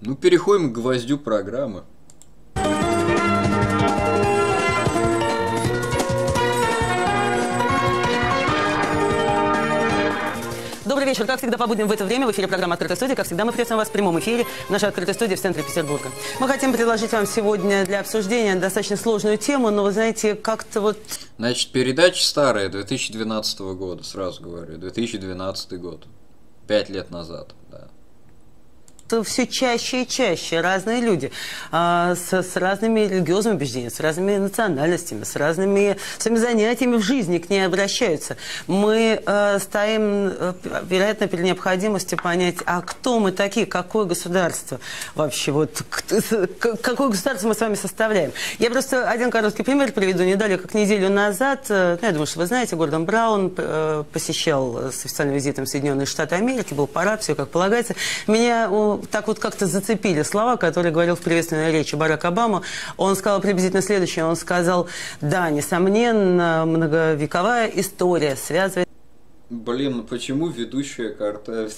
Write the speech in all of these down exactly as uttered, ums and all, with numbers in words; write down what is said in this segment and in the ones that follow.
Ну, переходим к гвоздю программы. Добрый вечер. Как всегда, по будням в это время в эфире программы «Открытая студия». Как всегда, мы приветствуем вас в прямом эфире в нашей открытой студии в центре Петербурга. Мы хотим предложить вам сегодня для обсуждения достаточно сложную тему, но вы знаете, как-то вот... Значит, передача старая, две тысячи двенадцатого года, сразу говорю, две тысячи двенадцатый год, пять лет назад, да. Все чаще и чаще разные люди а, с, с разными религиозными убеждениями, с разными национальностями, с разными своими занятиями в жизни к ней обращаются. Мы а, стоим, вероятно, перед необходимостью понять, а кто мы такие, какое государство вообще, вот, какое государство мы с вами составляем. Я просто один короткий пример приведу. Не далее, как неделю назад, ну, я думаю, что вы знаете, Гордон Браун посещал с официальным визитом Соединенные Штаты Америки, был парад, все как полагается. Меня так вот как-то зацепили слова, которые говорил в приветственной речи Барак Обама. Он сказал приблизительно следующее. Он сказал, да, несомненно, многовековая история связывает... Блин, почему ведущая картавит?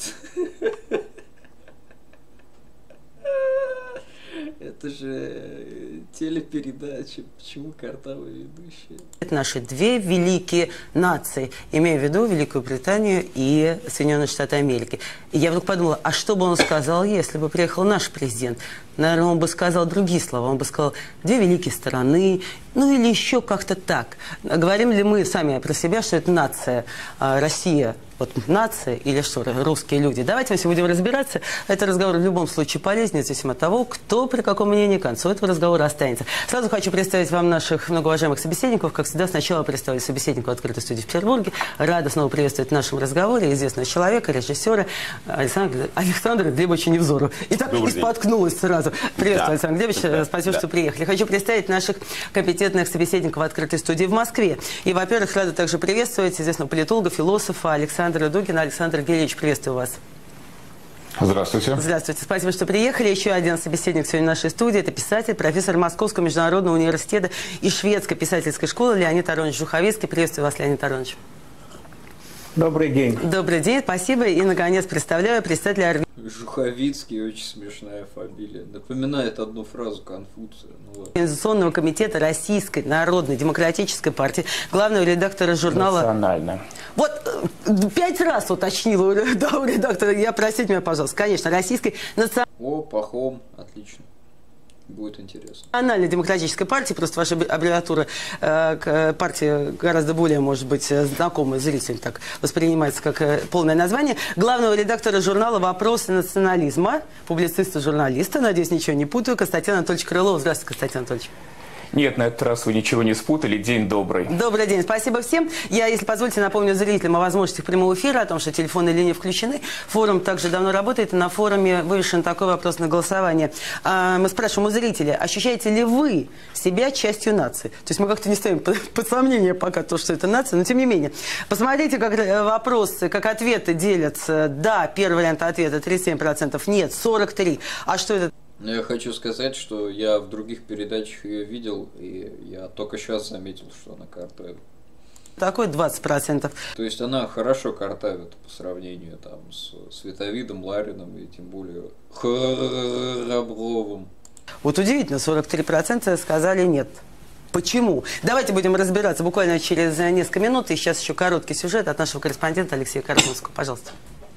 Это же телепередача. Почему картавая ведущая? Это наши две великие нации, имея в виду Великую Британию и Соединенные Штаты Америки. И я вдруг подумала, а что бы он сказал, если бы приехал наш президент? Наверное, он бы сказал другие слова. Он бы сказал, две великие страны, ну или еще как-то так. Говорим ли мы сами про себя, что это нация, Россия, вот нация или что, русские люди? Давайте мы сегодня будем разбираться. Этот разговор в любом случае полезнее, независимо от того, кто при каком мнении к концу этого разговора останется. Сразу хочу представить вам наших многоуважаемых собеседников. Как всегда, сначала представлю собеседников открытой студии в Петербурге. Рада снова приветствовать в нашем разговоре известного человека, режиссера Александра, Александра Глебовича Невзорова. И так и споткнулась сразу. Приветствую, да. Александр Глебович, да, спасибо, да. что приехали. Хочу представить наших компетентных собеседников в открытой студии в Москве. И, во-первых, рада также приветствовать известного политолога, философа Александра Дугина. Александр Гелевич, приветствую вас. Здравствуйте. Здравствуйте. Спасибо, что приехали. Еще один собеседник сегодня в нашей студии. Это писатель, профессор Московского международного университета и шведской писательской школы Леонид Аронович Жуховицкий. Приветствую вас, Леонид Аронович. Добрый день. Добрый день, спасибо. И, наконец, представляю представителя Арви... Жуховицкий, очень смешная фамилия. Напоминает одну фразу Конфуция. Ну, Организационного комитета Российской Народной Демократической партии, главного редактора журнала... Национально. Вот, пять раз уточнила да, у редактора. Я, простите меня, пожалуйста. Конечно, Российской национальной... О, Пахом, отлично. Будет интересно. Национальной демократической партии, просто ваша аббревиатура э, к партии гораздо более, может быть, знакомая зрителям, так воспринимается как э, полное название. Главного редактора журнала «Вопросы национализма», публициста-журналиста, надеюсь, ничего не путаю, Константин Анатольевич Крылов. Здравствуйте, Константин Анатольевич. Нет, на этот раз вы ничего не спутали. День добрый. Добрый день. Спасибо всем. Я, если позволите, напомню зрителям о возможностях прямого эфира, о том, что телефонные линии включены. Форум также давно работает, и на форуме вывешен такой вопрос на голосование. А, мы спрашиваем у зрителей, ощущаете ли вы себя частью нации? То есть мы как-то не ставим под, под сомнение пока то, что это нация, но тем не менее. Посмотрите, как вопросы, как ответы делятся. Да, первый вариант ответа тридцать семь процентов, нет, сорок три процента. А что это? Я хочу сказать, что я в других передачах ее видел, и я только сейчас заметил, что она картавит. Такой двадцать процентов. То есть она хорошо картавит по сравнению там, с Световидом, Лариным и тем более Храбровым. Вот удивительно, сорок три процента сказали нет. Почему? Давайте будем разбираться буквально через несколько минут. И сейчас еще короткий сюжет от нашего корреспондента Алексея Карпунского. Пожалуйста.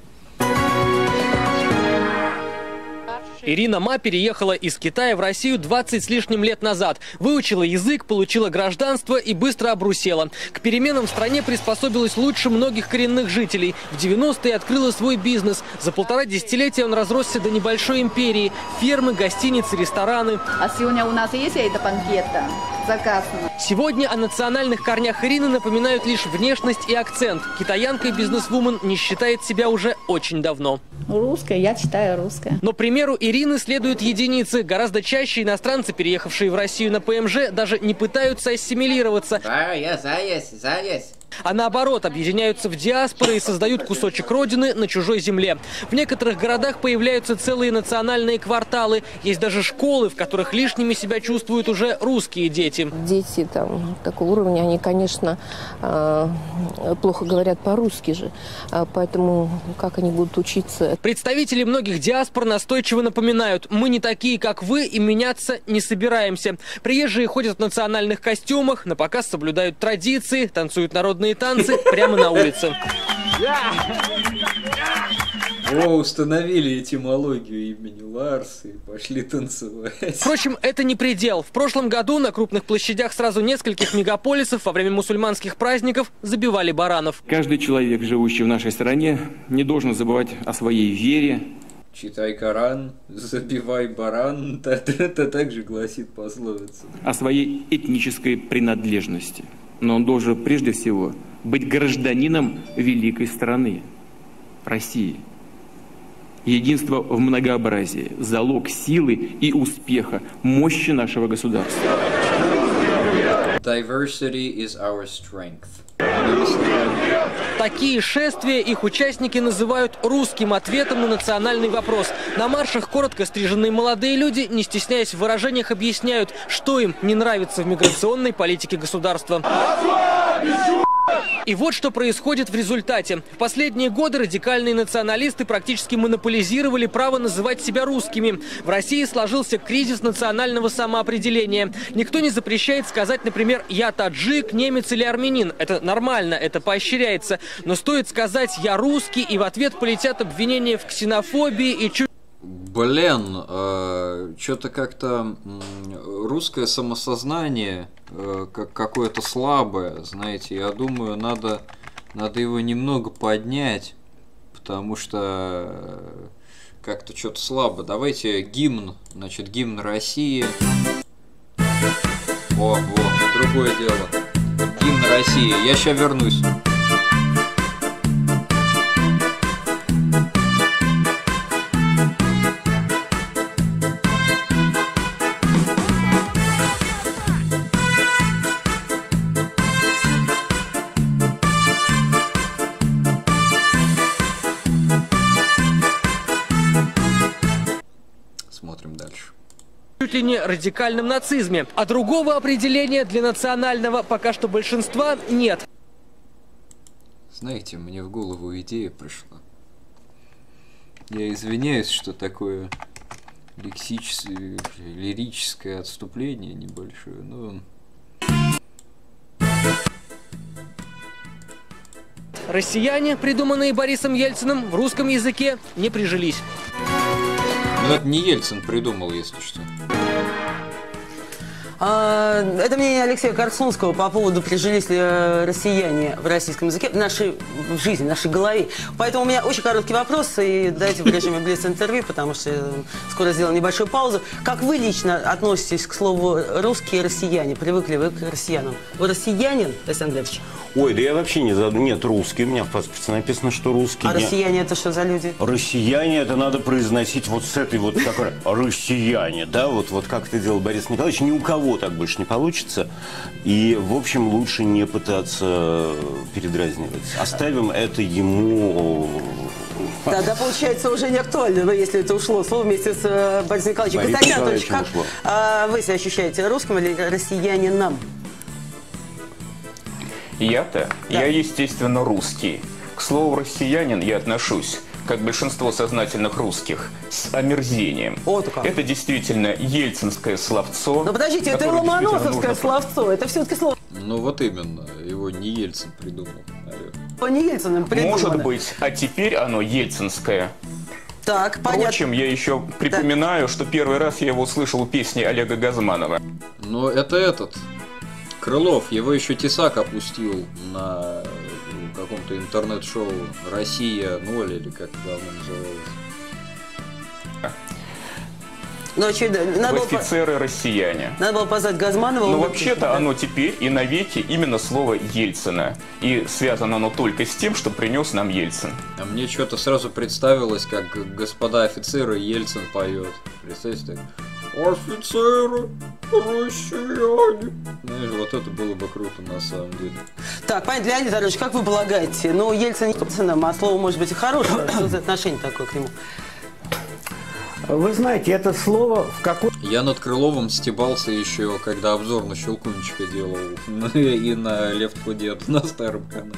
Ирина Ма переехала из Китая в Россию двадцать с лишним лет назад. Выучила язык, получила гражданство и быстро обрусела. К переменам в стране приспособилась лучше многих коренных жителей. В девяностые открыла свой бизнес. За полтора десятилетия он разросся до небольшой империи. Фермы, гостиницы, рестораны. А сегодня у нас есть эта банкета? Заказано. Сегодня о национальных корнях Ирины напоминают лишь внешность и акцент. Китаянка и бизнесвумен не считает себя уже очень давно. Русская, я читаю русская. Но примеру Ирины следуют единицы. Гораздо чаще иностранцы, переехавшие в Россию на ПМЖ, даже не пытаются ассимилироваться. Да, я заясь, заясь. А наоборот, объединяются в диаспоры и создают кусочек родины на чужой земле. В некоторых городах появляются целые национальные кварталы. Есть даже школы, в которых лишними себя чувствуют уже русские дети. Дети там такого уровня, они, конечно, плохо говорят по-русски же. Поэтому как они будут учиться? Представители многих диаспор настойчиво напоминают: мы не такие, как вы, и меняться не собираемся. Приезжие ходят в национальных костюмах, на показ соблюдают традиции, танцуют народные танцы прямо на улице. О, установили этимологию имени Ларс и пошли танцевать. Впрочем, это не предел. В прошлом году на крупных площадях сразу нескольких мегаполисов во время мусульманских праздников забивали баранов. Каждый человек, живущий в нашей стране, не должен забывать о своей вере. Читай Коран, забивай баран, это также гласит пословица. О своей этнической принадлежности. Но он должен прежде всего быть гражданином великой страны, России. Единство в многообразии – залог силы и успеха, мощи нашего государства. Diversity is our strength. Такие шествия их участники называют русским ответом на национальный вопрос. На маршах коротко стриженные молодые люди, не стесняясь в выражениях, объясняют, что им не нравится в миграционной политике государства. И вот что происходит в результате. В последние годы радикальные националисты практически монополизировали право называть себя русскими. В России сложился кризис национального самоопределения. Никто не запрещает сказать, например, «я таджик, немец или армянин». Это нормально, это поощряется. Но стоит сказать «я русский», и в ответ полетят обвинения в ксенофобии и чуть... Блин, э, что-то как-то э, русское самосознание э, как какое-то слабое, знаете. Я думаю, надо, надо его немного поднять, потому что э, как-то что-то слабо. Давайте гимн, значит, гимн России. О, о, другое дело. Гимн России. Я сейчас вернусь. Смотрим дальше. Чуть ли не радикальном нацизме. А другого определения для национального пока что большинства нет. Знаете, мне в голову идея пришла. Я извиняюсь, что такое лексическое, лирическое отступление небольшое, но... Россияне, придуманные Борисом Ельциным, в русском языке не прижились. Ну, это не Ельцин придумал, если что. А, это мнение Алексея Корсунского по поводу, прижились ли россияне в российском языке в нашей в жизни, в нашей голове. Поэтому у меня очень короткий вопрос, и дайте в режиме блиц-интервью, потому что скоро сделаю небольшую паузу. Как вы лично относитесь к слову «русские россияне»? Привыкли вы к россиянам? Вы россиянин, Александр Левич? Ой, да я вообще не задумал. Нет, русский. У меня в паспорте написано, что русский. А Нет. россияне это что за люди? Россияне это надо произносить вот с этой вот такой россияне, да, вот, вот как это делал Борис Николаевич. Ни у кого так больше не получится. И, в общем, лучше не пытаться передразнивать. Оставим это ему... Да, да, получается, уже не актуально, если это ушло слово вместе с э, Борисом Николаевичем. Борис Константин Анатольевич, как ушло. а, вы себя ощущаете, русским или россиянином? Я-то, Да. я, естественно, русский. К слову «россиянин» я отношусь, как большинство сознательных русских, с омерзением. Вот как. Это действительно ельцинское словцо. Ну подождите, это которое действительно ломоносовское нужно- словцо, это все-таки слово Ну вот именно, его не Ельцин придумал. Алло. не Ельциным придумано. Может быть, а теперь оно ельцинское. Так, понятно. Впрочем, я еще припоминаю, что первый раз я его услышал в песне Олега Газманова. Но это этот, Крылов, его еще Тесак опустил на каком-то интернет-шоу «Россия ноль» или как это давно называлось. Ну, очевидно, надо было, по- Офицеры-россияне. надо было позвать Газманова. Но он бы- вообще-то да. оно теперь и навеки именно слово Ельцина. И связано оно только с тем, что принес нам Ельцин. А мне что-то сразу представилось, как господа офицеры Ельцин поет. Представьте так. Офицеры, россияне. Знаешь, вот это было бы круто на самом деле. Так, пан Леонид Ильич, как вы полагаете, ну, Ельцин не нам, а слово может быть и хорошее. Что за отношение такое к нему? Вы знаете, это слово в какой... Я над Крыловым стебался еще, когда обзор на Щелкунчика делал. И на Left фор Dead на старом канале.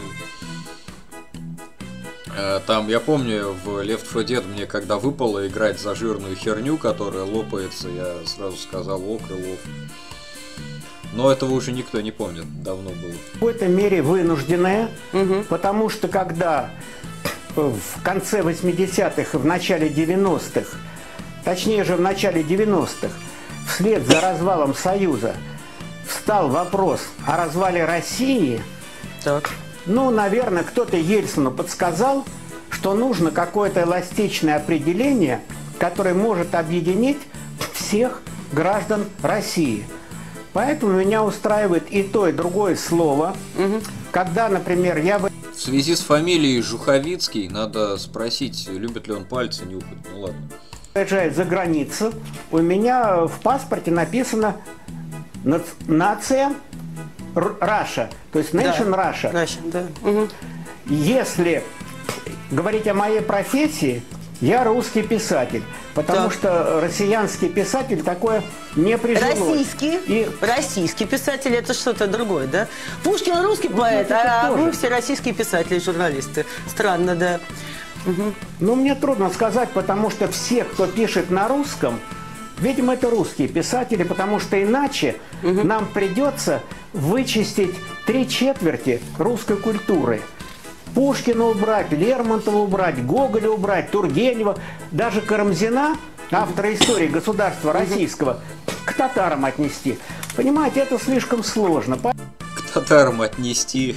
Там, я помню, в Left фор Dead мне когда выпало играть за жирную херню, которая лопается, я сразу сказал: о, Крылов. Но этого уже никто не помнит, давно было. В какой-то мере вынужденное, угу. Потому что когда в конце восьмидесятых и в начале девяностых, точнее же в начале девяностых, вслед за развалом Союза встал вопрос о развале России, так. Ну, наверное, кто-то Ельцину подсказал, что нужно какое-то эластичное определение, которое может объединить всех граждан России. Поэтому меня устраивает и то, и другое слово. Угу. Когда, например, я... В связи с фамилией Жуховицкий надо спросить, любит ли он пальцы нюхать. Ну ладно. Приезжает за границу, у меня в паспорте написано «Нация Раша», то есть Nation да. Russia. Russia, да. Угу. Если говорить о моей профессии, я русский писатель, потому так. что россиянский писатель такое не прижилось. Российский, И... российский писатель — это что-то другое, да? Пушкин русский поэт, ну, а тоже. Мы все российские писатели, журналисты. Странно, да. Угу. Ну, мне трудно сказать, потому что все, кто пишет на русском, видимо, это русские писатели, потому что иначе угу. нам придется вычистить три четверти русской культуры. Пушкина убрать, Лермонтова убрать, Гоголя убрать, Тургенева, даже Карамзина, автора истории государства российского, к татарам отнести. Понимаете, это слишком сложно. К татарам отнести.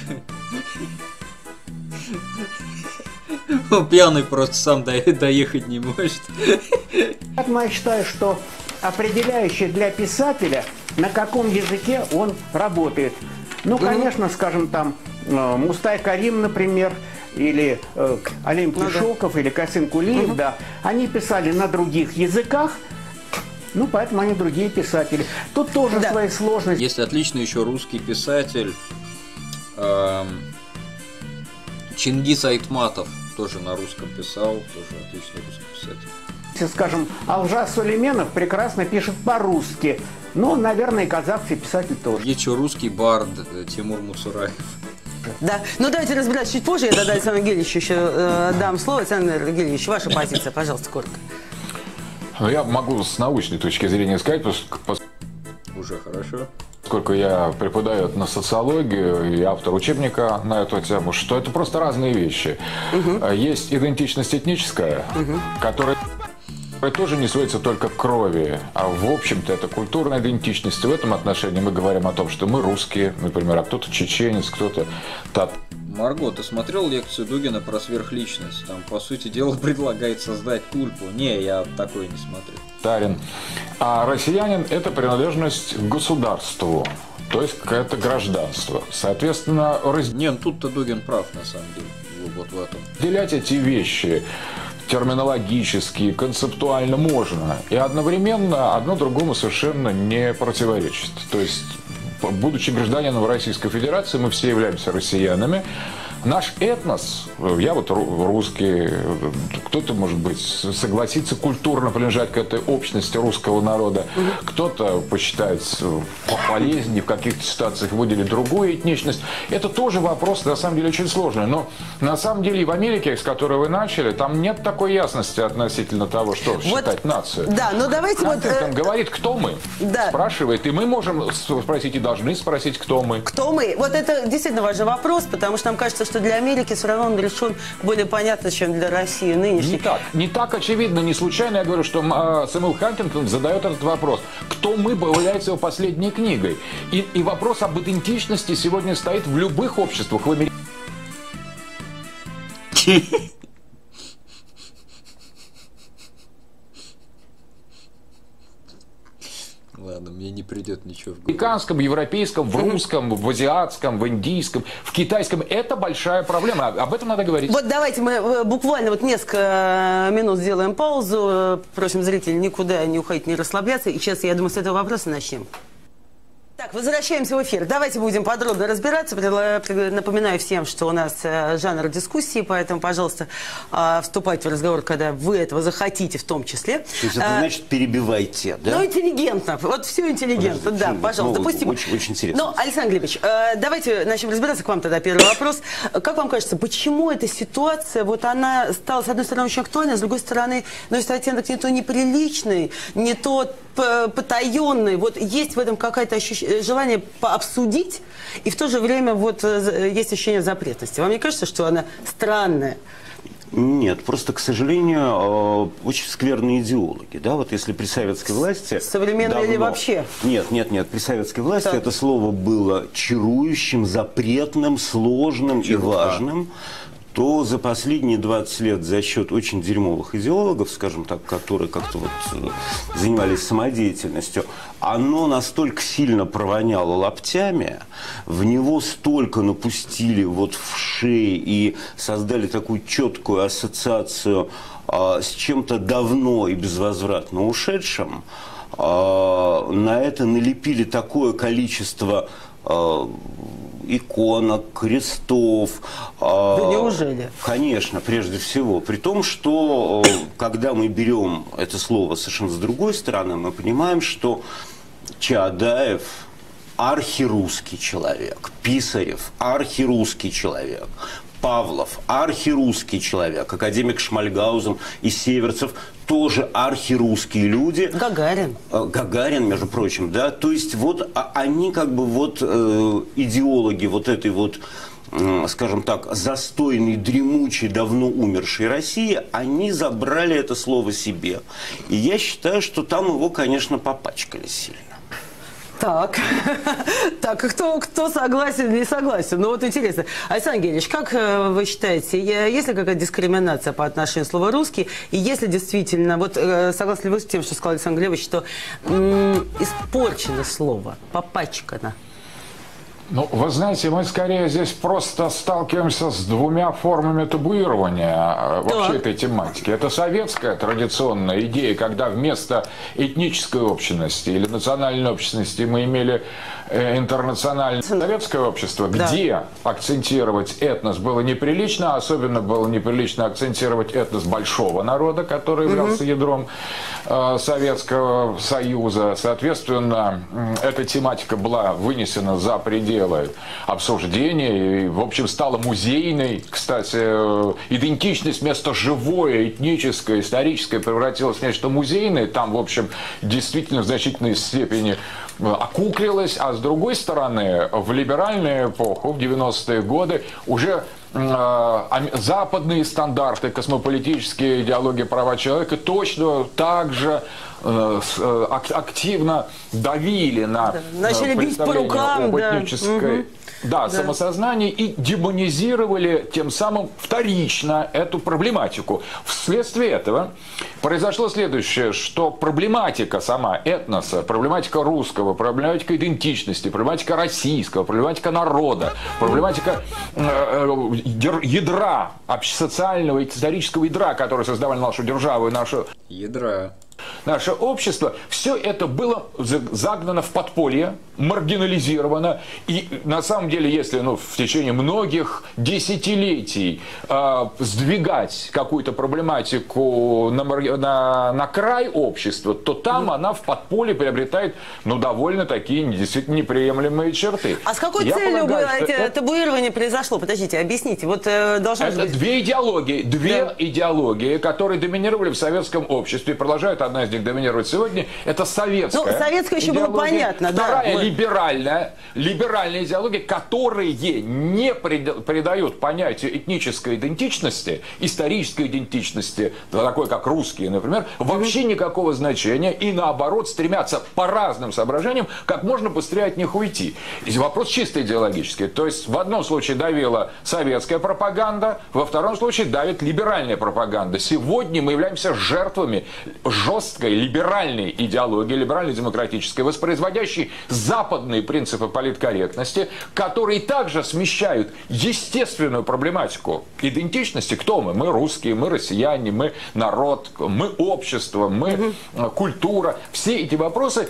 Он пьяный просто сам доехать не может. Поэтому я считаю, что определяющее для писателя, на каком языке он работает. Ну, конечно, скажем, там Мустай Карим, например, или э, Олимп ну, Шелков, да. или Касым Кулиев, угу. да, они писали на других языках, ну, поэтому они другие писатели. Тут тоже да. свои сложности. Есть отличный еще русский писатель эм, Чингис Айтматов, тоже на русском писал, тоже отличный русский писатель. Если, скажем, Алжас Сулейменов прекрасно пишет по-русски, ну, наверное, и казахский писатель тоже. Есть еще русский бард Тимур Муцураев. Да, ну давайте разбираться чуть позже. Я тогда Александру Гельевичу еще э, дам слово. Александр Гельевич, ваша позиция, пожалуйста, коротко. Я могу с научной точки зрения сказать, уже хорошо. Поскольку я преподаю на социологию и автор учебника на эту тему, что это просто разные вещи. Угу. Есть идентичность этническая, угу. которая тоже не сводится только к крови, а в общем-то это культурная идентичность. И в этом отношении мы говорим о том, что мы русские, например, а кто-то чеченец, кто-то татар. Марго, ты смотрел лекцию Дугина про сверхличность? Там, по сути дела, предлагает создать тульпу. Не, я такое не смотрел. Тарин. А россиянин – это принадлежность к государству, то есть это гражданство. Соответственно, раз... Не, ну тут-то Дугин прав, на самом деле, вот в этом. Разделять эти вещи терминологически, концептуально можно, и одновременно одно другому совершенно не противоречит. То есть, будучи гражданином Российской Федерации, мы все являемся россиянами. Наш этнос, я вот русский, кто-то, может быть, согласится культурно принадлежать к этой общности русского народа, кто-то посчитает полезнее в каких-то ситуациях выделить другую этничность. Это тоже вопрос, на самом деле, очень сложный. Но на самом деле и в Америке, с которой вы начали, там нет такой ясности относительно того, что вот, считать нацию. Да, но давайте Хантингтон вот... говорит, кто мы, да. спрашивает, и мы можем спросить, и должны спросить, кто мы. Кто мы? Вот это действительно важный вопрос, потому что нам кажется, что для Америки все равно он решен более понятно, чем для России нынешней. Не так. Не так очевидно, не случайно я говорю, что э, Сэмюэл Хантингтон задает этот вопрос. Кто мы является его последней книгой. И, и вопрос об идентичности сегодня стоит в любых обществах. В Америке. Ладно, мне не придет ничего в голову. В американском, в европейском, в русском, в азиатском, в индийском, в китайском. Это большая проблема. Об этом надо говорить. Вот давайте мы буквально вот несколько минут сделаем паузу. Просим зрителей никуда не уходить, не расслабляться. И сейчас, я думаю, с этого вопроса начнем. Так, возвращаемся в эфир. Давайте будем подробно разбираться. Напоминаю всем, что у нас жанр дискуссии, поэтому, пожалуйста, вступайте в разговор, когда вы этого захотите в том числе. То есть это значит перебивайте, да? Ну, интеллигентно. Вот все интеллигентно, Подожди, да, пожалуйста, ну, допустим. Очень, очень интересно. Но, Александр Глебович, давайте начнем разбираться. К вам тогда первый вопрос. Как вам кажется, почему эта ситуация, вот она стала, с одной стороны, очень актуальной, с другой стороны, носит оттенок не то неприличный, не то потаенный. Вот есть в этом какое-то ощущение, желание пообсудить, и в то же время вот есть ощущение запретности. Вам не кажется, что она странная? Нет, просто, к сожалению, очень скверные идеологи. Да? Вот если при советской власти... Современные давно... или вообще? Нет, нет, нет. При советской власти так. это слово было чарующим, запретным, сложным Чаруха. и важным. То за последние двадцать лет за счет очень дерьмовых идеологов, скажем так, которые как-то вот занимались самодеятельностью, оно настолько сильно провоняло лаптями, в него столько напустили вот вшей и создали такую четкую ассоциацию а, с чем-то давно и безвозвратно ушедшим, а, на это налепили такое количество а, иконок, крестов. Да неужели? Конечно, прежде всего. При том, что когда мы берем это слово совершенно с другой стороны, мы понимаем, что Чаадаев архирусский человек, Писарев архирусский человек, Павлов архирусский человек, академик Шмальгаузен и Северцев тоже архирусские люди. Гагарин. Гагарин, между прочим, да. То есть вот они как бы вот э, идеологи вот этой вот, э, скажем так, застойной, дремучей, давно умершей России, они забрали это слово себе. И я считаю, что там его, конечно, попачкали сильно. Так, так, кто, кто согласен, не согласен? Ну вот интересно. Александр Генрихович, как вы считаете, есть ли какая-то дискриминация по отношению к слову «русский»? И если действительно, вот согласны ли вы с тем, что сказал Александр Глебович, что м- испорчено слово, попачкано? Ну, вы знаете, мы скорее здесь просто сталкиваемся с двумя формами табуирования вообще так. этой тематики. Это советская традиционная идея, когда вместо этнической общности или национальной общности мы имели интернациональное советское общество, да. где акцентировать этнос было неприлично, особенно было неприлично акцентировать этнос большого народа, который являлся угу. ядром э, Советского Союза. Соответственно, эта тематика была вынесена за пределы обсуждения и, в общем, стала музейной. Кстати, идентичность вместо живое, этническое, историческое превратилась в нечто музейное. Там, в общем, действительно в значительной степени окуклилась. А с другой стороны, в либеральную эпоху, в девяностые годы, уже западные стандарты, космополитические идеологии права человека точно так же активно давили на начали бить по рукам, об этнической да. Да, да. самосознание и демонизировали тем самым вторично эту проблематику. Вследствие этого произошло следующее, что проблематика сама этноса, проблематика русского, проблематика идентичности, проблематика российского, проблематика народа, проблематика э, ядра, социального и исторического ядра, который создавали нашу державу и нашу... Ядра. Наше общество, все это было загнано в подполье, маргинализировано. И на самом деле, если ну, в течение многих десятилетий э, сдвигать какую-то проблематику на, на, на край общества, то там mm. она в подполье приобретает ну, довольно такие действительно неприемлемые черты. А с какой Я целью было это, это табуирование произошло? Подождите, объясните. Вот, э, должно это быть... две идеологии, две да. идеологии, которые доминировали в советском обществе, продолжают одна из них доминировать сегодня, это советская. Ну, советская еще было понятно, Вторая да. либеральная, либеральная идеология, которые не придают понятию этнической идентичности, исторической идентичности, такой как русские, например, вообще никакого значения и наоборот стремятся по разным соображениям как можно быстрее от них уйти. И вопрос чисто идеологический. То есть в одном случае давила советская пропаганда, во втором случае давит либеральная пропаганда. Сегодня мы являемся жертвами жестких жесткой либеральной идеологии, либерально-демократической, воспроизводящей западные принципы политкорректности, которые также смещают естественную проблематику идентичности. Кто мы? Мы русские, мы россияне, мы народ, мы общество, мы культура. Все эти вопросы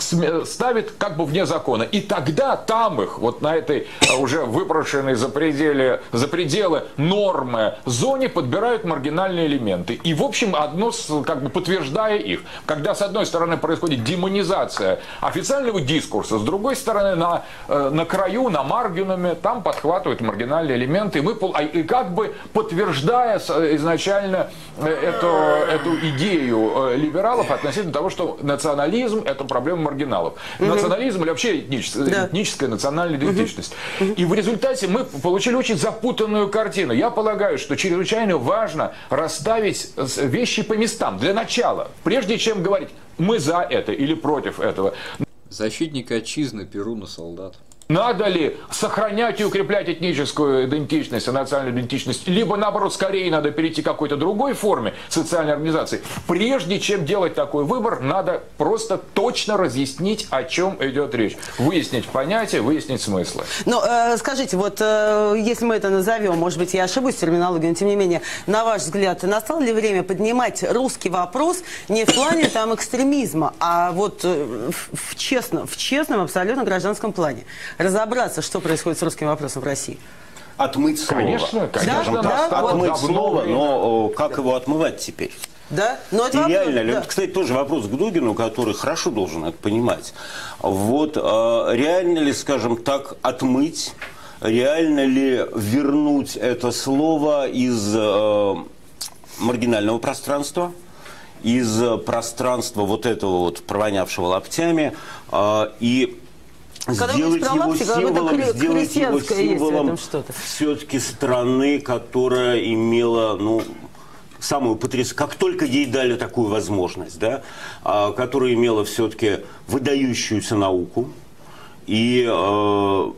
ставит как бы вне закона. И тогда там их, вот на этой уже выброшенной за пределы, за пределы нормы зоне, подбирают маргинальные элементы. И, в общем, одно, как бы подтверждая их. Когда, с одной стороны, происходит демонизация официального дискурса, с другой стороны, на, на краю, на маргинуме, там подхватывают маргинальные элементы. И, мы, и как бы подтверждая изначально эту, эту идею либералов относительно того, что национализм – это проблема маргиналов. Угу. Национализм или вообще этническая, да. этническая национальная идентичность. Угу. И в результате мы получили очень запутанную картину. Я полагаю, что чрезвычайно важно расставить вещи по местам. Для начала, прежде чем говорить, мы за это или против этого. Защитник отчизны, Перун и солдат. Надо ли сохранять и укреплять этническую идентичность, национальную идентичность, либо, наоборот, скорее надо перейти к какой-то другой форме социальной организации. Прежде чем делать такой выбор, надо просто точно разъяснить, о чем идет речь. Выяснить понятия, выяснить смыслы. Но э, скажите, вот э, если мы это назовем, может быть, я ошибусь в терминологии, но тем не менее, на ваш взгляд, настало ли время поднимать русский вопрос не в плане там экстремизма, а вот э, в, в, честном, в честном, абсолютно гражданском плане? Разобраться, что происходит с русским вопросом в России. Отмыть слово. Конечно, конечно. Да, да, отмыть вот. слово, но как его отмывать теперь? Да? Но это и реально, вопрос, да. Кстати, тоже вопрос к Дугину, который хорошо должен это понимать. Вот реально ли, скажем так, отмыть, реально ли вернуть это слово из э, маргинального пространства, из пространства вот этого вот провонявшего лаптями э, и Когда сделать его лапти, символом, сделать его символом все-таки страны, которая имела, ну, самую потрясающую, как только ей дали такую возможность, да, а, которая имела все-таки выдающуюся науку и э,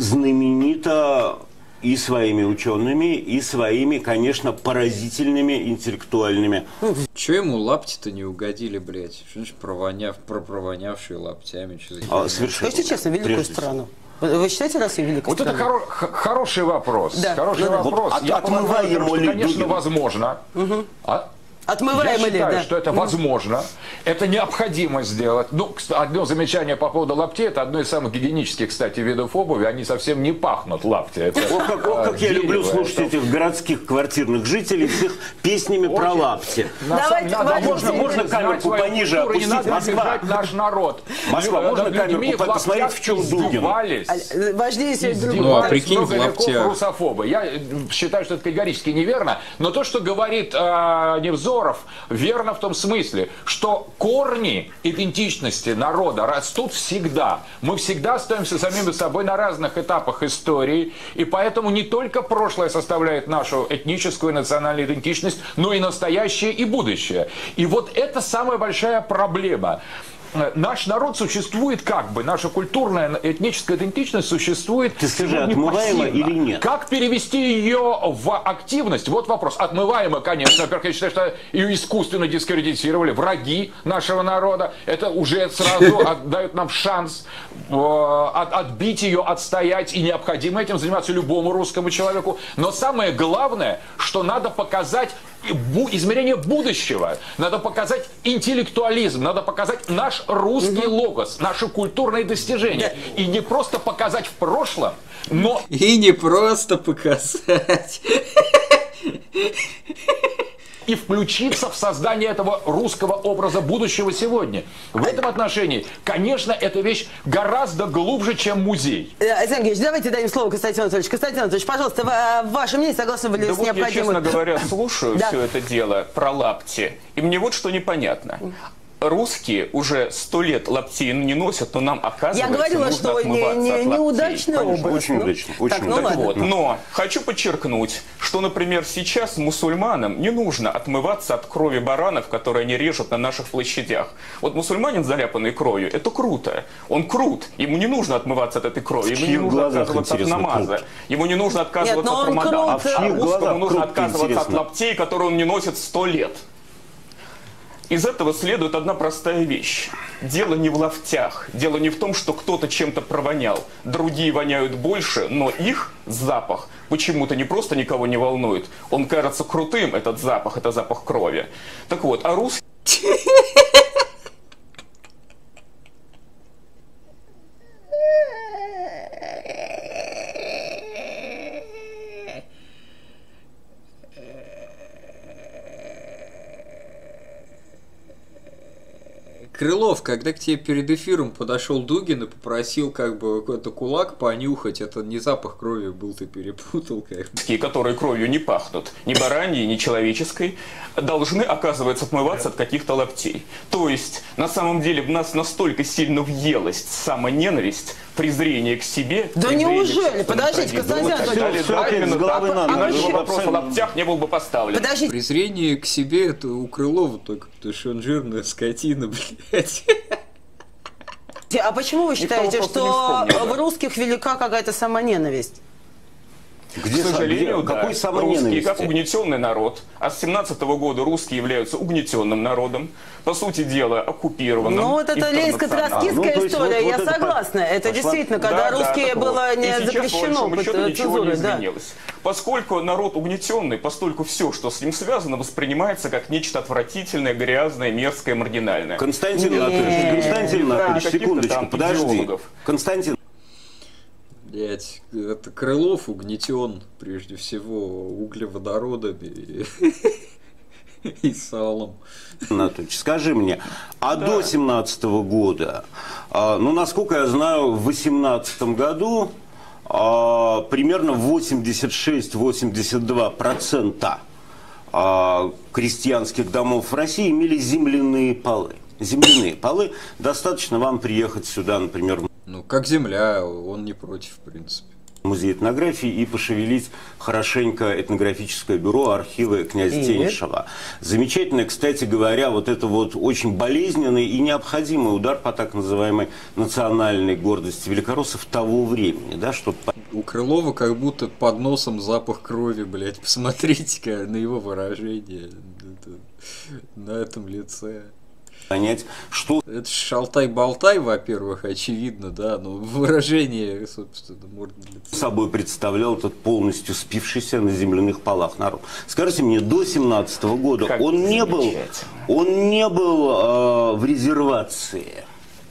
знаменита и своими учеными, и своими, конечно, поразительными интеллектуальными. Че ему лапти-то не угодили, блядь? Что значит провоняв, про провонявшие лаптями? А, совершенно. Скажите честно, великую страну. Вы, вы считаете Россию великой вот страной? Вот это хоро хороший вопрос. Да. Хороший ну, вопрос. Вот Я от, отмываем полагаю, что, конечно, Дугин. возможно. Угу. А? Отмываем Я ли, считаю, да? что это возможно, это необходимо сделать. Ну, одно замечание по поводу лаптей, это одно из самых гигиенических, кстати, видов обуви, они совсем не пахнут, лапти. Это, о, как, о, как я люблю слушать это... этих городских квартирных жителей с их песнями очень... про лапти. Давайте, надо, можно, можно камерку пониже опустить? Не надо Москва. Наш народ. Москва, можно камерку посмотреть, в чем Дугин? Важнее всего Ну, а прикинь, в лаптях. Русофобы. Я считаю, что это категорически неверно, но то, что говорит э, Невзоров, верно в том смысле, что корни идентичности народа растут всегда. Мы всегда остаемся самими собой на разных этапах истории, и поэтому не только прошлое составляет нашу этническую и национальную идентичность, но и настоящее и будущее. И вот это самая большая проблема. Наш народ существует как бы, наша культурная этническая идентичность существует. Ты скажи, отмываемо или нет? Как перевести ее в активность? Вот вопрос. Отмываемо, конечно. Во-первых, я считаю, что ее искусственно дискредитировали враги нашего народа. Это уже сразу дает нам шанс отбить ее, отстоять. И необходимо этим заниматься любому русскому человеку. Но самое главное, что надо показать измерение будущего. Надо показать интеллектуализм, надо показать наш русский угу. логос, наши культурные достижения. Да. И не просто показать в прошлом, но... И не просто показать. И включиться в создание этого русского образа будущего сегодня. В этом отношении, конечно, эта вещь гораздо глубже, чем музей. Александр Георгиевич, давайте дадим слово Константину Анатольевичу. Константин Анатольевич, пожалуйста, ваше мнение, согласны вы ли да с вот необходимым... я, честно говоря, слушаю да. все это дело про лапти, и мне вот что непонятно. Русские уже сто лет лаптей не носят, но нам, оказывается, я говорила, нужно что отмываться не, не, от лаптей. неудачный Конечно, образ. очень ну, удачно. Очень так, ну, удачно. Вот. Но хочу подчеркнуть, что, например, сейчас мусульманам не нужно отмываться от крови баранов, которые они режут на наших площадях. Вот мусульманин, заляпанный кровью, это круто. Он крут. Ему не нужно отмываться от этой крови. Ему не нужно отказываться от намаза. Крут. Ему не нужно отказываться Нет, от рамадана. А А русскому нужно крут, отказываться интересно. от лаптей, которые он не носит сто лет. Из этого следует одна простая вещь. Дело не в лафтях, дело не в том, что кто-то чем-то провонял. Другие воняют больше, но их запах почему-то не просто никого не волнует. Он кажется крутым, этот запах, это запах крови. Так вот, а русские... Крылов, когда к тебе перед эфиром подошел Дугин и попросил как бы какой-то кулак понюхать, это не запах крови был, ты перепутал как бы. Которые кровью не пахнут, ни бараньей, ни человеческой, должны, оказывается, отмываться от каких-то лаптей. То есть, на самом деле, в нас настолько сильно въелась самоненависть, презрение к себе... Да неужели? Подождите, Константин Анатольевич. Да, именно так. Иначе вопрос о лаптях не был бы поставлен. Подождите. Презрение к себе это у Крылова только, потому что он жирная скотина, блядь. А почему вы считаете, что в русских велика какая-то самоненависть? Где, к сожалению, где? да, Какой русские как угнетенный народ, а с семнадцатого года русские являются угнетенным народом, по сути дела оккупированным. Ну вот это лейско-троцкистская ну, история, вот, я вот согласна. Это, это действительно, да, когда да, русские да, было не и запрещено под цензурой. Да. Изменилось. Поскольку народ угнетенный, постольку все, что с ним связано, воспринимается как нечто отвратительное, грязное, мерзкое, маргинальное. Константин Анатольевич, Константин Анатольевич, секундочку, подожди. Константин. Блять, это Крылов угнетен прежде всего углеводородами и, и салом. Анатольевич, скажи мне, а да. до семнадцатого года, ну, насколько я знаю, в восемнадцатом году примерно восемьдесят шесть — восемьдесят два процента крестьянских домов в России имели земляные полы. Земляные полы. Достаточно вам приехать сюда, например, ну, как земля, он не против, в принципе. Музей этнографии и пошевелить хорошенько этнографическое бюро, архивы князя Тенишева. Замечательно, кстати говоря, вот это вот очень болезненный и необходимый удар по так называемой национальной гордости великороссов того времени, да, чтобы... У Крылова как будто под носом запах крови, блядь, посмотрите-ка на его выражение на этом лице. Понять, что... Это шалтай-болтай, во-первых, очевидно, да, но выражение, собственно, морды лица. Собой представлял этот полностью спившийся на земляных полах народ. Скажите мне, до семнадцатого года как он не был, он не был э, в резервации,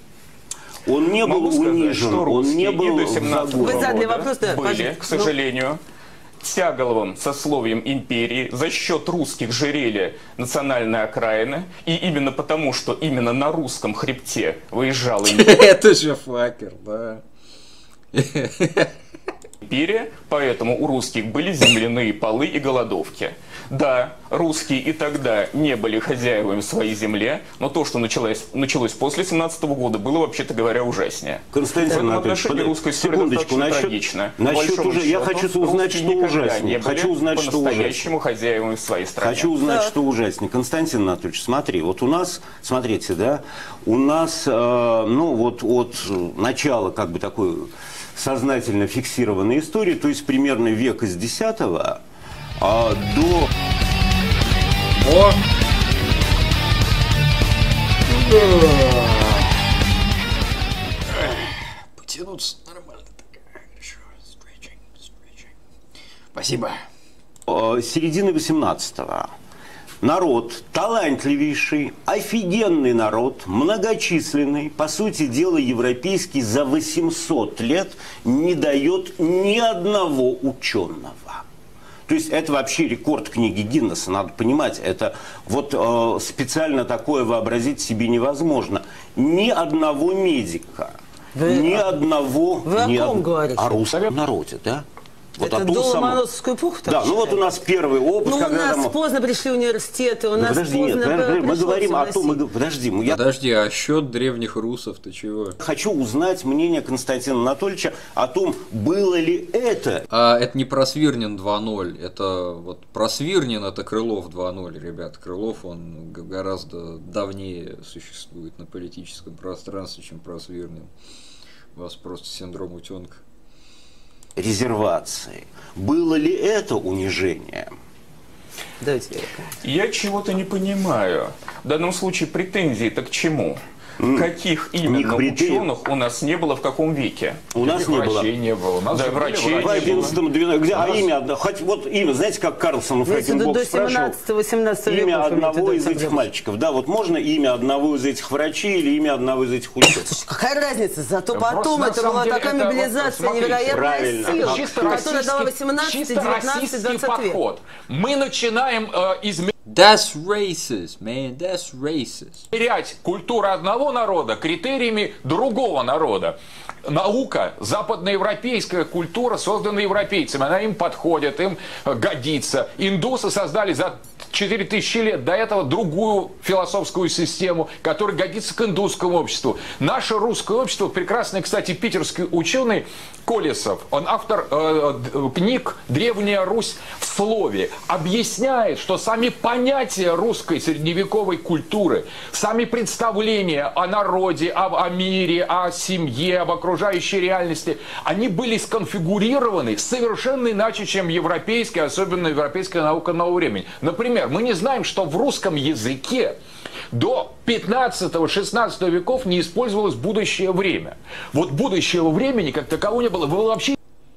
он не Могу был сказать, унижен, он не был в загоне. Вы задали вопрос, да, были, к сожалению, тягловым сословием империи, за счет русских жерели национальные окраины, и именно потому, что именно на русском хребте выезжала это же факер, да. империя, поэтому у русских были земляные полы и голодовки. Да, русские и тогда не были хозяевами своей земли, но то, что началось, началось после семнадцатого года, было, вообще-то говоря, ужаснее. Константин Анатольевич, русской секундочку, насчет, насчет уже, я хочу узнать, что ужаснее. Хочу узнать, что ужаснее. хозяевами в своей стране. Хочу узнать, что ужаснее. Константин Анатольевич, смотри, вот у нас, смотрите, да, у нас, э, ну, вот от начала, как бы, такой сознательно фиксированной истории, то есть примерно века с десятого, а до... О! Потянуться нормально. Хорошо. Stretching, stretching. Спасибо. Середины восемнадцатого. Народ талантливейший, офигенный народ, многочисленный, по сути дела европейский, за восемьсот лет не дает ни одного ученого. То есть это вообще рекорд книги Гиннесса, надо понимать, это вот э, специально такое вообразить себе невозможно. Ни одного медика, вы, ни одного... Вы ни о ком од... говорите? О русском народе, да? Вот это до Ломоносовскую эпоху? Да, ну вот у нас первый опыт. Ну, у нас там... поздно пришли университеты, у ну, нас подожди, поздно нет, подожди, мы говорим о том, мы, подожди, мы, я... подожди, а счет древних русов, ты чего? Хочу узнать мнение Константина Анатольевича о том, было ли это. А это не Просвирнин два ноль, это вот Просвирнин, это Крылов два ноль, ребят. Крылов, он гораздо давнее существует на политическом пространстве, чем Просвирнин. У вас просто синдром утенка. Резервации. Было ли это унижение? Давайте. Я чего-то не понимаю. В данном случае претензии-то к чему? Каких именно ученых у нас не было в каком веке? У нас не было. Врачей не было. У нас Да, врачей не В одиннадцатом, двенадцатом, где, а нас... имя, одно- хоть вот имя, знаете, как Карлсон в Если Фрэкенбок до спрашивал, семнадцатого-восемнадцатого имя веков одного имеете, из да, этих Александр мальчиков. Да, вот можно имя одного из этих врачей или имя одного из этих ученых? Какая разница? Зато Просто потом на это самом была деле такая это вот, мобилизация смотрите, невероятная правильно. сила, Чисто которая дала российский- восемнадцатый, чисто девятнадцатый, российский двадцатый век. подход. Мы начинаем э, измерять That's racist, man. That's racist. культуру одного народа критериями другого народа. Наука, западноевропейская культура, создана европейцами, она им подходит, им годится. Индусы создали за четыре тысячи лет до этого другую философскую систему, которая годится к индусскому обществу. Наше русское общество, прекрасный, кстати, питерский ученый Колесов, он автор э, книг «Древняя Русь в слове», объясняет, что сами понятия русской средневековой культуры, сами представления о народе, об, о мире, о семье, об окружающей реальности, они были сконфигурированы совершенно иначе, чем европейская, особенно европейская наука нового времени. Например, мы не знаем, что в русском языке до пятнадцатого-шестнадцатого веков не использовалось будущее время. Вот будущего времени как такового не было. Было вообще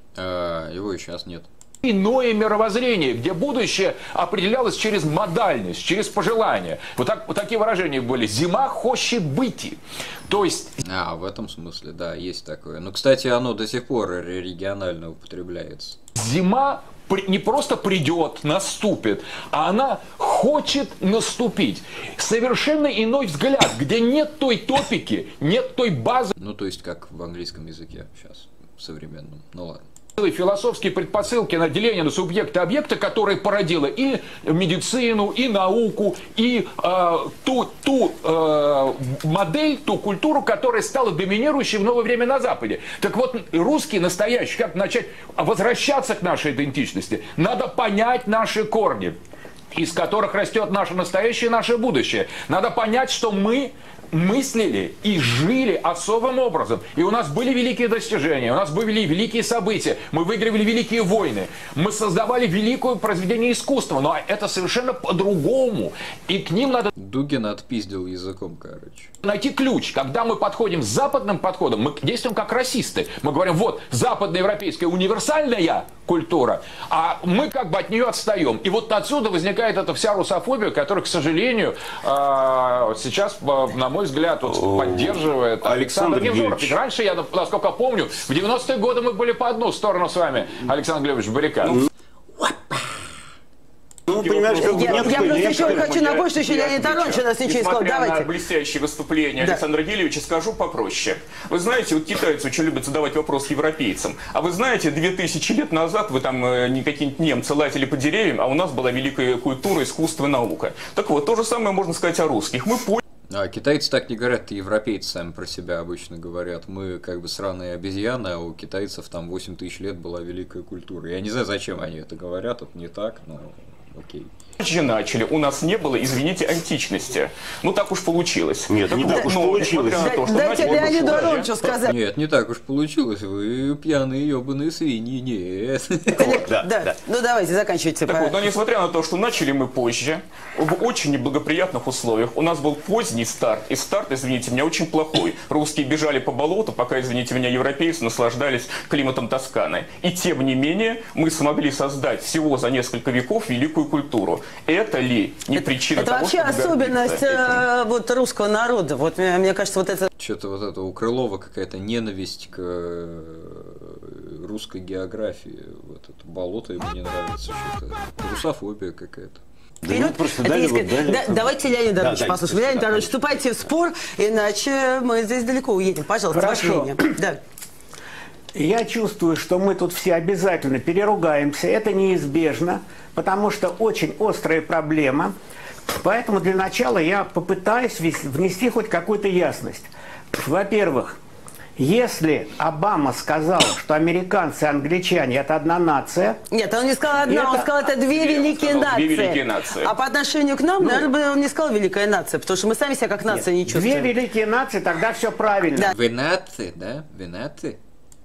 А, его и сейчас нет. иное мировоззрение, где будущее определялось через модальность, через пожелание. Вот, так, вот такие выражения были. «Зима хочет быть». То есть... А, в этом смысле, да, есть такое. Ну, кстати, оно до сих пор регионально употребляется. Зима не просто придет, наступит, а она хочет наступить. Совершенно иной взгляд, где нет той топики, нет той базы. Ну, то есть, как в английском языке сейчас, в современном. Ну, ладно. Философские предпосылки на деление на субъекта объекта, которые породило и медицину, и науку, и э, ту, ту э, модель, ту культуру, которая стала доминирующей в новое время на Западе. Так вот, русский настоящий, как начать возвращаться к нашей идентичности? Надо понять наши корни, из которых растет наше настоящее и наше будущее. Надо понять, что мы мыслили и жили особым образом. И у нас были великие достижения, у нас были великие события, мы выигрывали великие войны, мы создавали великое произведение искусства, но это совершенно по-другому. И к ним надо... Дугин отпиздил языком, короче. Найти ключ. Когда мы подходим с западным подходом, мы действуем как расисты. Мы говорим, вот, западноевропейская универсальная культура, а мы как бы от нее отстаем. И вот отсюда возникает эта вся русофобия, которая, к сожалению, сейчас, на мой взгляд, вот, поддерживает Александр, Александр Невзоров. Ведь раньше, я, насколько помню, в девяностые годы мы были по одну сторону с вами, Александр Глебович Баррикад. Ну, понимаешь, как я, я просто еще хочу напомнить, что еще Леонид Аронович у нас ничего не сказал. Несмотря Давайте. на блестящее выступление да. Александра Гелевича, скажу попроще. Вы знаете, вот китайцы очень любят задавать вопрос европейцам. А вы знаете, две тысячи лет назад вы там э, не какие-нибудь немцы лазили по деревьям, а у нас была великая культура, искусство и наука. Так вот, то же самое можно сказать о русских. Мы поняли. А китайцы так не говорят, европейцы сами про себя обычно говорят. Мы как бы сраные обезьяны, а у китайцев там восемь тысяч лет была великая культура. Я не знаю, зачем они это говорят, это не так, но окей. Позже начали, у нас не было, извините, античности. Ну так уж получилось. Нет, так не вот, так уж ну, получилось. на то, что Дайте начали, Леониду вот, Ароновичу сказать. Нет, не так уж получилось. Вы пьяные ебаные свиньи. Нет. Вот, да, да. да. Ну давайте, заканчивайте. Так вот, но несмотря на то, что начали мы позже, в очень неблагоприятных условиях, у нас был поздний старт. И старт, извините меня, очень плохой. Русские бежали по болоту, пока, извините меня, европейцы наслаждались климатом Тосканы. И тем не менее, мы смогли создать всего за несколько веков великую культуру. Это ли не это, причина это того, вообще особенность э, вот, русского народа. Вот, мне, мне кажется, вот это... Что-то вот это у Крылова какая-то ненависть к русской географии. Вот это болото ему не нравится. Что-то русофобия какая-то. Да ну, просто дали, иск... вот, дали, да, давайте Леонид Аронович да, послушаем. Леонид Аронович, вступайте в спор, иначе мы здесь далеко уедем. Пожалуйста, ваше мнение. Да. Я чувствую, что мы тут все обязательно переругаемся. Это неизбежно, потому что очень острая проблема. Поэтому для начала я попытаюсь внести хоть какую-то ясность. Во-первых, если Обама сказал, что американцы и англичане – это одна нация… Нет, он не сказал одна, это, он сказал, это две великие, сказал, нации. две великие нации. А по отношению к нам, ну, наверное, он не сказал великая нация, потому что мы сами себя как нация нет, не чувствуем. Две великие нации, тогда все правильно. Да. Вы нации, да? Вы нации?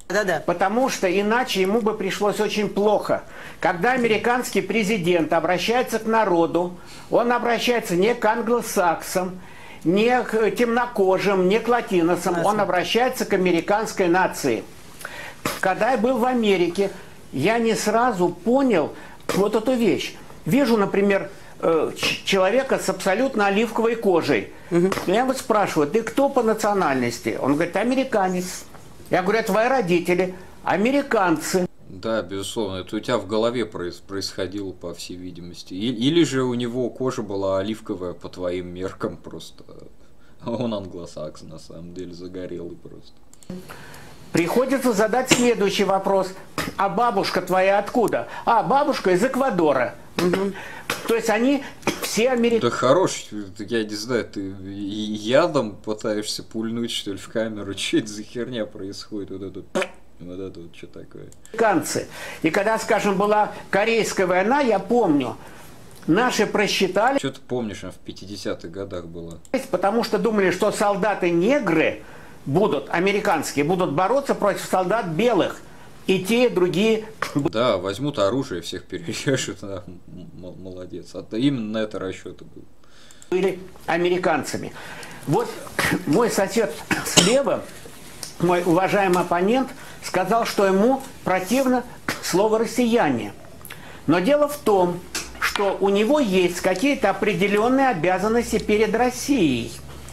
Да-да. Потому что иначе ему бы пришлось очень плохо. Когда американский президент обращается к народу, он обращается не к англосаксам, не к темнокожим, не к латиносам, он обращается к американской нации. Когда я был в Америке, я не сразу понял вот эту вещь. Вижу, например, человека с абсолютно оливковой кожей. Угу. Я его спрашиваю: ты кто по национальности? Он говорит: американец. Я говорю: а твои родители? Американцы. Да, безусловно, это у тебя в голове происходило, по всей видимости. Или же у него кожа была оливковая по твоим меркам просто. А он англосакс, на самом деле, загорелый просто. Приходится задать следующий вопрос. А бабушка твоя откуда? А, бабушка из Эквадора. Угу. То есть они все американцы. Да хорош, я не знаю, ты ядом пытаешься пульнуть, что ли, в камеру? Что это за херня происходит? Вот это, вот это вот что такое? Американцы. И когда, скажем, была Корейская война, я помню, наши просчитали. Что ты помнишь, в пятидесятых годах было? Потому что думали, что солдаты-негры будут, американские, будут бороться против солдат белых. И те, и другие. Да, возьмут оружие, всех перережут. Да, молодец. А именно на это расчеты был. Были американцами. Вот мой сосед слева, мой уважаемый оппонент, сказал, что ему противно слово «россияне». Но дело в том, что у него есть какие-то определенные обязанности перед Россией.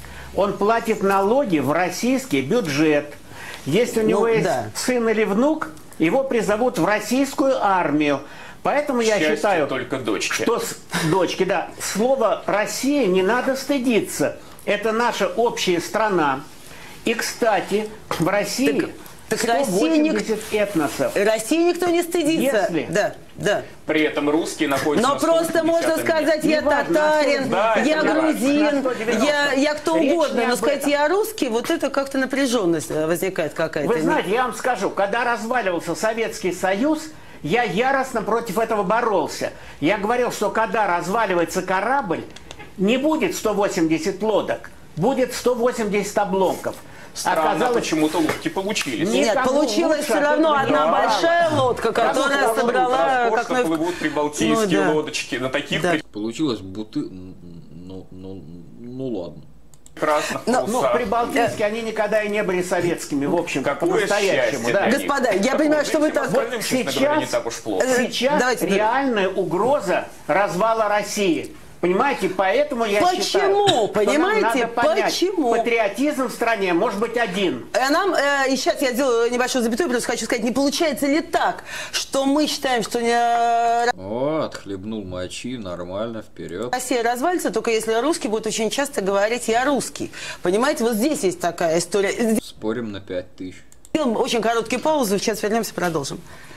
Он платит налоги в российский бюджет. Если у него ну, есть да. сын или внук, его призовут в российскую армию. Поэтому я счастью, считаю, только дочки. что дочки, да, слово «Россия» не надо стыдиться. Это наша общая страна. И, кстати, в России так, так сто восемьдесят этносов. России никто не стыдится. Если... Да, да. При этом русские находятся Но на просто можно сказать: я татарин, да, я грузин, я, я кто Речь угодно, но сказать «я русский», вот это как-то напряженность возникает какая-то. Вы знаете, я вам скажу, когда разваливался Советский Союз, я яростно против этого боролся. Я говорил, что когда разваливается корабль, не будет сто восемьдесят лодок, будет сто восемьдесят обломков. Странно, оказалось, почему-то лодки получились. Нет, получилась все равно одна большая лодка, которая да, собрала... Как мы... плывут прибалтийские ну, да. лодочки. На таких... Да. Получилось буты... Ну, ну, ну ладно. Красных но, но прибалтийские, они никогда и не были советскими, в общем, по-настоящему. Да. Господа, я Какое понимаю, что вы так... Вот сейчас говоря, не так уж плохо. Сейчас Давайте, реальная да. угроза развала России. Понимаете, поэтому я почему? считаю, Почему? Понимаете, почему? Патриотизм в стране может быть один. А нам, э, и сейчас я сделаю небольшую запятую, просто хочу сказать, не получается ли так, что мы считаем, что... Не... О, отхлебнул мочи, нормально, вперед. Россия развалится, только если русский будет очень часто говорить «я русский». Понимаете, вот здесь есть такая история. Спорим на пять тысяч. Сделаем очень короткие паузы, сейчас вернемся, продолжим.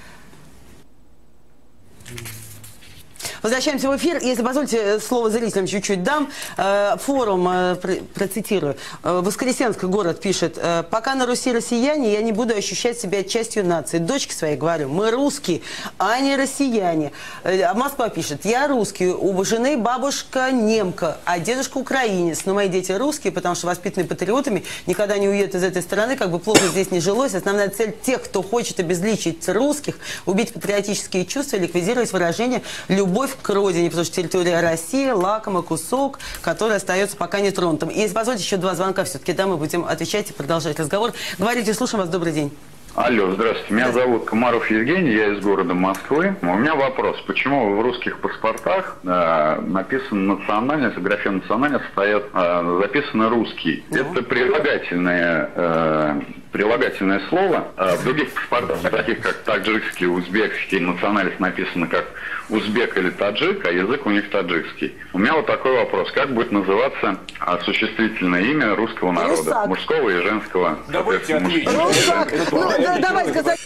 Возвращаемся в эфир. Если позволите, слово зрителям чуть-чуть дам. Форум, процитирую. Воскресенский город пишет: «Пока на Руси россияне, я не буду ощущать себя частью нации. Дочке своей говорю, мы русские, а не россияне». А Москва пишет: «Я русский, у жены бабушка немка, а дедушка украинец. Но мои дети русские, потому что воспитаны патриотами, никогда не уедут из этой страны, как бы плохо здесь не жилось. Основная цель тех, кто хочет обезличить русских, убить патриотические чувства, ликвидировать выражение «любовь к родине», потому что территория России — лакомый кусок, который остается пока не тронутым». И если позволите, еще два звонка все-таки, да, мы будем отвечать и продолжать разговор. Говорите, слушаем вас, добрый день. Алло, здравствуйте, меня зовут Комаров Евгений, я из города Москвы. У меня вопрос, почему в русских паспортах э, написано национальность, в графе национальность стоят, э, записано русский. Ну. Это прилагательное, э, прилагательное слово. А в других паспортах, таких как таджикский, узбекский, национальность написано как узбек или таджик, а язык у них таджикский. У меня вот такой вопрос, как будет называться существительное имя русского народа, Русак. Мужского и женского? Давайте ответим. Русак! Ну, да, давай сказать.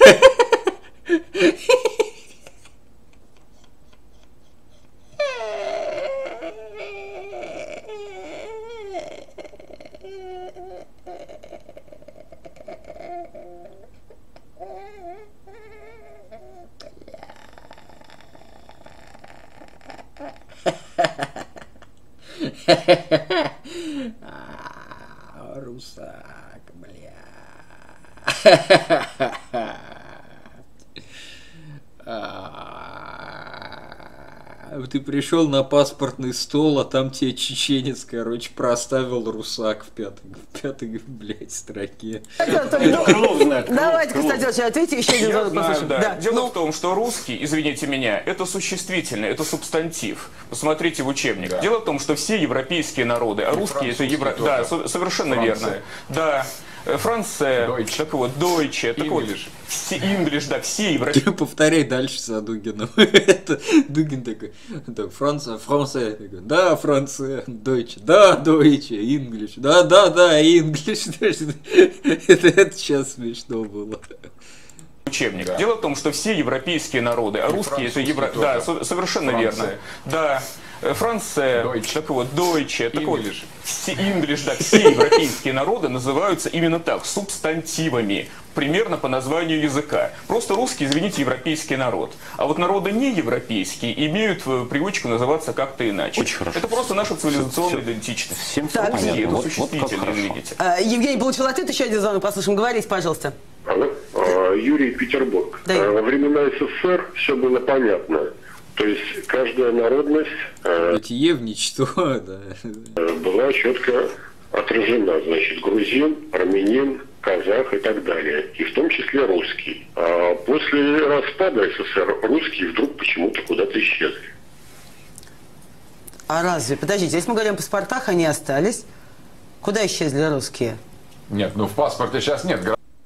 Русак, бля. Ты пришел на паспортный стол, а там тебе чеченец, короче, проставил русак в пятой, в пятой, блядь, строке. Давайте, Константин, ответьте, еще один звонок послушаем. Да. Дело в том, что русский, извините меня, это существительное, это субстантив. Посмотрите в учебник. Да. Дело в том, что все европейские народы, а русские это евро... Да, совершенно Франция. Верно. Да. Франция, так вот, Deutsche, так вот, все English, да, все европейские. Повторяй дальше за Дугином. Это Дугин такой, да, Франция, Франция, да, Франция, Deutsche, да, Deutsche, English, да, да, да, English. Это, это сейчас смешно было. Учебник. Да. Дело в том, что все европейские народы, а русские это евро... Да, совершенно Франция. Верно. Да. Франция, Deutsche. Так вот, Deutsche, так вот, все English, да, все европейские народы называются именно так, субстантивами, примерно по названию языка. Просто русский, извините, европейский народ. А вот народы не европейские имеют привычку называться как-то иначе. Очень хорошо. Это просто наша цивилизационная все, идентичность. Всем все понятно. Это вот, существительное, вот видите. А, Евгений получил ответ, еще один звонок послушаем. Говорите, пожалуйста. Алло. А, Юрий, Петербург. Да. А, во времена СССР все было понятно. То есть каждая народность э, Евничество, да. была четко отражена. Значит, грузин, армянин, казах и так далее. И в том числе русский. А после распада СССР русские вдруг почему-то куда-то исчезли. А разве? Подождите, если мы говорим о паспортах, они остались. Куда исчезли русские? Нет, ну в паспорте сейчас нет.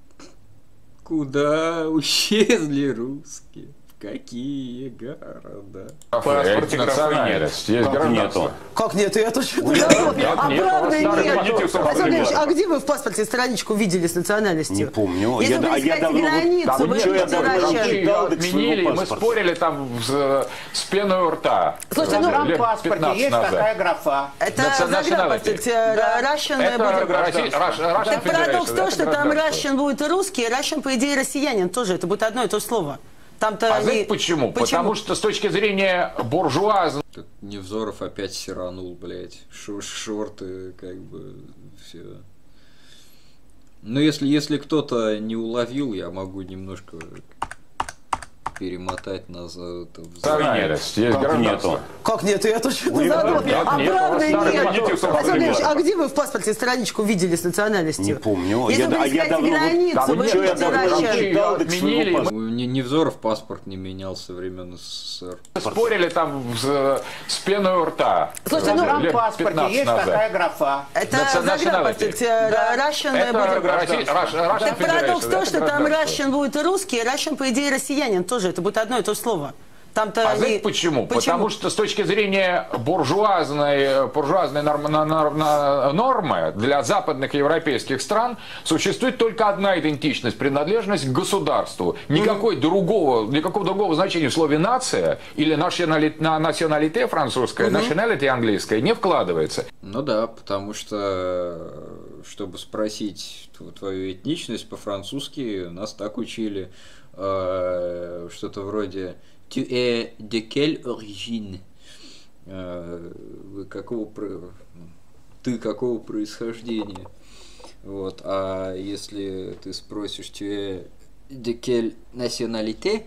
Куда исчезли русские? Какие города? В паспорте национальность. Есть гражданство. Как нет? Я тоже не забыл. А правда нет. А где вы в паспорте страничку видели с национальностью? Не помню. Если вы пересекаете границу, вы отменили, мы спорили там с пеной у рта. Слушайте, ну в паспорте есть такая графа. Это загранпаспорт. Russian будет... Так парадокс в том, что там Russian будет русский, Russian, по идее, россиянин тоже. Это будет одно и то же слово. Там-то а они... знаете почему? почему? Потому что с точки зрения буржуазного... Невзоров опять сиранул, блядь. Шорты, как бы, все. Ну, если, если кто-то не уловил, я могу немножко перемотать назад. Национальность. Есть гражданство. Как нет? Я тоже не задумал. А правда нет. А где вы в паспорте страничку видели с национальностью? Не помню. Если вы пересекаете границу, вы отменили. Невзоров паспорт не менял со времен СССР. Спорили там с пеной у рта. Слушайте, ну в паспорте есть такая графа. Это загранпаспорт. Russian будет... Так парадокс в том, что там Russian будет русский, Russian, по идее, россиянин тоже. Это будет одно и то же слово. Там-то а они... знаете почему? почему? Потому что с точки зрения буржуазной, буржуазной норм, норм, нормы для западных европейских стран существует только одна идентичность, принадлежность к государству. Никакой mm-hmm. другого, никакого другого значения в слове «нация» или «националите» французское, «nationality» английское не вкладывается. Ну да, потому что, чтобы спросить твою этничность по-французски, нас так учили. Что-то вроде «Tu es de quelle origine?» Вы какого, ты какого происхождения? Вот. А если ты спросишь «Tu es de quelle nationalité?»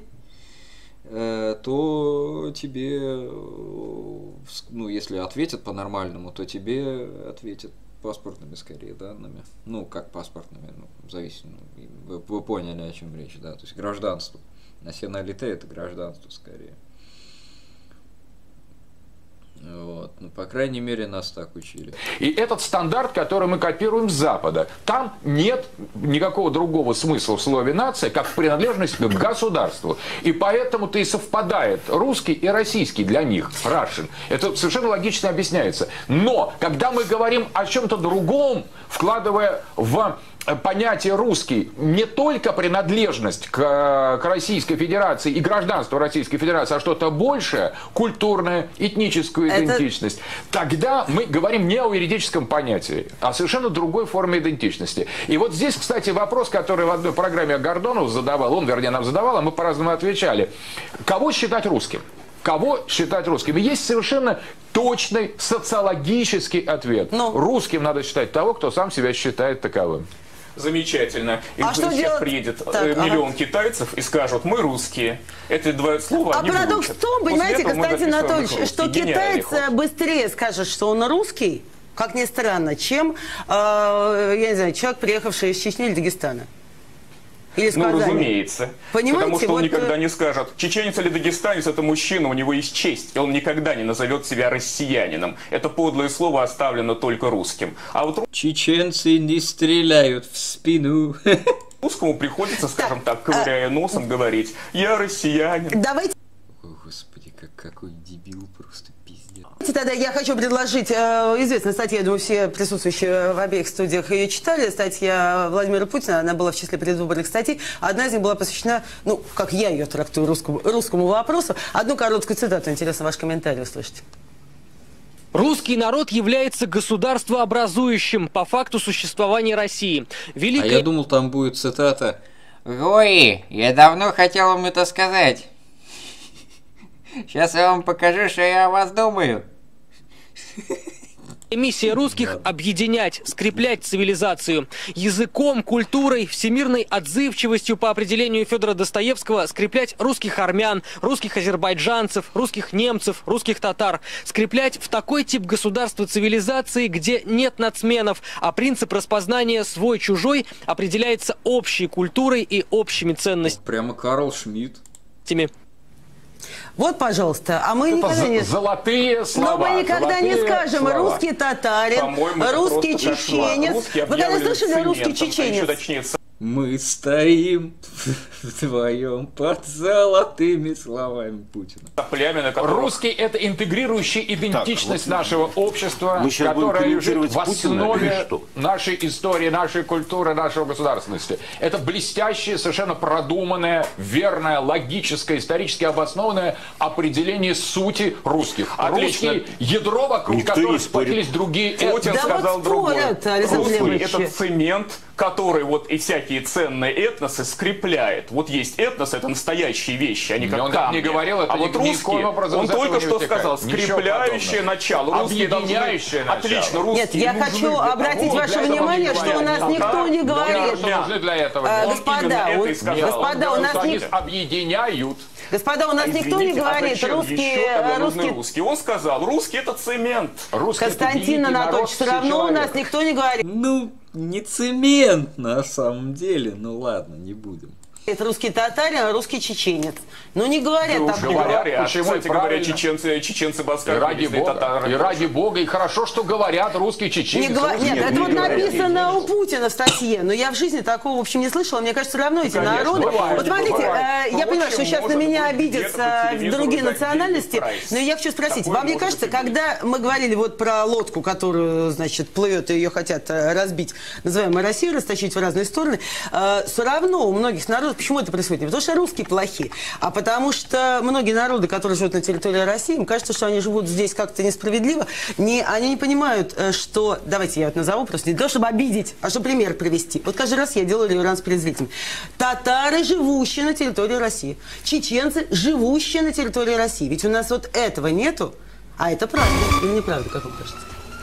то тебе, ну, если ответят по-нормальному, то тебе ответят паспортными, скорее, данными. Ну, как паспортными, ну, зависит. Ну, вы, вы поняли, о чем речь, да. То есть гражданство. Националите — это гражданство, скорее. Вот. Ну, по крайней мере, нас так учили. И этот стандарт, который мы копируем с Запада, там нет никакого другого смысла в слове «нация», как принадлежность к государству. И поэтому-то и совпадает русский и российский для них, Russian. Это совершенно логично объясняется. Но, когда мы говорим о чем-то другом, вкладывая в понятие «русский» не только принадлежность к, к Российской Федерации и гражданство Российской Федерации, а что-то большее, культурное, этническую Это... идентичность, тогда мы говорим не о юридическом понятии, а совершенно другой форме идентичности. И вот здесь, кстати, вопрос, который в одной программе Гордонов задавал, он, вернее, нам задавал, а мы по-разному отвечали. Кого считать русским? Кого считать русским? Есть совершенно точный социологический ответ. Но... Русским надо считать того, кто сам себя считает таковым. Замечательно. И А что сейчас делать? приедет Так, э, миллион ага. китайцев и скажут, мы русские. Эти два слова А они парадокс выучат. в том, После понимаете, этого мы Константин записываем Анатольевич, их русский. что Гениальный китаец ход. быстрее скажет, что он русский, как ни странно, чем, э, я не знаю, человек, приехавший из Чечни или Дагестана. Или из Ну, Казани. разумеется. Понимаете, Потому что он вот, никогда не скажет, чеченец или дагестанец – это мужчина, у него есть честь. И он никогда не назовет себя россиянином. Это подлое слово оставлено только русским. А вот чеченцы не стреляют в спину. русскому приходится, скажем так, ковыряя носом, говорить «я россиянин». Давайте. О, Господи, как, какой дебил, просто пиздец. Тогда я хочу предложить э, известную статью, я думаю, все присутствующие в обеих студиях ее читали, статья Владимира Путина, она была в числе предвыборных статей, одна из них была посвящена, ну, как я ее трактую, русскому, русскому вопросу. Одну короткую цитату, интересно, ваш комментарий услышать. Русский народ является государствообразующим по факту существования России. Великая... А я думал, там будет цитата Ой, я давно хотел вам это сказать. Сейчас я вам покажу, что я о вас думаю. Миссия русских – объединять, скреплять цивилизацию. Языком, культурой, всемирной отзывчивостью по определению Федора Достоевского скреплять русских армян, русских азербайджанцев, русских немцев, русских татар. Скреплять в такой тип государства цивилизации, где нет нацменов, а принцип распознания свой-чужой определяется общей культурой и общими ценностями. Прямо Карл Шмидт. Вот, пожалуйста, а мы это никогда не... Золотые слова. Но мы никогда не скажем слова. русский татарин, русский чеченец. Вы когда слышали русский чеченец? Мы стоим вдвоем под золотыми словами Путина. Русский – это интегрирующая идентичность так, вот нашего общества, которая лежит в основе нашей истории, нашей культуры, нашей государственности. Это блестящее, совершенно продуманное, верное, логическое, исторически обоснованное определение сути русских. Отлично. Русский – ядро, вокруг Никто которого сплотились другие Путин этносы. сказал вот другое. спорят, Русский – это цемент, который вот и всякие ценные этносы скрепляет. Вот есть этнос, это настоящие вещи, они как он камни. не говорил, это а вот ни, русские, образом он только что вытекает. сказал, скрепляющее начало. Русские Объединяющее должны... начало. Отлично, русские Нет, я хочу нужны обратить для ваше того. внимание, что у нас никто не говорит. Нужны для этого. А, Он господа, именно у- это и сказал. господа, Он у нас говорил, ник- что они объединяют. Господа, у нас А никто не извините, а говорит, зачем русские, еще тогда нужны русские... русские? Он сказал, русский это цемент. Русский Константин Анатольевич, все равно у нас никто не говорит. Ну, не цемент на самом деле, ну ладно, не будем. Это русский татарин, а русский чеченец. Ну не говорят Да уж такого. говорят, Почему? кстати говоря, Правильно. чеченцы, чеченцы И баскают, ради если бога, татары и тоже. ради бога, и хорошо, что говорят русские чеченцы. Не говор- русские. Нет, это не вот говорят. написано у Путина в статье, но я в жизни такого, в общем, не слышала. Мне кажется, все равно эти конечно, народы... бывает, Вот смотрите, бывает. э, я Ну, понимаю, что очень сейчас на может меня быть обидятся где-то по телевизору другие за национальности, деньги прайс. но я хочу спросить, Такое вам не может кажется, быть. когда мы говорили вот про лодку, которую, значит, плывет и ее хотят э, разбить, называемую Россию, растащить в разные стороны, э, все равно у многих народов, почему это происходит? Не потому что русские плохие, а потому что многие народы, которые живут на территории России, им кажется, что они живут здесь как-то несправедливо. Не, они не понимают, э, что... Давайте я вот назову просто не то, чтобы обидеть, а чтобы пример привести. Вот каждый раз я делаю реверанс перед зрителями. Татары, живущие на территории России. Чеченцы, живущие на территории России. Ведь у нас вот этого нету, а это правда. Или неправда, как вам кажется?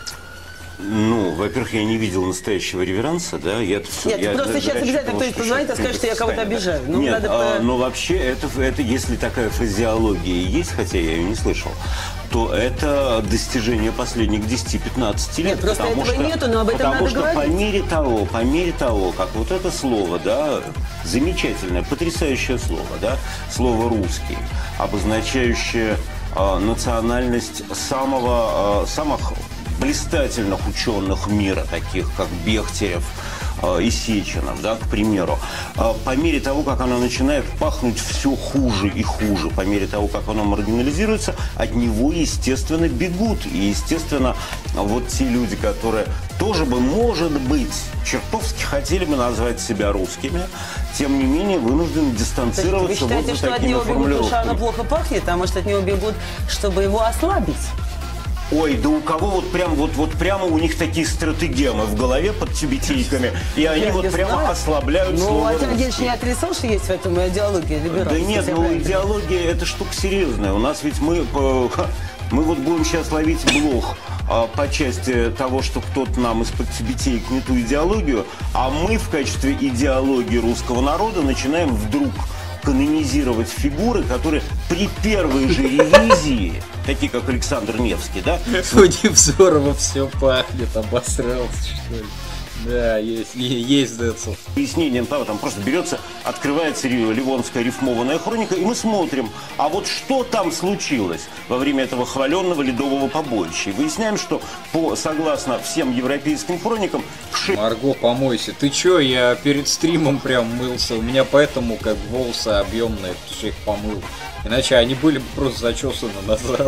Ну, во-первых, я не видел настоящего реверанса, да. Я, Нет, я просто сейчас обязательно потому, кто-нибудь что позвонит и сейчас скажет, что я кого-то встанет, да. обижаю. Ну, Нет, надо а, по- но вообще, это, это, если такая фразеология есть, хотя я ее не слышал, то это достижение последних десяти-пятнадцати лет. Нет, просто потому этого что, нету, но об этом потому надо что говорить. по мере того, по мере того, как вот это слово, да, замечательное, потрясающее слово, да, слово «русский», обозначающее э, национальность самого, э, самых блистательных ученых мира, таких как Бехтерев э, и Сеченов, да, к примеру. Э, по мере того, как оно начинает пахнуть все хуже и хуже, по мере того, как оно маргинализируется, от него, естественно, бегут. И, естественно, вот те люди, которые тоже бы, может быть, чертовски хотели бы назвать себя русскими, тем не менее вынуждены дистанцироваться. Вы считаете, вот за что от такими него бегут, потому что оно формулировками. плохо пахнет, а может от него бегут, чтобы его ослабить? Ой, да у кого вот прям вот, вот прямо у них такие стратегемы в голове под тюбетейками, и они Я вот не прямо знаю. ослабляют Ну, слово Владимир Владимирович «русский». не отрицал, что есть в этом идеология либеральности. Да нет, если я ну правильно идеология это штука серьезная. У нас ведь мы, э, мы вот будем сейчас ловить блох э, по части того, что кто-то нам из-под тибетеек не ту идеологию, а мы в качестве идеологии русского народа начинаем вдруг канонизировать фигуры, которые при первой же ревизии, такие как Александр Невский, да? У Невзорова все пахнет, обосрался, что ли. Да, есть, есть Децл. Пояснением того, там просто берется, открывается ливонская рифмованная хроника, и мы смотрим, а вот что там случилось во время этого хваленного ледового побоища. И выясняем, что по, согласно всем европейским хроникам... Ше... Марго, помойся. Ты чё, я перед стримом прям мылся. У меня поэтому как волосы объемные, потому что я их помыл. Иначе они были бы просто зачесаны назад.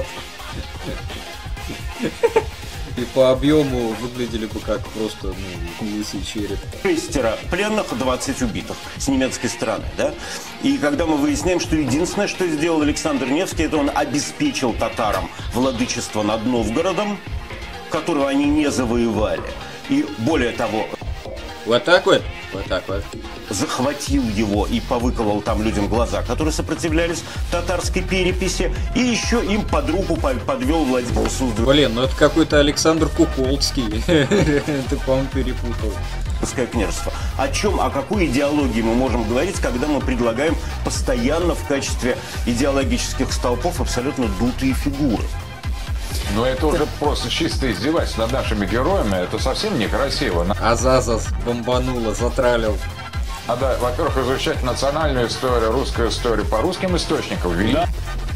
И по объему выглядели бы как просто, ну, лысый череп. Шестеро пленных, двадцать убитых с немецкой стороны, да? И когда мы выясняем, что единственное, что сделал Александр Невский, это он обеспечил татарам владычество над Новгородом, которого они не завоевали. И более того... Вот так вот? Вот так вот. Захватил его и повыколол там людям глаза, которые сопротивлялись татарской переписи, и еще им под руку подвел Владимир Суздаль. Блин, ну это какой-то Александр Куколдский. Ты, по-моему, перепутал. Княжество. О чем, о какой идеологии мы можем говорить, когда мы предлагаем постоянно в качестве идеологических столпов абсолютно дутые фигуры? Но это уже просто чисто издевательство над нашими героями, это совсем некрасиво. Азазас бомбануло, затралил. Надо, во-первых, изучать национальную историю, русскую историю по русским источникам. Да.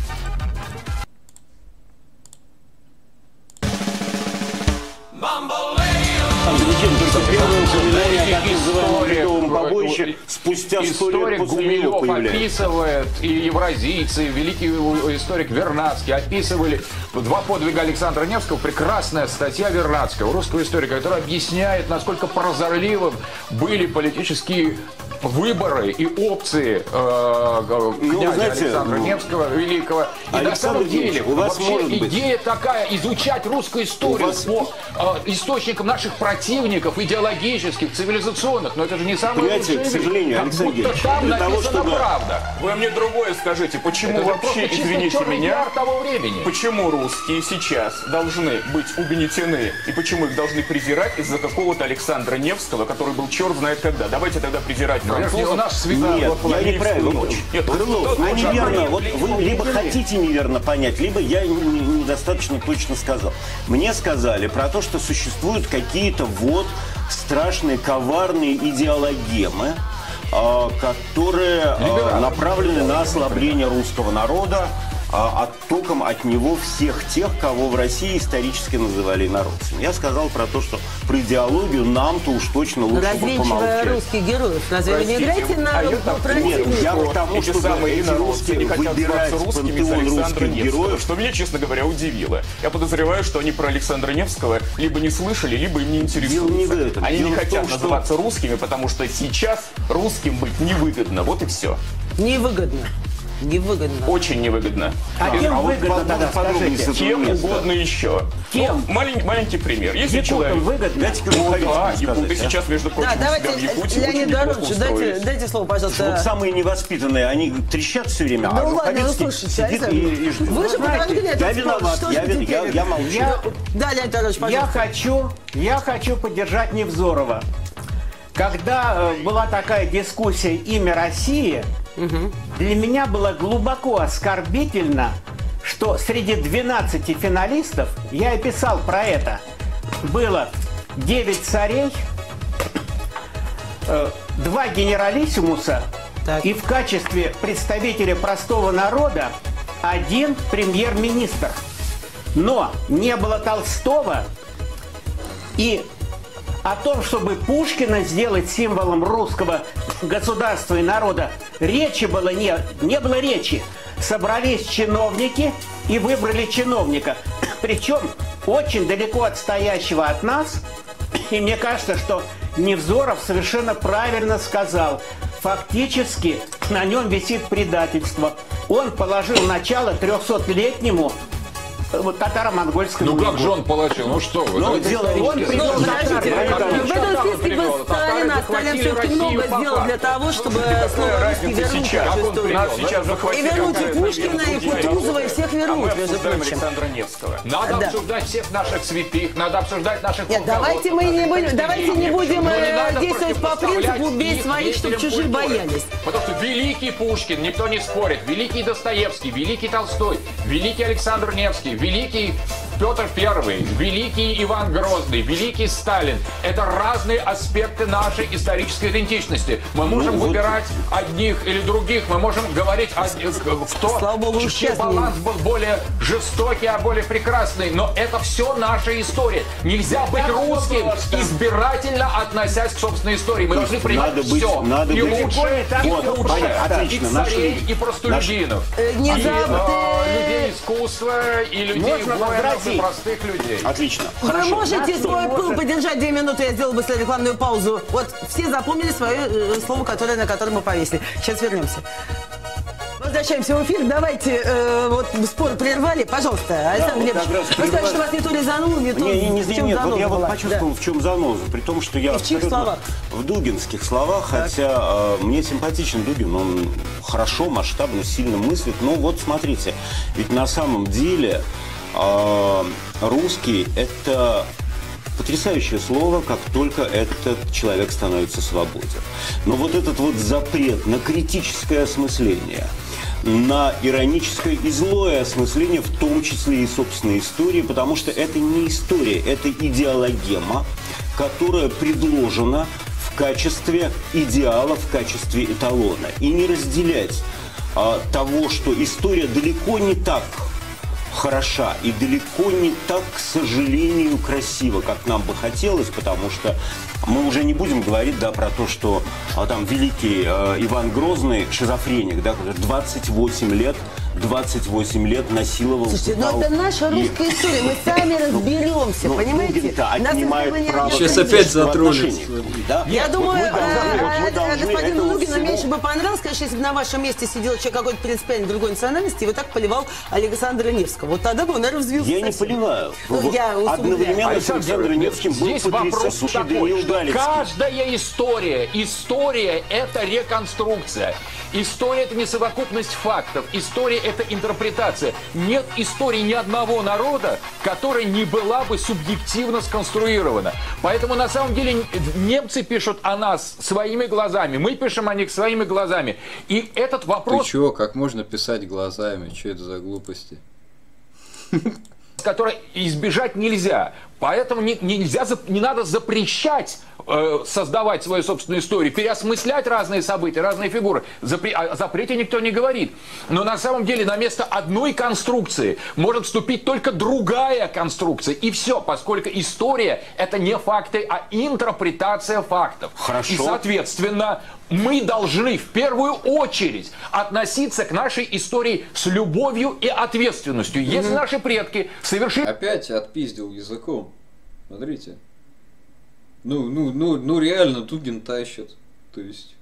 Спустя историк Гумилев описывает, и евразийцы, великий историк Вернадский описывали два подвига Александра Невского. Прекрасная статья Вернадского, русского историка, которая объясняет, насколько прозорливым были политические выборы и опции э, князя ну, знаете, Александра ну, Невского великого. И Александр на самом деле у вас вообще идея быть... такая, изучать русскую историю вас... по э, источникам наших противников, идеологических, цивилизационных, но это же не самое лучшее. К сожалению, Александр Георгиевич, там для написана того, чтобы... правда. Вы мне другое скажите, почему это вообще, извините меня, того времени. Почему русские сейчас должны быть угнетены и почему их должны презирать из-за какого-то Александра Невского, который был черт знает когда? Давайте тогда презирать французов. Нет, я неправильно. Нет, Крылов, вы неверно. Вот вы либо хотите неверно понять, либо я недостаточно точно сказал. Мне сказали про то, что существуют какие-то вот страшные, коварные идеологемы, которые направлены на ослабление русского народа, оттоком от него всех тех, кого в России исторически называли инородцами. Я сказал про то, что про идеологию нам-то уж точно лучше бы помолчать. Русских героев, разве вы не играете на Нет, я к тому, что самые инородцы не хотят зваться русскими из Александра Невского, что меня, честно говоря, удивило. Я подозреваю, что они про Александра Невского либо не слышали, либо им не интересуются. Они не хотят называться русскими, потому что сейчас русским быть невыгодно. Вот и все. Невыгодно. Невыгодно. Очень невыгодно. А кем а выгодно вот тогда, скажите? Кем угодно еще. Кем? Ну, маленький, маленький пример. Если Якутам человек... выгодно? Дайте-ка ну, да, Якуты сейчас, между прочим, да, давайте, себя в Якутии Леонид очень Дорович, дайте, дайте слово, пожалуйста. Вот самые невоспитанные, они трещат все время, да а ладно, ну слушайте, сидит и, и ждет. Вы же подтвердили Я виноват, что я, я, я, я молчу. Я, да, Леонид Дорович, пожалуйста. Я хочу, я хочу поддержать Невзорова. Когда э, была такая дискуссия «Имя России», угу. для меня было глубоко оскорбительно, что среди двенадцати финалистов, я и писал про это, было девять царей, э, два генералиссимуса так. и в качестве представителя простого народа один премьер-министр. Но не было Толстого, и о том, чтобы Пушкина сделать символом русского государства и народа, речи было не, не было речи. Собрались чиновники и выбрали чиновника. Причем очень далеко отстоящего от нас. И мне кажется, что Невзоров совершенно правильно сказал. Фактически на нем висит предательство. Он положил начало трехсотлетнему вот, татаро-монгольском Ну как иго. же он получил? Ну что вы? Ну, это дело- исторически. он привел Ну, татар, подождите, Майдан. в этом списке бы Сталин, а Сталин все-таки много сделал для того, чтобы слово «русский» вернуть в нашу историю. Нас сейчас И вернуть и Пушкина, и Кутузова, и всех вернуть, между прочим. Александра Невского. Надо Да. обсуждать всех наших святых, надо обсуждать наших Нет, давайте мы не будем, давайте не будем Но не э, надо действовать по противопоставлять принципу «бей их своих, чтобы деятелям чужие культуры. боялись». Потому что великий Пушкин, никто не спорит, великий Достоевский, великий Толстой, великий Александр Невский, великий Петр Первый, великий Иван Грозный, великий Сталин. Это разные аспекты нашей исторической идентичности. Мы можем вот- выбирать одних или других, мы можем говорить, о, кто, Слава богу, чей сейчас баланс был более жестокий, а более прекрасный. Но это все наша история. Нельзя быть русским, избирательно относясь к собственной истории. Мы должны принимать Надо быть- все. надо и быть- лучшее, и Вот, худшее. понятно, отлично, И царей, нашли. и простолюдинов. Э, не И, заб- э, людей искусства, и людей Можно воинов, и возразить. простых людей. Отлично. Вы Хорошо. можете Нас свой не пыл может- подержать две минуты, я сделала быстро рекламную паузу. Вот все запомнили свое э, слово, которое, на которое мы повесили. Сейчас вернемся. Возвращаемся в эфир. Давайте, э, вот спор прервали. Пожалуйста, Александр вот Глебович, как раз вы сказали, прервали. что вас не то резануло, не то Не, не, не, в чем нет, вот заноза я вот была. почувствовал, в чем заноза, при том, что я И в чьих абсолютно словах? в дугинских словах, хотя э, мне симпатичен Дугин, он хорошо, масштабно, сильно мыслит, но вот смотрите, ведь на самом деле э, русский – это потрясающее слово, как только этот человек становится свободен. Но вот этот вот запрет на критическое осмысление, на ироническое и злое осмысление, в том числе и собственной истории, потому что это не история, это идеологема, которая предложена в качестве идеала, в качестве эталона. И не разделять а, того, что история далеко не так хороша и далеко не так, к сожалению, красиво, как нам бы хотелось, потому что мы уже не будем говорить, да, про то, что а, там великий э, Иван Грозный, шизофреник, да, двадцать восемь лет, двадцать восемь лет насиловал. Слушайте, ну пытал это наша и- русская история, мы сами разберемся, ну, понимаете? Дугин-то Нас отнимает это не право Сейчас отнимает. опять критического затронется. отношения к нему, да? Я Вот думаю, мы должны- э, вот мы э, должны господину этому Дугину всему- меньше бы понравилось, конечно, если бы на вашем месте сидел человек какой-то принципиально другой национальности и вот так поливал Александра Невского. Вот тогда бы он, наверное, взвился. Я не совсем. понимаю. Ну, я усугубляю. Одновременно с Александром Невским был Здесь потрясающий вопрос такой, Даниил что Галицкий. каждая история, история – это реконструкция. История – это не совокупность фактов. История – это интерпретация. Нет истории ни одного народа, которая не была бы субъективно сконструирована. Поэтому, на самом деле, немцы пишут о нас своими глазами, мы пишем о них своими глазами. И этот Ты вопрос, чё, как можно писать глазами? Что это за глупости? который избежать нельзя. Поэтому не, нельзя, зап- не надо запрещать э, создавать свою собственную историю, переосмыслять разные события, разные фигуры. Запре- о запрете никто не говорит. Но на самом деле на место одной конструкции может вступить только другая конструкция. И все, поскольку история – это не факты, а интерпретация фактов. Хорошо. И, соответственно, мы должны в первую очередь относиться к нашей истории с любовью и ответственностью. Если наши предки совершили... Опять отпиздил языком. Смотрите. Ну, ну, ну, ну реально Дугин тащит. То есть...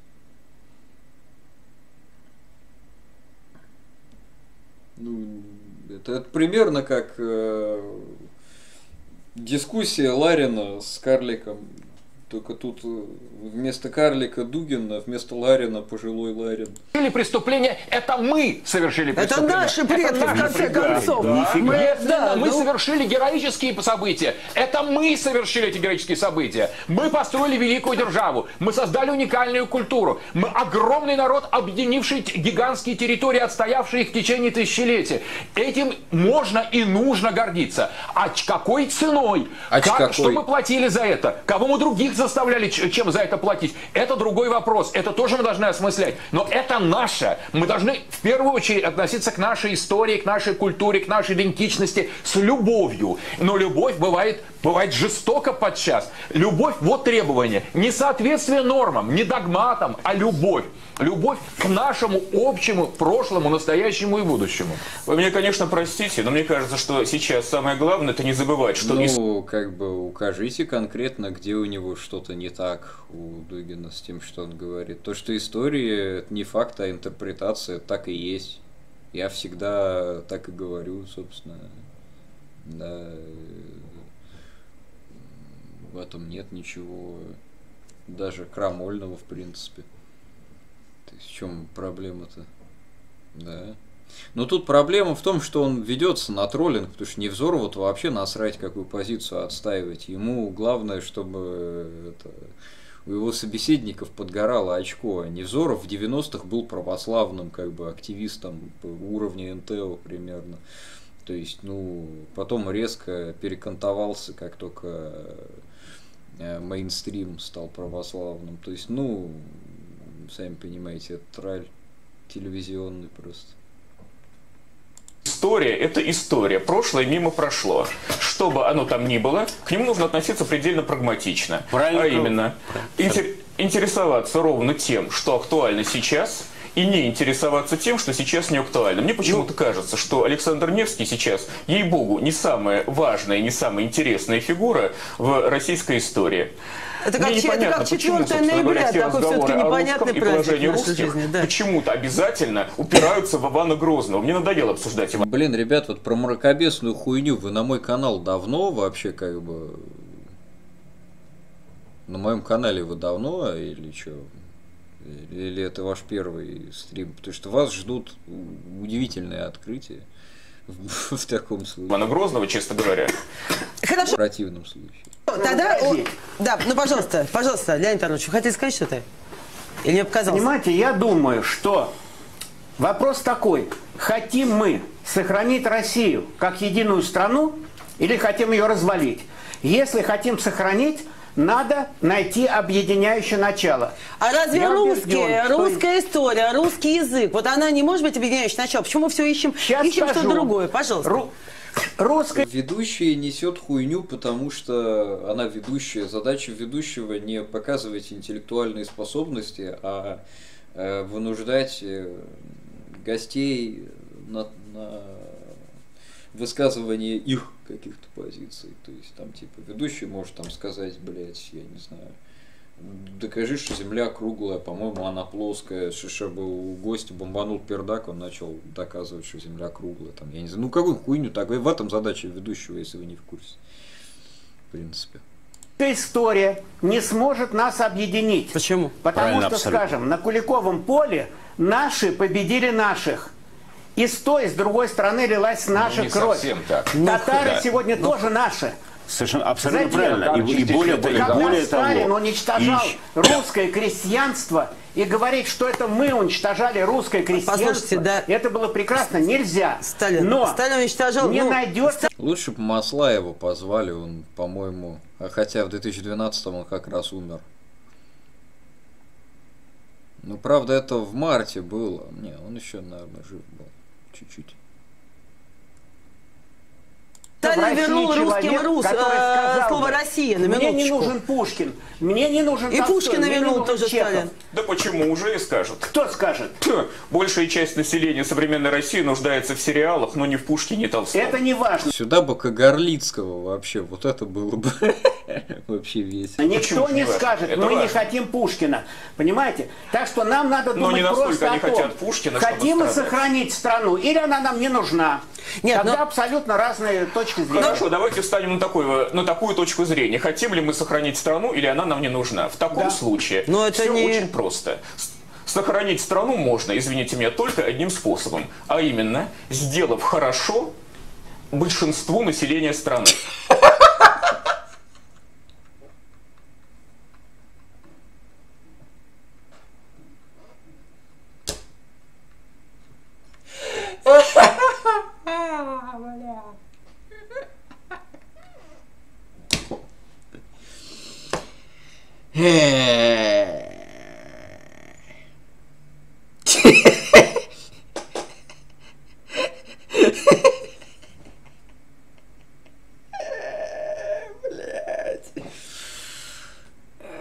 Ну, это, это примерно как э, дискуссия Ларина с карликом. Только тут э, вместо карлика Дугин, а вместо Ларина пожилой Ларин. преступления, это мы совершили Это преступления. наши предки, в конце Нифига, концов. да. Мы- Мы, да, мы ну. совершили героические события. Это мы совершили эти героические события. Мы построили великую державу. Мы создали уникальную культуру. Мы огромный народ, объединивший гигантские территории, отстоявшие их в течение тысячелетий. Этим можно и нужно гордиться. А ч- какой ценой? А ч Как- какой? Что мы платили за это? Кого мы других заставляли ч- чем за это платить? Это другой вопрос. Это тоже мы должны осмыслять. Но это наше. Мы должны в первую очередь относиться к нашей истории, к нашей культуре, к нашей идентичности с любовью. Но любовь бывает, бывает жестоко подчас. Любовь – вот требование. Не соответствие нормам, не догматам, а любовь. Любовь к нашему общему прошлому, настоящему и будущему. Вы меня, конечно, простите, но мне кажется, что сейчас самое главное – это не забывать, что Ну, ис- как бы укажите конкретно, где у него что-то не так, у Дугина, с тем, что он говорит. То, что история – это не факт, а интерпретация, так и есть. Я всегда так и говорю, собственно. Да, в этом нет ничего даже крамольного, в принципе. То есть в чем проблема-то? Да. Но тут проблема в том, что он ведется на троллинг, потому что Невзорову вообще насрать, какую позицию отстаивать. Ему главное, чтобы это, у его собеседников подгорало очко. Невзоров в девяностых был православным как бы активистом уровня эн тэ о примерно. То есть, ну, потом резко перекантовался, как только мейнстрим стал православным. То есть, ну, сами понимаете, это траль телевизионный просто. История – это история. Прошлое мимо прошло. Что бы оно там ни было, к нему нужно относиться предельно прагматично. Правильно. А именно, интер- интересоваться ровно тем, что актуально сейчас, и не интересоваться тем, что сейчас не актуально. Мне почему-то кажется, что Александр Невский сейчас, ей-богу, не самая важная, не самая интересная фигура в российской истории. Это как, это как четвёртое ноября, такой все-таки непонятный праздник в нашей жизни. Да. Почему-то обязательно упираются в Ивана Грозного. Мне надоело обсуждать Ивана. Блин, ребят, вот про мракобесную хуйню вы на мой канал давно вообще как бы... На моем канале вы давно или что? Или это ваш первый стрим? Потому что вас ждут удивительные открытия в, в таком случае. Ивана Грозного, честно говоря. Хорошо. В противном случае. Тогда, о, да, ну пожалуйста, пожалуйста, Леонид Иванович, вы хотите сказать что-то? Или мне показалось? Понимаете, я думаю, что вопрос такой: хотим мы сохранить Россию как единую страну или хотим ее развалить? Если хотим сохранить, надо найти объединяющее начало. А разве Я русские, убежден, что... русская история, русский язык, вот она не может быть объединяющее начало? Почему мы все ищем, ищем что-то другое? Пожалуйста. Ру... Русская... Ведущая несет хуйню, потому что она ведущая. Задача ведущего не показывать интеллектуальные способности, а э, вынуждать гостей на, на высказывание их каких-то позиций. То есть там типа ведущий может там сказать, блять, я не знаю, докажи, что Земля круглая, по-моему, она плоская. Шиша был у гостя, бомбанул пердак, он начал доказывать, что Земля круглая. Там, я не знаю, ну какую хуйню так? В этом задача ведущего, если вы не в курсе. В принципе. История не сможет нас объединить. Почему? Потому Правильно, что, абсолютно. скажем, на Куликовом поле наши победили наших. И с той, и с другой стороны лилась наша не кровь. совсем так. Татары да. сегодня Ну, тоже наши. Совершенно абсолютно Затем, правильно. И, и более, и Когда более Сталин того, уничтожал и- русское крестьянство и говорить, что это мы уничтожали русское крестьянство, Послушайте, да. это было прекрасно, нельзя. Сталин, Но Сталин уничтожал... не ну, найдется... Лучше бы Маслаева позвали, он, по-моему, а хотя в две тысячи двенадцатом он как раз умер. Ну, правда, это в марте было. Не, он еще, наверное, жив был. Чуть-чуть. Сталин вернул русским рус, который э, сказал слово бы, «Россия» на мне не минуточку. нужен Пушкин, мне не нужен И Толстой, Пушкина мне не вернул нужен тоже Чехов. Сталин. Да почему? Уже и скажут. Кто скажет? Тьфу, большая часть населения современной России нуждается в сериалах, но не в Пушкине и Толстом. Это не важно. Сюда бы Кагарлицкого вообще, вот это было бы вообще весело. Никто не важно? скажет, Это мы не важно. хотим Пушкина. Понимаете? Так что нам надо Но думать не настолько просто они о том, хотят Пушкина, чтобы хотим мы страдать. сохранить страну, или она нам не нужна. Нет, Тогда но- абсолютно разные точки зрения. Хорошо, давайте встанем на, такой, на такую точку зрения. Хотим ли мы сохранить страну или она нам не нужна? В таком Да. случае Но это все не- очень просто. С- Сохранить страну можно, извините меня, только одним способом. А именно, сделав хорошо большинству населения страны.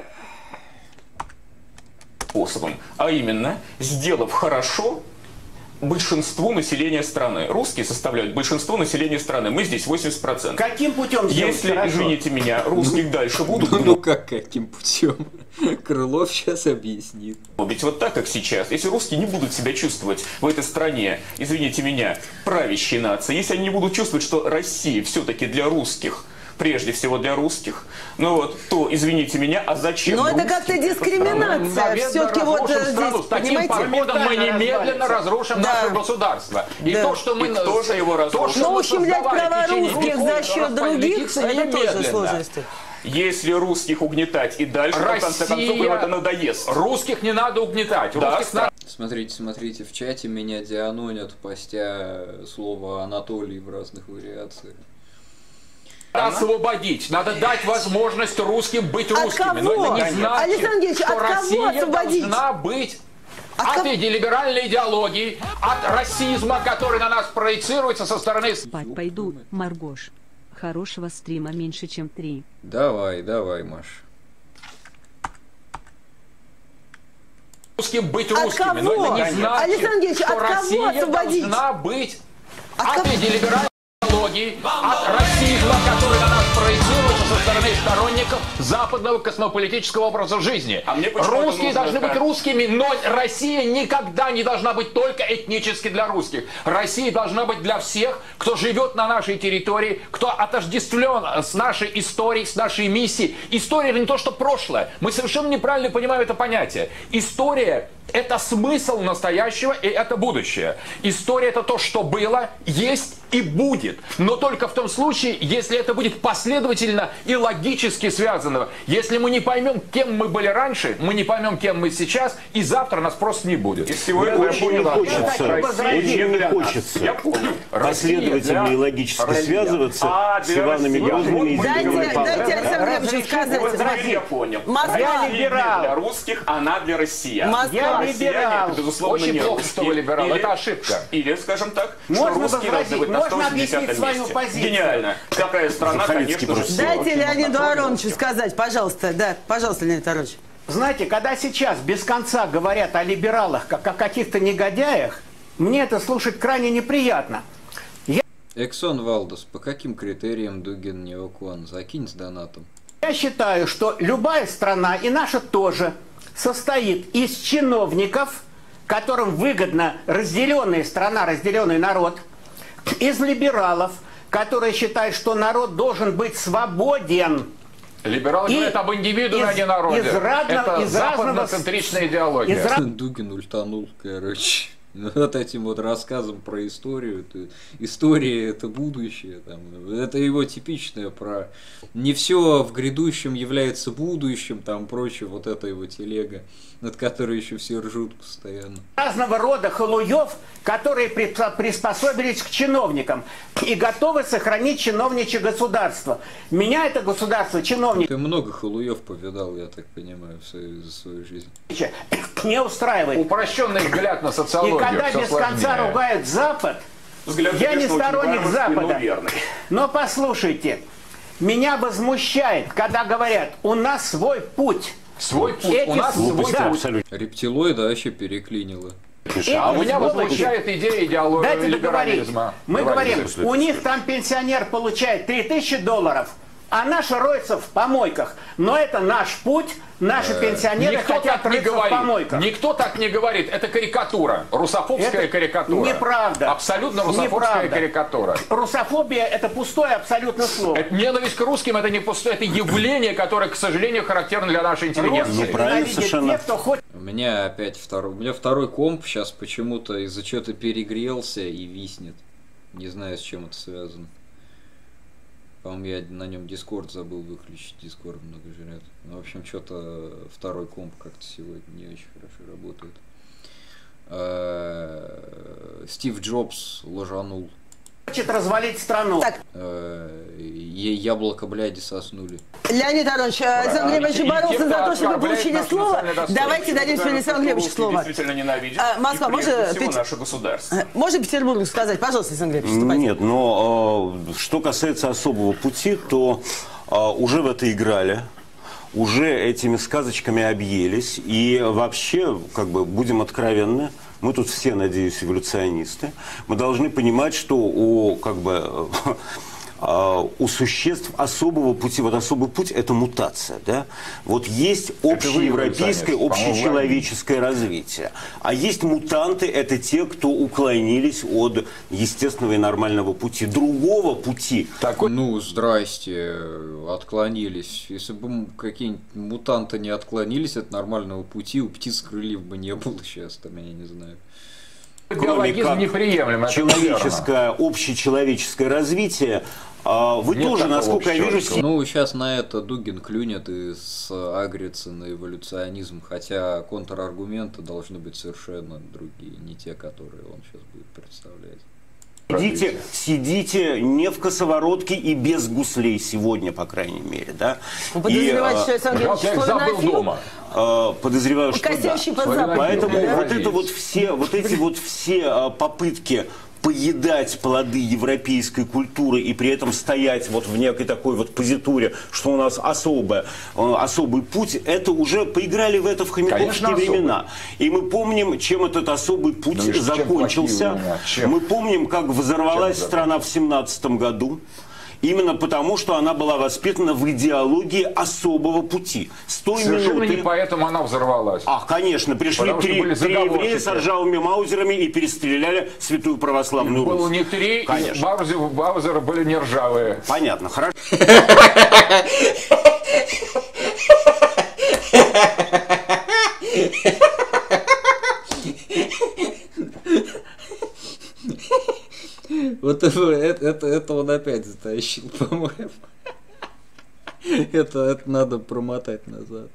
Способом. А именно, сделав хорошо большинству населения страны. Русские составляют большинство населения страны. Мы здесь восемьдесят процентов. Каким путем сделать Если, хорошо? извините меня, русских дальше будут... Ну как каким путем? Крылов сейчас объяснит. Ведь вот так, как сейчас, если русские не будут себя чувствовать в этой стране, извините меня, правящей нации, если они не будут чувствовать, что Россия все-таки для русских, прежде всего для русских, ну вот, то, извините меня, а зачем? Но это как-то дискриминация. Все-таки вот здесь, С таким подходом мы немедленно разрушим Да. наше государство. И Да. то, что мы... И кто же его разрушит? то, что Но мы ущемлять создавали в права течение русских веков, за счет других, распалится это тоже немедленно. сложности. Если русских угнетать и дальше, то, в конце концов, им это надоест. Русских не надо угнетать. Да, Русских надо... Смотрите, смотрите, в чате меня дианонят, постя слово Анатолий в разных вариациях. Надо освободить, надо дать возможность русским быть От русскими. кого? Но это не значит, Александр Георгиевич, что от кого Россия освободить? должна быть От от кого? либеральной идеологии, от расизма, который на нас проецируется со стороны... Спать пойду, Маргош. Хорошего стрима меньше, чем три. Давай, давай, Маш. Русским быть От русскими, кого? но это не значит, Александр Георгиевич, что от кого Россия освободить? должна быть От от кого? либеральной идеологии, от расизма, который на нас проецируется со стороны сторонников западного космополитического образа жизни. А мне почему-то Русские нужно должны как- быть русскими, но Россия никогда не должна быть только этнически для русских. Россия должна быть для всех, кто живет на нашей территории, кто отождествлен с нашей историей, с нашей миссией. История — это не то, что прошлое. Мы совершенно неправильно понимаем это понятие. История — это смысл настоящего, и это будущее. История — это то, что было, есть и будет. Но только в том случае, если это будет последовательно и логически связано. Если мы не поймем, кем мы были раньше, мы не поймем, кем мы сейчас, и завтра нас просто не будет. Из всего этого я Очень не понял, хочется, Россия очень не для нас. хочется Я понял. последовательно Россия и для логически России. связываться А, с для Иванами России. Грозными и Вот Дайте, Зиновьевым дайте Павловым. Александру Андреевичу сказать. Вот теперь Смотри. я понял. Москва. Я Россия не либерал. для русских, она для россиян. Москва. Я Россияне, либерал. это, безусловно, Очень не плохо, русские. что вы либерал. Или- Это ошибка. Или, скажем так, Можно что русские должны возразить, быть на можно сто шестидесятом объяснить свою месте. позицию. Гениально. Такая страна, Суховицкий конечно же, просто. всё Дайте очень Леониду многословно. Ароновичу сказать, пожалуйста. Да, пожалуйста, Леонид Аронович. Знаете, когда сейчас без конца говорят о либералах как о каких-то негодяях, мне это слушать крайне неприятно. Эксон Валдос, по каким критериям Дугин не окон? Закинь с донатом. Я считаю, что любая страна, и наша тоже, состоит из чиновников, которым выгодна разделенная страна, разделенный народ, из либералов, которые считают, что народ должен быть свободен. Либералы И говорят об индивидууме, а из- не народе. из разно- Это из разного- западноцентричная идеология. из раз- Дугин ультанул, короче. Вот этим вот рассказом про историю. Это, история — это будущее. Там, это его типичное про не все в грядущем является будущим, там прочее, вот это его телега, над которой еще все ржут постоянно. Разного рода халуев, которые при- приспособились к чиновникам и готовы сохранить чиновничье государство. Меня это государство, чиновники, Ты много халуев повидал, я так понимаю, в свою, за свою жизнь. не устраивает. Упрощенный взгляд на И социологию. когда всё без конца сложнее. ругают Запад, Взгляд, я не конечно, очень сторонник варварский, но Запада. верный. Но послушайте, меня возмущает, когда говорят, у нас свой путь. Свой путь. Эти У нас свой слова- путь. Рептилоида вообще переклинило. А у меня сволочи. возмущает идея идеологии Дайте договорить. либерализма. Мы Давайте. говорим, у них там пенсионер получает три тысячи долларов, а наши роются в помойках. Но это наш путь, наши пенсионеры Никто хотят так не рыться в говорит. помойках. Никто так не говорит. Это карикатура. Русофобская Это карикатура. неправда. Абсолютно русофобская Неправда. карикатура. Русофобия – это пустое абсолютно слово. Это ненависть к русским — это не пустое, это явление, которое, к сожалению, характерно для нашей интеллигенции. Русских ненавидят те, кто хочет. У меня опять второй. У меня второй комп сейчас почему-то из-за чего-то перегрелся и виснет. Не знаю, с чем это связано. По-моему, я на нем Дискорд забыл выключить. Дискорд много жрет. Ну, в общем, что-то второй комп как-то сегодня не очень хорошо работает. Э, Стив Джобс ложанул. Хочет развалить страну. Так, Э, е- Яблоко, бляди, соснули. Леонид Аронович, Александр Григорьевич И боролся те, за кто то, чтобы оскорбляет получили наше слово. национальное достоинство. Давайте дадим Кажется, Александру Григорьевичу русские слово. действительно ненавидят. А, Москва, и прежде можно всего Пет- наше государство. Можно Петербургу сказать? Пожалуйста, Александр Григорьевич, вступайте. Нет, но э, что касается особого пути, то э, уже в это играли, уже этими сказочками объелись. И вообще, как бы, будем откровенны, мы тут все, надеюсь, эволюционисты, мы должны понимать, что у, как бы, у существ особого пути, вот особый путь – это мутация, да? Вот есть общеевропейское, общечеловеческое развитие, а есть мутанты – это те, кто уклонились от естественного и нормального пути. Другого пути. Такой... Ну, здрасте, отклонились. Если бы какие-нибудь мутанты не отклонились от нормального пути, у птиц крыльев бы не было сейчас, там, я не знаю. Кроме как человеческое, общечеловеческое развитие, вы Нет тоже, насколько я вижу... Ну, сейчас на это Дугин клюнет и сагрится на эволюционизм, хотя контраргументы должны быть совершенно другие, не те, которые он сейчас будет представлять. Сидите, сидите не в косоворотке и без гуслей сегодня, по крайней мере, да? Вы подозреваете, что Александр Георгиевич забыл дома. Подозреваю, что да. Поэтому да? вот это вот все, вот эти вот все попытки поедать плоды европейской культуры и при этом стоять вот в некой такой вот позитуре, что у нас особое, особый путь, это уже поиграли в это в хомяковские времена. Особый. И мы помним, чем этот особый путь ну, закончился. Мы помним, как взорвалась страна в семнадцатом году. Именно потому, что она была воспитана в идеологии особого пути. С той Совершенно минуты... не поэтому она взорвалась. Ах, конечно, пришли три, три еврея с ржавыми маузерами и перестреляли святую православную Русь. Было не три, конечно. И маузеры были не ржавые. Понятно, хорошо. Вот это, это, это он опять затащил, по-моему. Это, это надо промотать назад.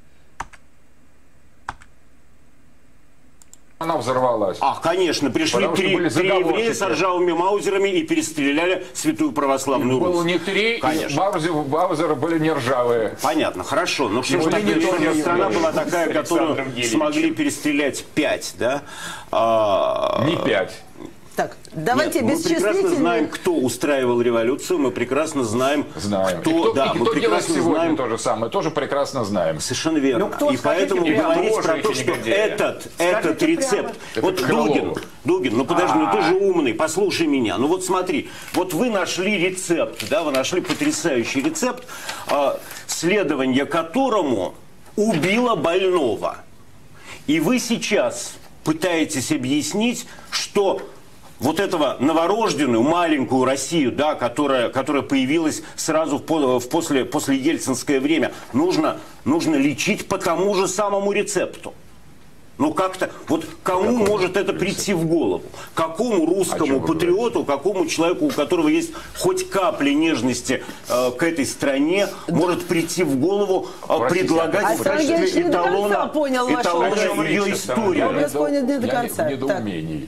Она взорвалась. Ах, конечно, пришли три, три еврея с ржавыми маузерами и перестреляли святую православную Русь. Было не три, конечно. И маузеры были не ржавые. Понятно, хорошо. Но что же такая страна была такая, которую смогли перестрелять пять, да? А... Не пять. Так, давайте Нет, мы прекрасно знаем, кто устраивал революцию, мы прекрасно знаем, знаем. кто, и кто, да, и мы кто прекрасно сегодня знаем, то же самое, тоже прекрасно знаем. Совершенно верно. Ну, кто, и поэтому говорить про то, что этот, этот рецепт, прямо. вот Дугин, Дугин, ну подожди, ну ты же умный, послушай меня, ну вот смотри, вот вы нашли рецепт, да, вы нашли потрясающий рецепт, следование которому убило больного, и вы сейчас пытаетесь объяснить, что вот этого новорожденную маленькую Россию, да, которая, которая появилась сразу в, в после, после ельцинское время, нужно, нужно лечить по тому же самому рецепту. Ну как-то, вот кому Какому может это прийти в голову? Какому русскому патриоту, какому человеку, у которого есть хоть капли нежности э, к этой стране, может прийти в голову э, предлагать в качестве эталона, эталона ее историю? Я понял не до конца. Недоумений.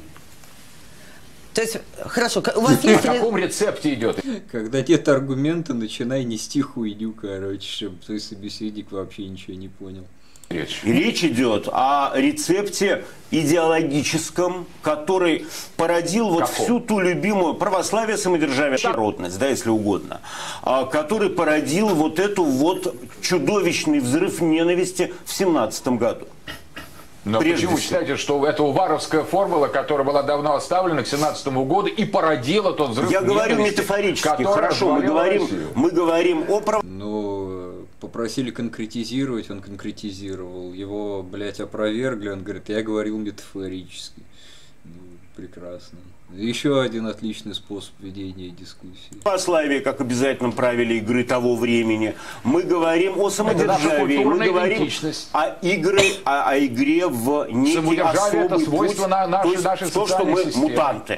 То есть, хорошо, у вас есть... О каком рецепте идет? Когда нет аргумента, начинай нести хуйню, короче, чтобы твой собеседник вообще ничего не понял. Речь. Речь идет о рецепте идеологическом, который породил вот Каков? всю ту любимую православие, самодержавие, народность, да, если угодно, который породил вот эту вот чудовищный взрыв ненависти в семнадцатом году. Но Прежде почему всего. считаете, что это уваровская формула, которая была давно оставлена к семнадцатому году и породила тот взрыв? Я говорю метафорически, хорошо, мы говорим, мы говорим о прав... Ну, попросили конкретизировать, он конкретизировал. Его, блядь, опровергли, он говорит, я говорил метафорически. Ну, прекрасно. Еще один отличный способ ведения дискуссии. Православие как обязательном правиле игры того времени. Мы говорим о самодержавии, мы говорим о, игры, о, о игре в некий особый это свойство путь, на нашей, то есть нашей то, что мы системе. мутанты.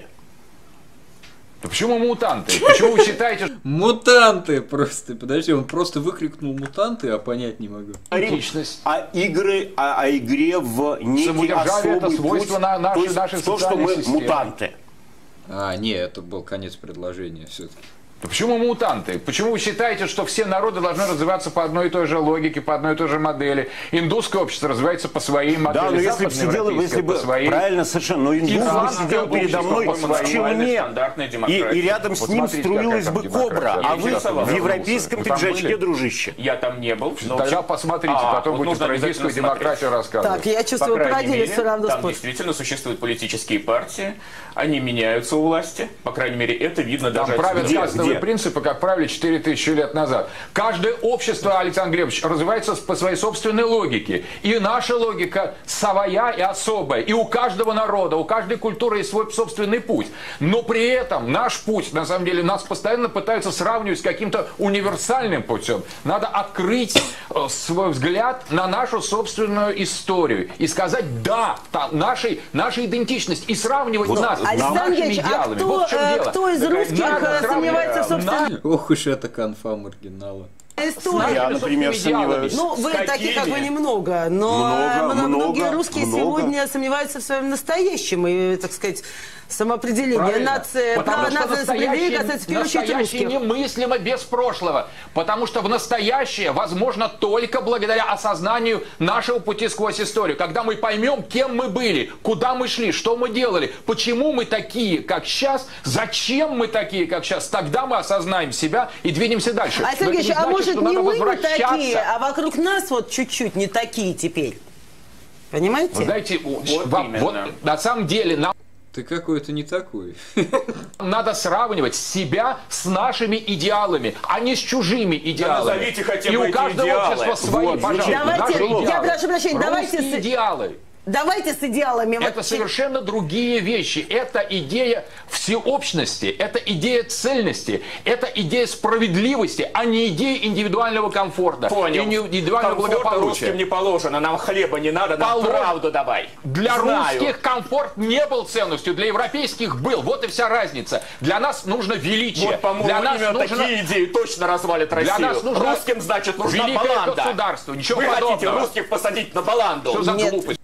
Да почему мутанты? Почему вы считаете... Мутанты просто. Подожди, он просто выкрикнул мутанты, а понять не могу. Личность. А игры, а, о игре в некий особый это свойство путь, на нашей, то есть нашей то, что мы системе. мутанты. А, не, это был конец предложения все-таки. Почему мутанты? Почему вы считаете, что все народы должны развиваться по одной и той же логике, по одной и той же модели? Индусское общество развивается по своей модели. Да, но если бы сидел, если бы своей... правильно совершенно, но индус бы сидел передо мной в челне, и, и рядом с ним струилась бы кобра, а вы в европейском пиджачке, дружище. Я там не был. Но... Тогда посмотрите, а, потом вот будете про индийскую демократию рассказывать. Так, я чувствую, продели все равно там действительно существуют политические партии, они меняются у власти, по крайней мере, это видно там даже... правят кастовые принципы, как правили четыре тысячи лет назад. Каждое общество, Александр Глебович, развивается по своей собственной логике. И наша логика своя и особая. И у каждого народа, у каждой культуры есть свой собственный путь. Но при этом наш путь, на самом деле, нас постоянно пытаются сравнивать с каким-то универсальным путем. Надо открыть свой взгляд на нашу собственную историю и сказать «да» там, нашей, нашей идентичности и сравнивать вот нас с нашими идеалами. А кто, вот в чем дело. Кто из русских сомневается в собственном... Ох уж это конфа маргинала. История. Я, например, сомневаюсь. Ну, вы таких как бы немного, но много, многие много, русские много. сегодня сомневаются в своем настоящем и, так сказать, самоопределение. Правильно. Нация, право нации самоопределения касается в первую очередь настоящее русских. немыслимо без прошлого, потому что в настоящее возможно только благодаря осознанию нашего пути сквозь историю, когда мы поймем, кем мы были, куда мы шли, что мы делали, почему мы такие, как сейчас, зачем мы такие, как сейчас, тогда мы осознаем себя и двинемся дальше. А, Сергей, а может не мы не такие, а а вокруг нас вот чуть-чуть не такие теперь? Понимаете? Вы знаете, вот, вам, вот на самом деле нам Ты какой-то не такой. надо сравнивать себя с нашими идеалами, а не с чужими идеалами. Да назовите хотя бы И у эти каждого идеалы. общества свои, Вот, пожалуйста. Давайте, наши идеалы. я прошу прощения, давайте Русские с- идеалы. Давайте с идеалами. Это вот, совершенно другие вещи. Это идея всеобщности, это идея цельности, это идея справедливости, а не идея индивидуального комфорта. Понял. И индивидуального Комфорта благополучия. русским не положено, нам хлеба не надо, нам Полож- правду давай. Для Знаю. русских комфорт не был ценностью, для европейских был. Вот и вся разница. Для нас нужно величие. Вот, по-моему, для нас именно нужно... такие идеи точно развалят Для Россию. нас нужно Русским, значит, нужна великое баланда. государство. Ничего Вы хотите подобного. русских посадить на баланду. Что за Нет. глупость?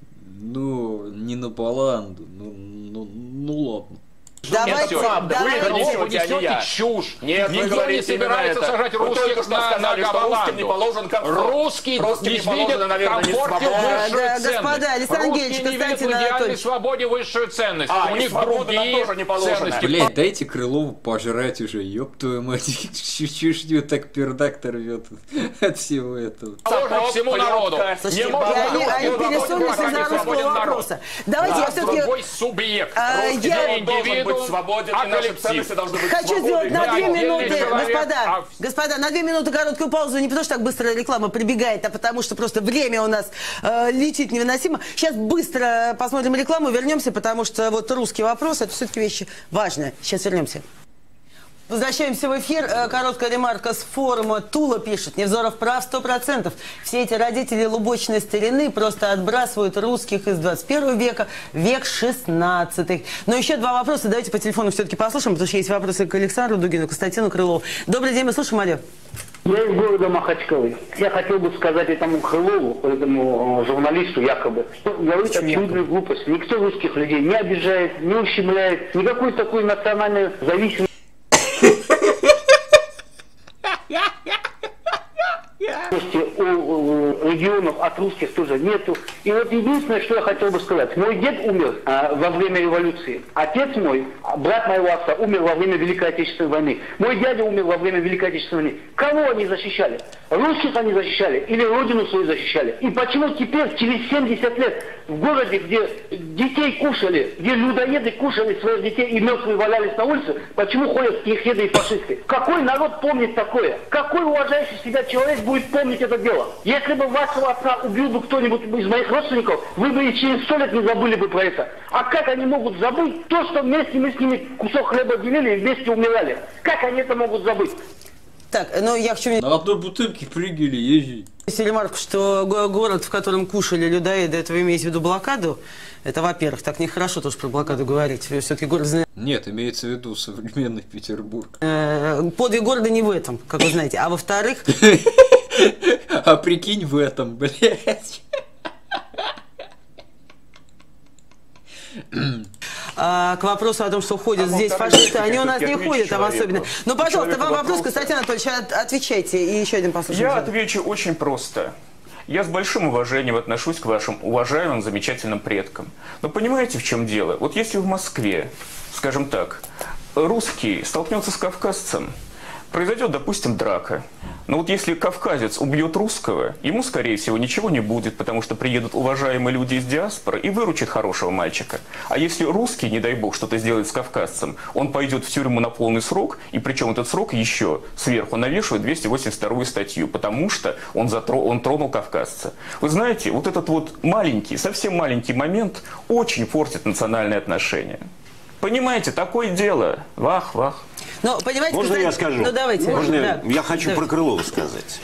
Ну, не на баланду. Ну, ну, ну ладно. Давайте, Нет, правда, вы давайте. это несете, Вы а не несете я. чушь. Нет, вы Никто не говорите именно собирается это. сажать Вы русских только что на, сказали, на что русским баланду. не положен комфорт. Русский Русским не не положено, видит наверное, в не комфорте свобода. высшую Да, ценность. господа, Александр Русские Ильич, не видят в Константин идеальной Анатольевич. свободе высшую ценность. А, У и них свобода нам другие тоже не положена. ценности. Блять, дайте Крылову пожрать уже, ёб твою мать. Чуть-чуть так пердак рвет от всего этого. Положено всему народу. Слушайте, Не может они- быть они свободен пересунулись народ, из-за русского свободен народ. вопроса. Давайте я Да, все-таки... другой субъект. А, Русский я- не Он должен быть индивидуум, свободен, а и наши коллектив. ценности должны быть Хочу свободны. сделать на Не две отдельный минуты, человек, господа, а- господа, на две минуты короткую паузу, не потому что так быстро реклама прибегает, а потому что просто время у нас э, летит невыносимо. Сейчас быстро посмотрим рекламу, вернемся, потому что вот русский вопрос, это все-таки вещи важные. Сейчас вернемся. Возвращаемся в эфир. Э, Короткая ремарка с форума. Тула пишет. Невзоров прав сто процентов. Все эти родители лубочной старины просто отбрасывают русских из двадцать первого века, век шестнадцатый. Но еще два вопроса. Давайте по телефону все-таки послушаем, потому что есть вопросы к Александру Дугину, Константину Крылову. Добрый день, мы слушаем, алло. Я из города Махачкалы. Я хотел бы сказать этому Крылову, этому э, журналисту якобы, что говорит абсолютную глупость. Никто русских людей не обижает, не ущемляет, никакой такой национальной зависимости. У, у регионов от русских тоже нету. И вот единственное, что я хотел бы сказать. Мой дед умер а, во время революции. Отец мой, брат моего отца, умер во время Великой Отечественной войны. Мой дядя умер во время Великой Отечественной войны. Кого они защищали? Русских они защищали или родину свою защищали? И почему теперь, через семьдесят лет, в городе, где детей кушали, где людоеды кушали своих детей и мертвые валялись на улице, почему ходят кирхеды и фашисты? Какой народ помнит такое? Какой уважающий себя человек будет помнить это дело? Если бы вашего отца убил бы кто-нибудь из моих родственников, вы бы и через сто лет не забыли бы про это. А как они могут забыть то, что вместе мы с ними кусок хлеба делили и вместе умирали? Как они это могут забыть? Так, ну я хочу... На одной бутылке прыгали, езжай. Если ремарку, что го- город, в котором кушали людоеды, это вы имеете в виду блокаду, это, во-первых, так нехорошо тоже про блокаду говорить. Все-таки город знает. Нет, имеется в виду современный Петербург. Э, Подвиг города не в этом, как вы знаете. А во-вторых... А прикинь в этом, блядь. а, к вопросу о том, что ходят а здесь фашисты, они у нас не ходят там особенно. Ну, пожалуйста, вам вопрос, Константин Анатольевич, отвечайте. И еще один послушайте. Я отвечу очень просто. Я с большим уважением отношусь к вашим уважаемым, замечательным предкам. Но понимаете, в чем дело? Вот если в Москве, скажем так, русский столкнется с кавказцем, произойдет, допустим, драка. Но вот если кавказец убьет русского, ему, скорее всего, ничего не будет, потому что приедут уважаемые люди из диаспоры и выручат хорошего мальчика. А если русский, не дай бог, что-то сделает с кавказцем, он пойдет в тюрьму на полный срок, и причем этот срок еще сверху навешивают двести восемьдесят вторую статью, потому что он, затро... он тронул кавказца. Вы знаете, вот этот вот маленький, совсем маленький момент очень портит национальные отношения. Понимаете, такое дело. Вах, вах. Но, понимаете, можно кстати, я скажу? Ну, давайте. Можно да. я, я хочу Давайте. про Крылова сказать.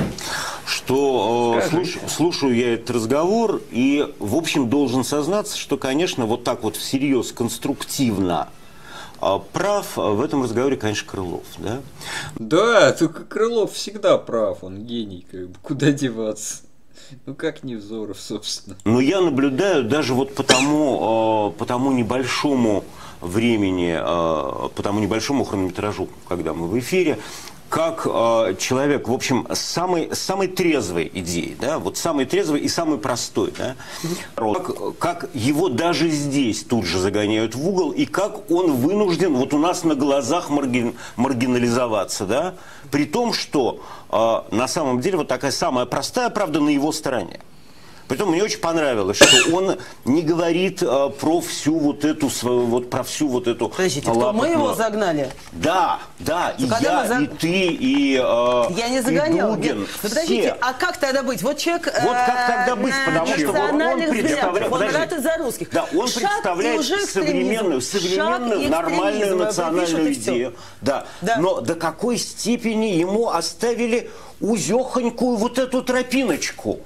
Что э, слуш, слушаю я этот разговор и, в общем, должен сознаться, что, конечно, вот так вот всерьез, конструктивно э, прав в этом разговоре, конечно, Крылов. Да, да, только Крылов всегда прав, он гений, как бы, куда деваться. Ну, как Невзоров, собственно. Но я наблюдаю даже вот по тому, э, по тому небольшому времени, э, по тому небольшому хронометражу, когда мы в эфире, как э, человек, в общем, самой, самой трезвой идеи, да, вот самый трезвый и самый простой, да, как, как его даже здесь тут же загоняют в угол, и как он вынужден вот у нас на глазах маргин, маргинализоваться, да, при том, что э, на самом деле вот такая самая простая правда на его стороне. Притом мне очень понравилось, что он не говорит э, про всю вот эту свою, вот про всю вот эту. Подождите, кто мы его загнали? Да, да, и я, за... и ты, и э, я не загонял. И Дугин, Нет, подождите, а как тогда быть? Вот человек. Вот как тогда быть, потому что он представляет, он ратует за русских. Да, он Шаг представляет современную, современную, нормальную национальную идею. Да. да. Но до какой степени ему оставили узехонькую вот эту тропиночку?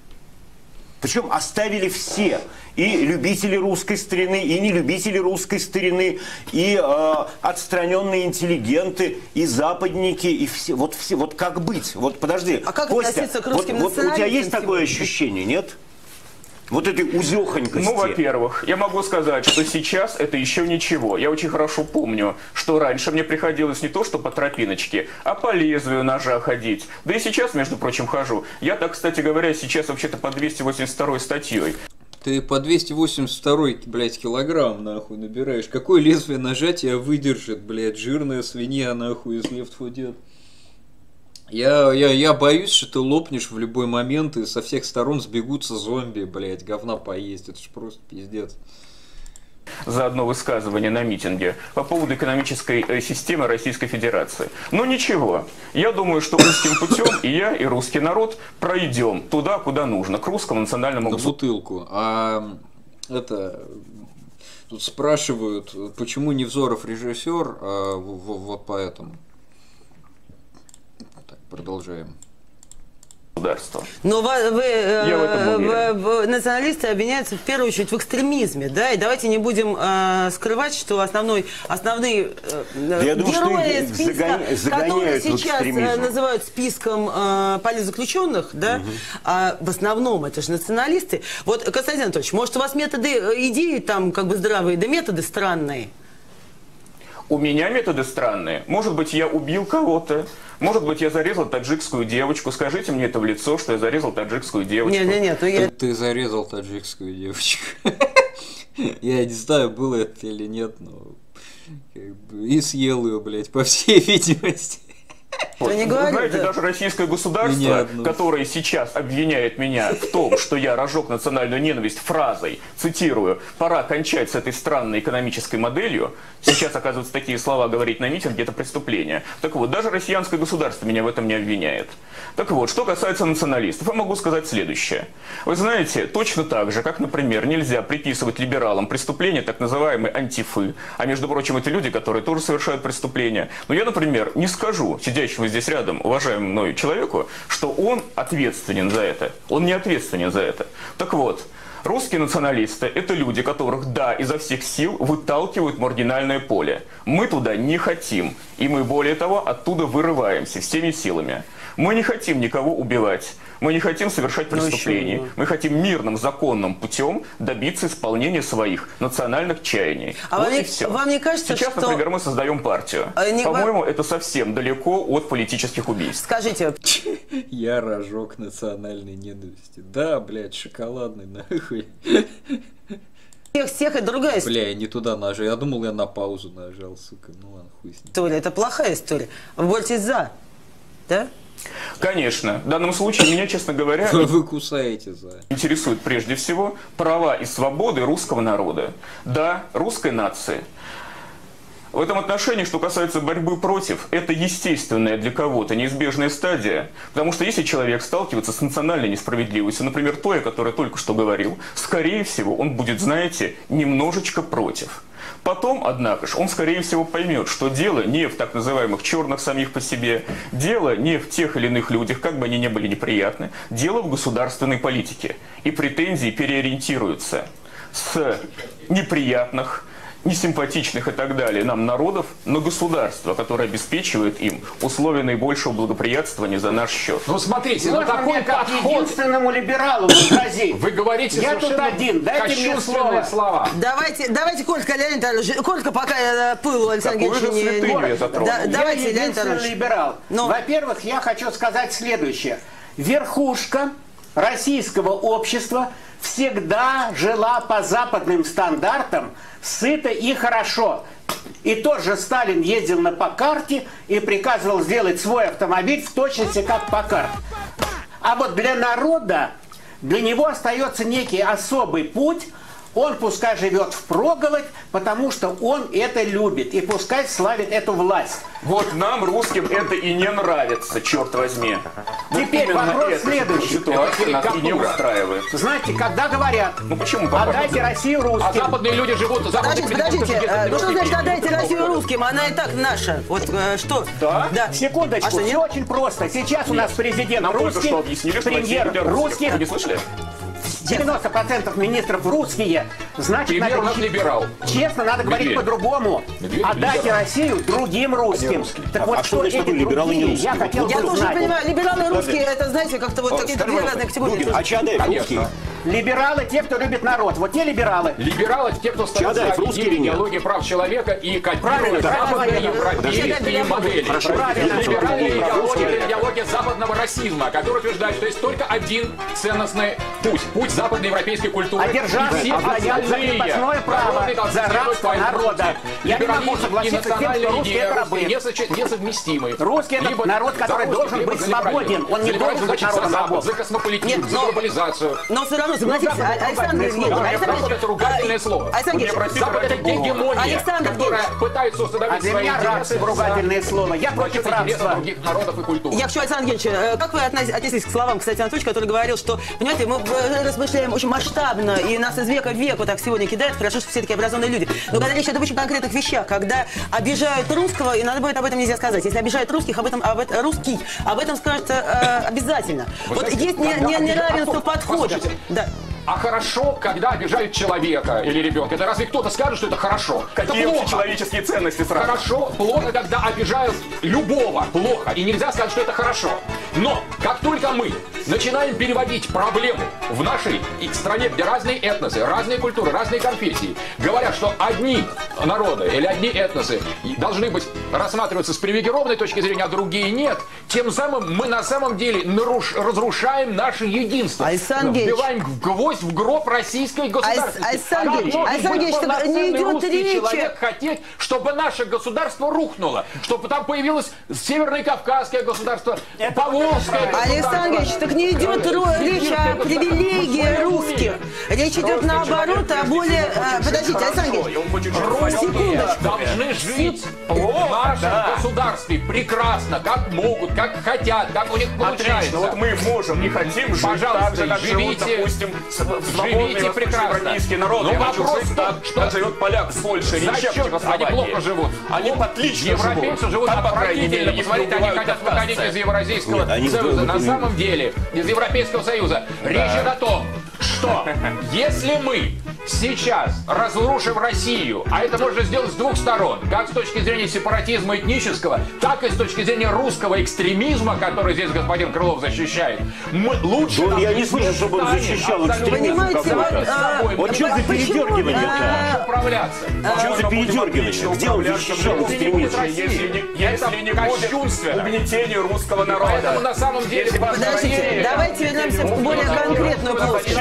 Причем оставили все, и любители русской старины, и нелюбители русской старины, и э, отстраненные интеллигенты, и западники, и все. Вот, все, вот как быть? Вот подожди, а как Костя, относиться к русским вот, вот у тебя есть сегодня? такое ощущение, нет? Вот этой узехонькости. Ну, во-первых, я могу сказать, что сейчас это еще ничего. Я очень хорошо помню, что раньше мне приходилось не то, что по тропиночке, а по лезвию ножа ходить. Да и сейчас, между прочим, хожу. Я так, кстати говоря, сейчас вообще-то по двести восемьдесят второй статьей. Ты по двести восемьдесят второй, блядь, килограмм, нахуй, набираешь. Какое лезвие ножа тебя выдержит, блядь, жирная свинья, нахуй, из Left фор Dead. Я, я, я боюсь, что ты лопнешь в любой момент, и со всех сторон сбегутся зомби, блядь, говна поесть. Это ж просто пиздец. За одно высказывание на митинге по поводу экономической системы Российской Федерации. Но ничего, я думаю, что русским путем и я, и русский народ пройдем туда, куда нужно, к русскому национальному государству. На бутылку. А это... Тут спрашивают, почему Невзоров режиссер, а вот поэтому. Продолжаем. Но вы, вы, э, вы, националисты обвиняются в первую очередь в экстремизме, да, и давайте не будем э, скрывать, что основной, основные э, Я герои думаю, списка, которые сейчас э, называют списком э, политзаключенных, да, угу. а в основном это же националисты. Вот, Константин Анатольевич, может, у вас методы, идеи там как бы здравые, да методы странные? У меня методы странные. Может быть, я убил кого-то. Может быть, я зарезал таджикскую девочку. Скажите мне это в лицо, что я зарезал таджикскую девочку. Нет, нет, нет. Я... Ты зарезал таджикскую девочку. Я не знаю, было это или нет, но... И съел ее, блядь, по всей видимости. Вот. Не Вы говорит, знаете, да. даже российское государство, которое сейчас обвиняет меня в том, что я разжег национальную ненависть фразой, цитирую, «пора кончать с этой странной экономической моделью», сейчас, оказывается, такие слова говорить на митинге – это преступление. Так вот, даже россиянское государство меня в этом не обвиняет. Так вот, что касается националистов, я могу сказать следующее. Вы знаете, точно так же, как, например, нельзя приписывать либералам преступления так называемой антифы, а, между прочим, это люди, которые тоже совершают преступления. Но я, например, не скажу сидящему здесь рядом, уважаемому мной человеку, что он ответственен за это. Он не ответственен за это. Так вот, русские националисты – это люди, которых, да, изо всех сил выталкивают в маргинальное поле. Мы туда не хотим. И мы, более того, оттуда вырываемся всеми силами. Мы не хотим никого убивать. Мы не хотим совершать преступлений. Ну, мы хотим мирным, законным путем добиться исполнения своих национальных чаяний. А вот вам, и не, все. вам не кажется, Сейчас, что... например, мы создаем партию. А не... По-моему, это совсем далеко от политических убийств. Скажите... Я рожок национальной ненависти. Да, блядь, шоколадный, нахуй. Всех, всех и другая история. Бля, я не туда нажал. Я думал, я на паузу нажал, сука. Ну ладно, хуй с ним. История, это плохая история. Вы боретесь за, да? Конечно. В данном случае меня, честно говоря, вы кусаете за. Интересует прежде всего права и свободы русского народа. Да, русской нации. В этом отношении, что касается борьбы против, это естественная для кого-то неизбежная стадия. Потому что если человек сталкивается с национальной несправедливостью, например, той, о которой я только что говорил, скорее всего, он будет, знаете, немножечко против. Потом, однако же, он, скорее всего, поймет, что дело не в так называемых черных самих по себе, дело не в тех или иных людях, как бы они ни были неприятны, дело в государственной политике. И претензии переориентируются с неприятных, несимпатичных и так далее нам народов на государство, которое обеспечивает им условия наибольшего благоприятствования за наш счет. Ну смотрите, ну такой как единственному либералу возразить. Вы говорите я тут один, дайте мне слово. Слова. Давайте, давайте, Колька, Леонид Ильич, Колька, пока я пыл Александр Ильич не... Да, давайте, я единственный либерал. Но... Во-первых, я хочу сказать следующее. Верхушка российского общества всегда жила по западным стандартам, сыто и хорошо. И тот же Сталин ездил на Паккарте и приказывал сделать свой автомобиль в точности как Паккарт. А вот для народа, для него остается некий особый путь. Он пускай живет впроголодь, потому что он это любит. И пускай славит эту власть. Вот нам, русским, это и не нравится, черт возьми. Теперь вот вопрос следующий. Ситуация нас и не устраивает. Знаете, когда говорят, ну почему отдайте Россию русским. А западные люди живут... Подождите, подождите. Ну что значит отдайте Россию русским? Она и так наша. Вот что? Да? Да. Секундочку, а что, все очень просто. Сейчас нет. У нас президент нам русский, что объяснили, премьер русский. Вы не слышали? девяносто процентов министров русские. Значит, Премьер надо, у нас либерал. Честно, надо говорить по-другому. Отдайте либерал. Россию другим русским. Так а, вот, а что эти либералы не русские? Я хотел Я бы тоже узнать. понимаю, либералы и русские, это, знаете, как-то вот какие-то две разные категории. А Чадаев русские? Либералы те, кто любит народ. Вот те либералы. Либералы те, кто стоит за идеологией прав человека и копирует западные европейские модели. Либеральная идеология, идеология западного расизма, которая утверждает, что есть только один ценностный путь. Путь западноевропейской культуры. А державцы отдают за крепостное право, за рабство народа. Я не могу согласиться с тем, что русские это рабы. Несовместимы. Русский это народ, который должен быть свободен. Он не должен быть народом рабов. За космополитизм, за глобализацию. Но все равно, согласитесь, Александр Евгеньевич. Это ругательное слово. Александр Евгеньевич. Запад это гегемония, которая пытается установить свои интересы. А для меня рабство ругательное слово. Я против рабства. Других народов и культур. Я хочу, Александр Евгеньевич, как вы отнеслись к словам, кстати, Анатольевича, который говорил, что, понимаете, мы размышляем очень масштабно, и нас из века в век вот так сегодня кидают, хорошо, что все такие образованные люди. Но когда речь идет об очень конкретных вещах, когда обижают русского, и надо будет об этом нельзя сказать. Если обижают русских, об этом, об этом русский, об этом скажут э, обязательно. Вы вот знаете, есть не, не, неравенство подхода. Да. А хорошо, когда обижают человека или ребенка. Это разве кто-то скажет, что это хорошо? Какие это плохо. Человеческие ценности сразу? Хорошо, плохо, когда обижают любого. Плохо. И нельзя сказать, что это хорошо. Но как только мы начинаем переводить проблему в нашей стране, где разные этносы, разные культуры, разные конфессии, говорят, что одни народы или одни этносы должны быть рассматриваться с привилегированной точки зрения, а другие нет, тем самым мы на самом деле наруш, разрушаем наше единство. Вбиваем в гвоздь в гроб российской государственности. Александр Ильич, так не идет речи. Человек хотеть, чтобы наше государство рухнуло, чтобы там появилось Северно-Кавказское государство, Поволжское государство. Александр Ильич, так не идет речь о привилегии русских. Речь идет наоборот о более... Подождите, Александр Ильич. Русские должны жить в нашем государстве прекрасно, как могут, как хотят, как у них получается. Отлично, вот мы можем и хотим жить так же, как живут, допустим, свободные европейские народы. Но я вопрос хочу жить так, что как живет поляк в Польше или Они плохо живут. Они отлично живут. Европейцы живут отвратительно. Посмотрите, они хотят выходить из Евразийского союза. На самом деле, из Европейского союза. Речь идет о том, что если мы сейчас, разрушив Россию, а это можно сделать с двух сторон, как с точки зрения сепаратизма этнического, так и с точки зрения русского экстремизма, который здесь господин Крылов защищает, мы лучше... Да, я не слышу, чтобы он защищал экстремизм какой-то. Вот что за передергивание-то? Управляться. Что за передергивание? Где он защищал экстремизм? Если не будет угнетение русского народа. Поэтому на самом деле... Подождите, давайте вернемся в более конкретную плоскость.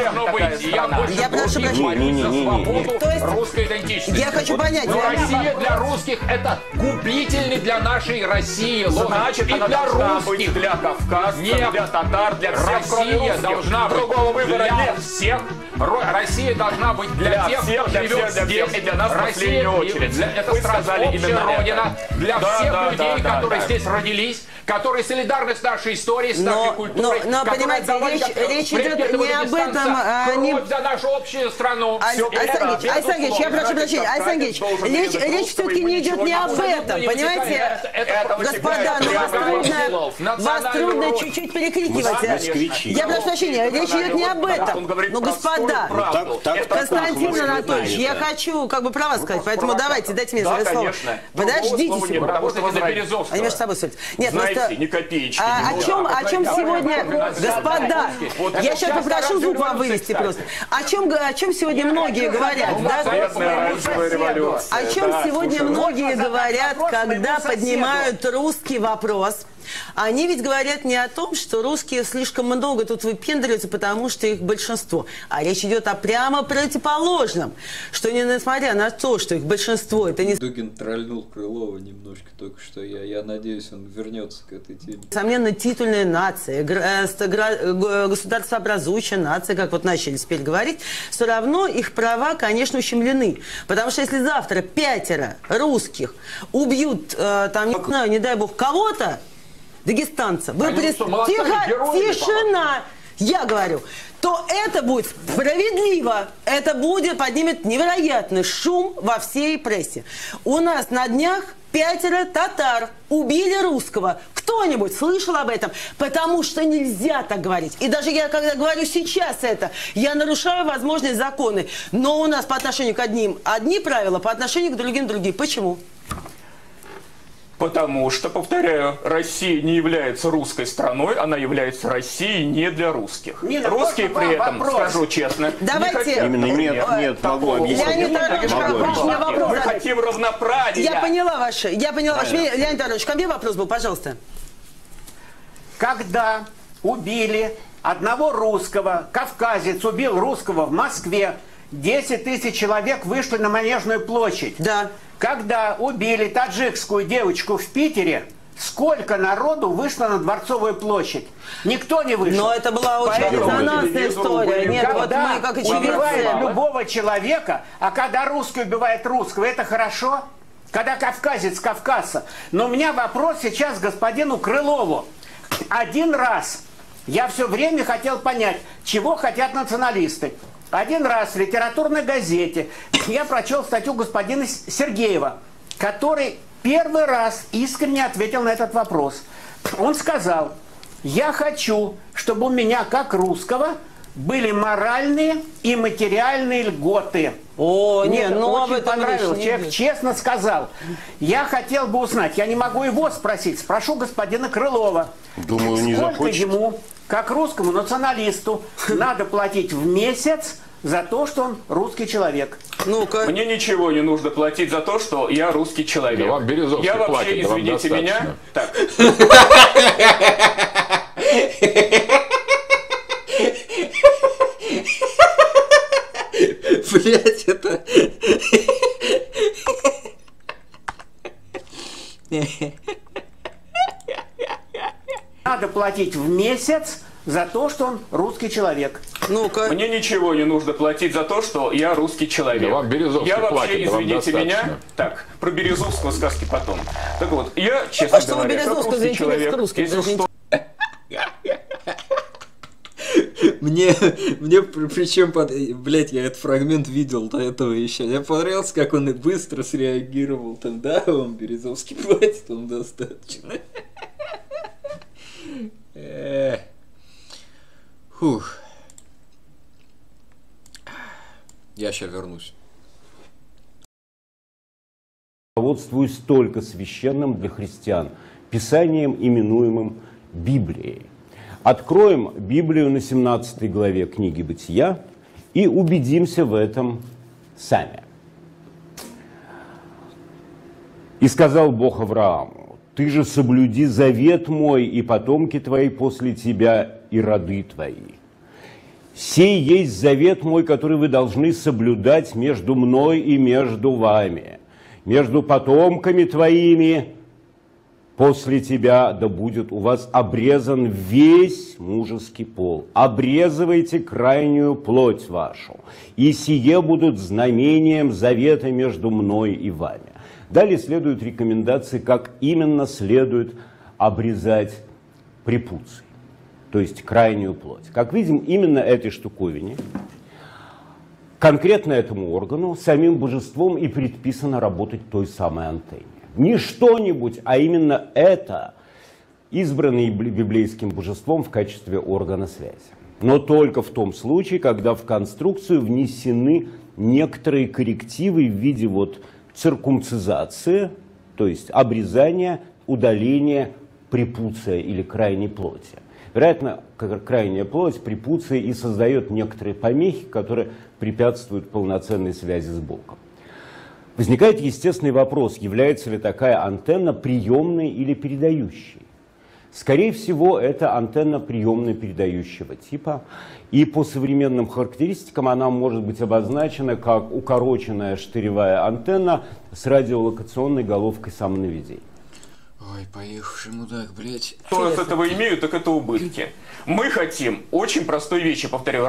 Я прошу прощения. То есть, русской идентичности. Я хочу понять. Но Россия для русских это купительный для нашей России лозунг. Значит, и она для должна русских. быть для кавказцев, Нет. для татар, для всех, кроме Россия русских. должна быть Другого выбора для нет. всех. Ро- Россия должна быть для, Для тех, всех, кто для живет всех, для здесь. всех и для нас в Россия последнюю очередь. Для, это Вы страна, сказали общая именно родина это. для Да, всех да, людей, да, которые да. здесь родились, которые солидарны с нашей историей, с Но- нашей культурой. но- но, которые понимаете, отдавали речь- как- речь предки идет этого не об дагестанца этом, а не- кровь за нашу общую страну. Аль- Всё это, Александр Ильич, безусловно. я прошу прощения, Александр Ильич, речь, речь все-таки не идет не об этом, понимаете? Господа, ну вас трудно, вас трудно чуть-чуть перекрикивать. Я прошу прощения, речь идет не об этом. Ну, господа, Константин Анатольевич, я хочу как бы про вас сказать, поэтому давайте, дайте мне Да, слово. конечно. Подождите Другого слова нет, секунду. потому что возразить. Они между собой ссорятся. Нет, Знаете, просто... ни копеечки А, не о было. чем, о чем Да, сегодня, да, господа, Вот я это сейчас попрошу звук вам вывести просто. О чем, о чем сегодня многие говорят, да? оранжевая революция. О чем Да, сегодня слушай, многие можно говорят, вопрос когда моему соседу? поднимают русский вопрос? Они ведь говорят не о том, что русские слишком много тут выпендриваются, потому что их большинство. А речь идет о прямо противоположном. Что не несмотря на то, что их большинство, это не... Дугин трольнул Крылова немножко только что. Я, я надеюсь, он вернется к этой теме. Несомненно, титульная нация, гр- э, ст- гра- э, государствообразующая нация, как вот начали теперь говорить, все равно их права, конечно, ущемлены. Потому что если завтра пятеро русских убьют, э, там, не знаю, не дай бог, кого-то, дагестанца, вы Они прис- что, молодцами, Тихо, героями, тишина, я говорю, то это будет справедливо, это будет, поднимет невероятный шум во всей прессе. У нас на днях пятеро татар убили русского. Кто-нибудь слышал об этом? Потому что нельзя так говорить. И даже я, когда говорю сейчас это, я нарушаю возможные законы. Но у нас по отношению к одним одни правила, по отношению к другим другие. Почему? Потому что, повторяю, Россия не является русской страной, она является Россией не для русских. Нина, Русские просто при этом, вопрос. скажу честно, Давайте. не хотят, Именно нет, например, нет, могу такого объяснить. Леонид Аронович, Могу можно объяснить. вопрос Мы задать? хотим равноправия. Я поняла ваше, я поняла ваше. Понятно. Леонид Аронович, ко мне вопрос был, пожалуйста. Когда убили одного русского, кавказец убил русского в Москве, десять тысяч человек вышли на Манежную площадь. Да. Когда убили таджикскую девочку в Питере, сколько народу вышло на Дворцовую площадь? Никто не вышел. Но это была очень Поэтому резонансная история. Нет, вот когда мы как убивает очевидцы... любого человека, а когда русский убивает русского, это хорошо? Когда кавказец кавказца. Но у меня вопрос сейчас к господину Крылову. Один раз я все время хотел понять, чего хотят националисты. Один раз в литературной газете я прочел статью господина Сергеева, который первый раз искренне ответил на этот вопрос. Он сказал: я хочу, чтобы у меня, как русского, были моральные и материальные льготы. О, Мне не, это ну об очень этом понравилось. речь не Человек идет. честно сказал. Я хотел бы узнать, я не могу его спросить, спрошу господина Крылова. Думаю, не Сколько захочет. ему, как русскому националисту, надо платить в месяц за то, что он русский человек? Ну-ка. Мне ничего не нужно платить за то, что я русский человек. Да вам Березовский я вообще, платит, да вам извините меня, достаточно. так. Блять, это... Надо платить в месяц за то, что он русский человек. Ну-ка. Мне ничего не нужно платить за то, что я русский человек. Да вам Березовский я вообще, платит, да вам извините меня, достаточно. так, про Березовского сказки потом. Так вот, я, честно А что вы говоря, как Березовского русский за интерес человек, к русским? если Даже что, Мне, мне при- причем, под... блять, я этот фрагмент видел до этого еще. Мне понравилось, как он и быстро среагировал. Там, да, вам Березовский платит, вам достаточно. Эх. Фух. Я сейчас вернусь. Руководствуюсь только священным для христиан писанием, именуемым Библией. Откроем Библию на семнадцатой главе книги Бытия и убедимся в этом сами. «И сказал Бог Аврааму: ты же соблюди завет мой и потомки твои после тебя и роды твои. Сей есть завет мой, который вы должны соблюдать между мной и между вами, между потомками твоими. После тебя да будет у вас обрезан весь мужеский пол. Обрезывайте крайнюю плоть вашу, и сие будут знамением завета между мной и вами». Далее следуют рекомендации, как именно следует обрезать препуций, то есть крайнюю плоть. Как видим, именно этой штуковине, конкретно этому органу, самим божеством и предписано работать той самой антенне. Не что-нибудь, а именно это, избранный библейским божеством в качестве органа связи. Но только в том случае, когда в конструкцию внесены некоторые коррективы в виде вот циркумцизации, то есть обрезания, удаления препуция или крайней плоти. Вероятно, крайняя плоть, препуция и создает некоторые помехи, которые препятствуют полноценной связи с Богом. Возникает естественный вопрос, является ли такая антенна приемной или передающей. Скорее всего, это антенна приемно-передающего типа, и по современным характеристикам она может быть обозначена как укороченная штыревая антенна с радиолокационной головкой самонаведения. Ой, поехавший мудак, блядь. Что я с этого имею, так это убытки. Мы хотим очень простой вещи, повторю,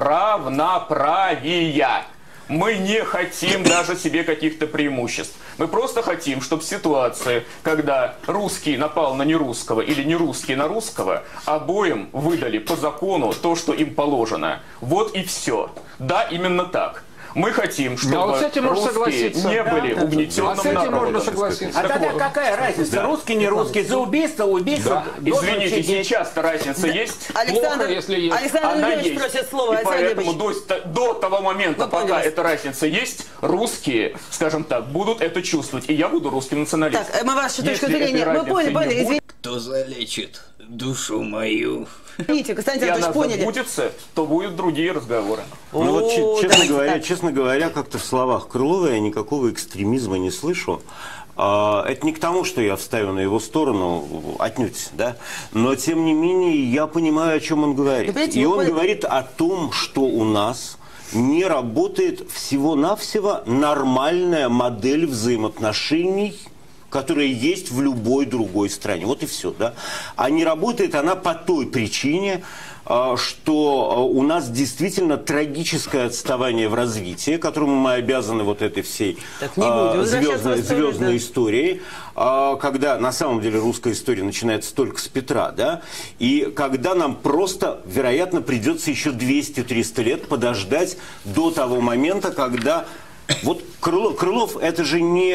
равноправия. Мы не хотим даже себе каких-то преимуществ. Мы просто хотим, чтобы ситуация, когда русский напал на нерусского или нерусский на русского, обоим выдали по закону то, что им положено. Вот и все. Да, именно так. Мы хотим, чтобы а вот с этим можно русские согласиться. не Да, были да, угнетенным а с этим народом. можно согласиться. А тогда вот. какая разница, Да. русский, не русский, за убийство, убийство. Да. Извините, сейчас-то разница Да. есть? Александр, Плохо, если есть. Александр Она Ильич есть. просит слово. И Александр поэтому до, до того момента, Вы пока поняли. эта разница есть, русские, скажем так, будут это чувствовать. И я буду русским националистом. Так, мы вашу точку Если зрения, этой мы поняли, разницы поняли, не будет, извините. Кто залечит душу мою? Извините, Константин и она Анатольевич, поняли. забудется, то будут другие разговоры. Ну вот, че- О, честно, давайте говоря, так. честно говоря, как-то в словах Крылова я никакого экстремизма не слышу. А, Это не к тому, что я встаю на его сторону, отнюдь, да, но тем не менее я понимаю, о чем он говорит. Вы понимаете, И вы он поняли- говорит о том, что у нас не работает всего-навсего нормальная модель взаимоотношений, которая есть в любой другой стране. Вот и все, да. А не работает она по той причине, а, что у нас действительно трагическое отставание в развитии, которому мы обязаны вот этой всей Так не будем возвращаться в звездной, историю, звездной да. истории, а, когда на самом деле русская история начинается только с Петра, да, и когда нам просто, вероятно, придется еще двести-триста лет подождать до того момента, когда вот Крылов, Крылов это же не,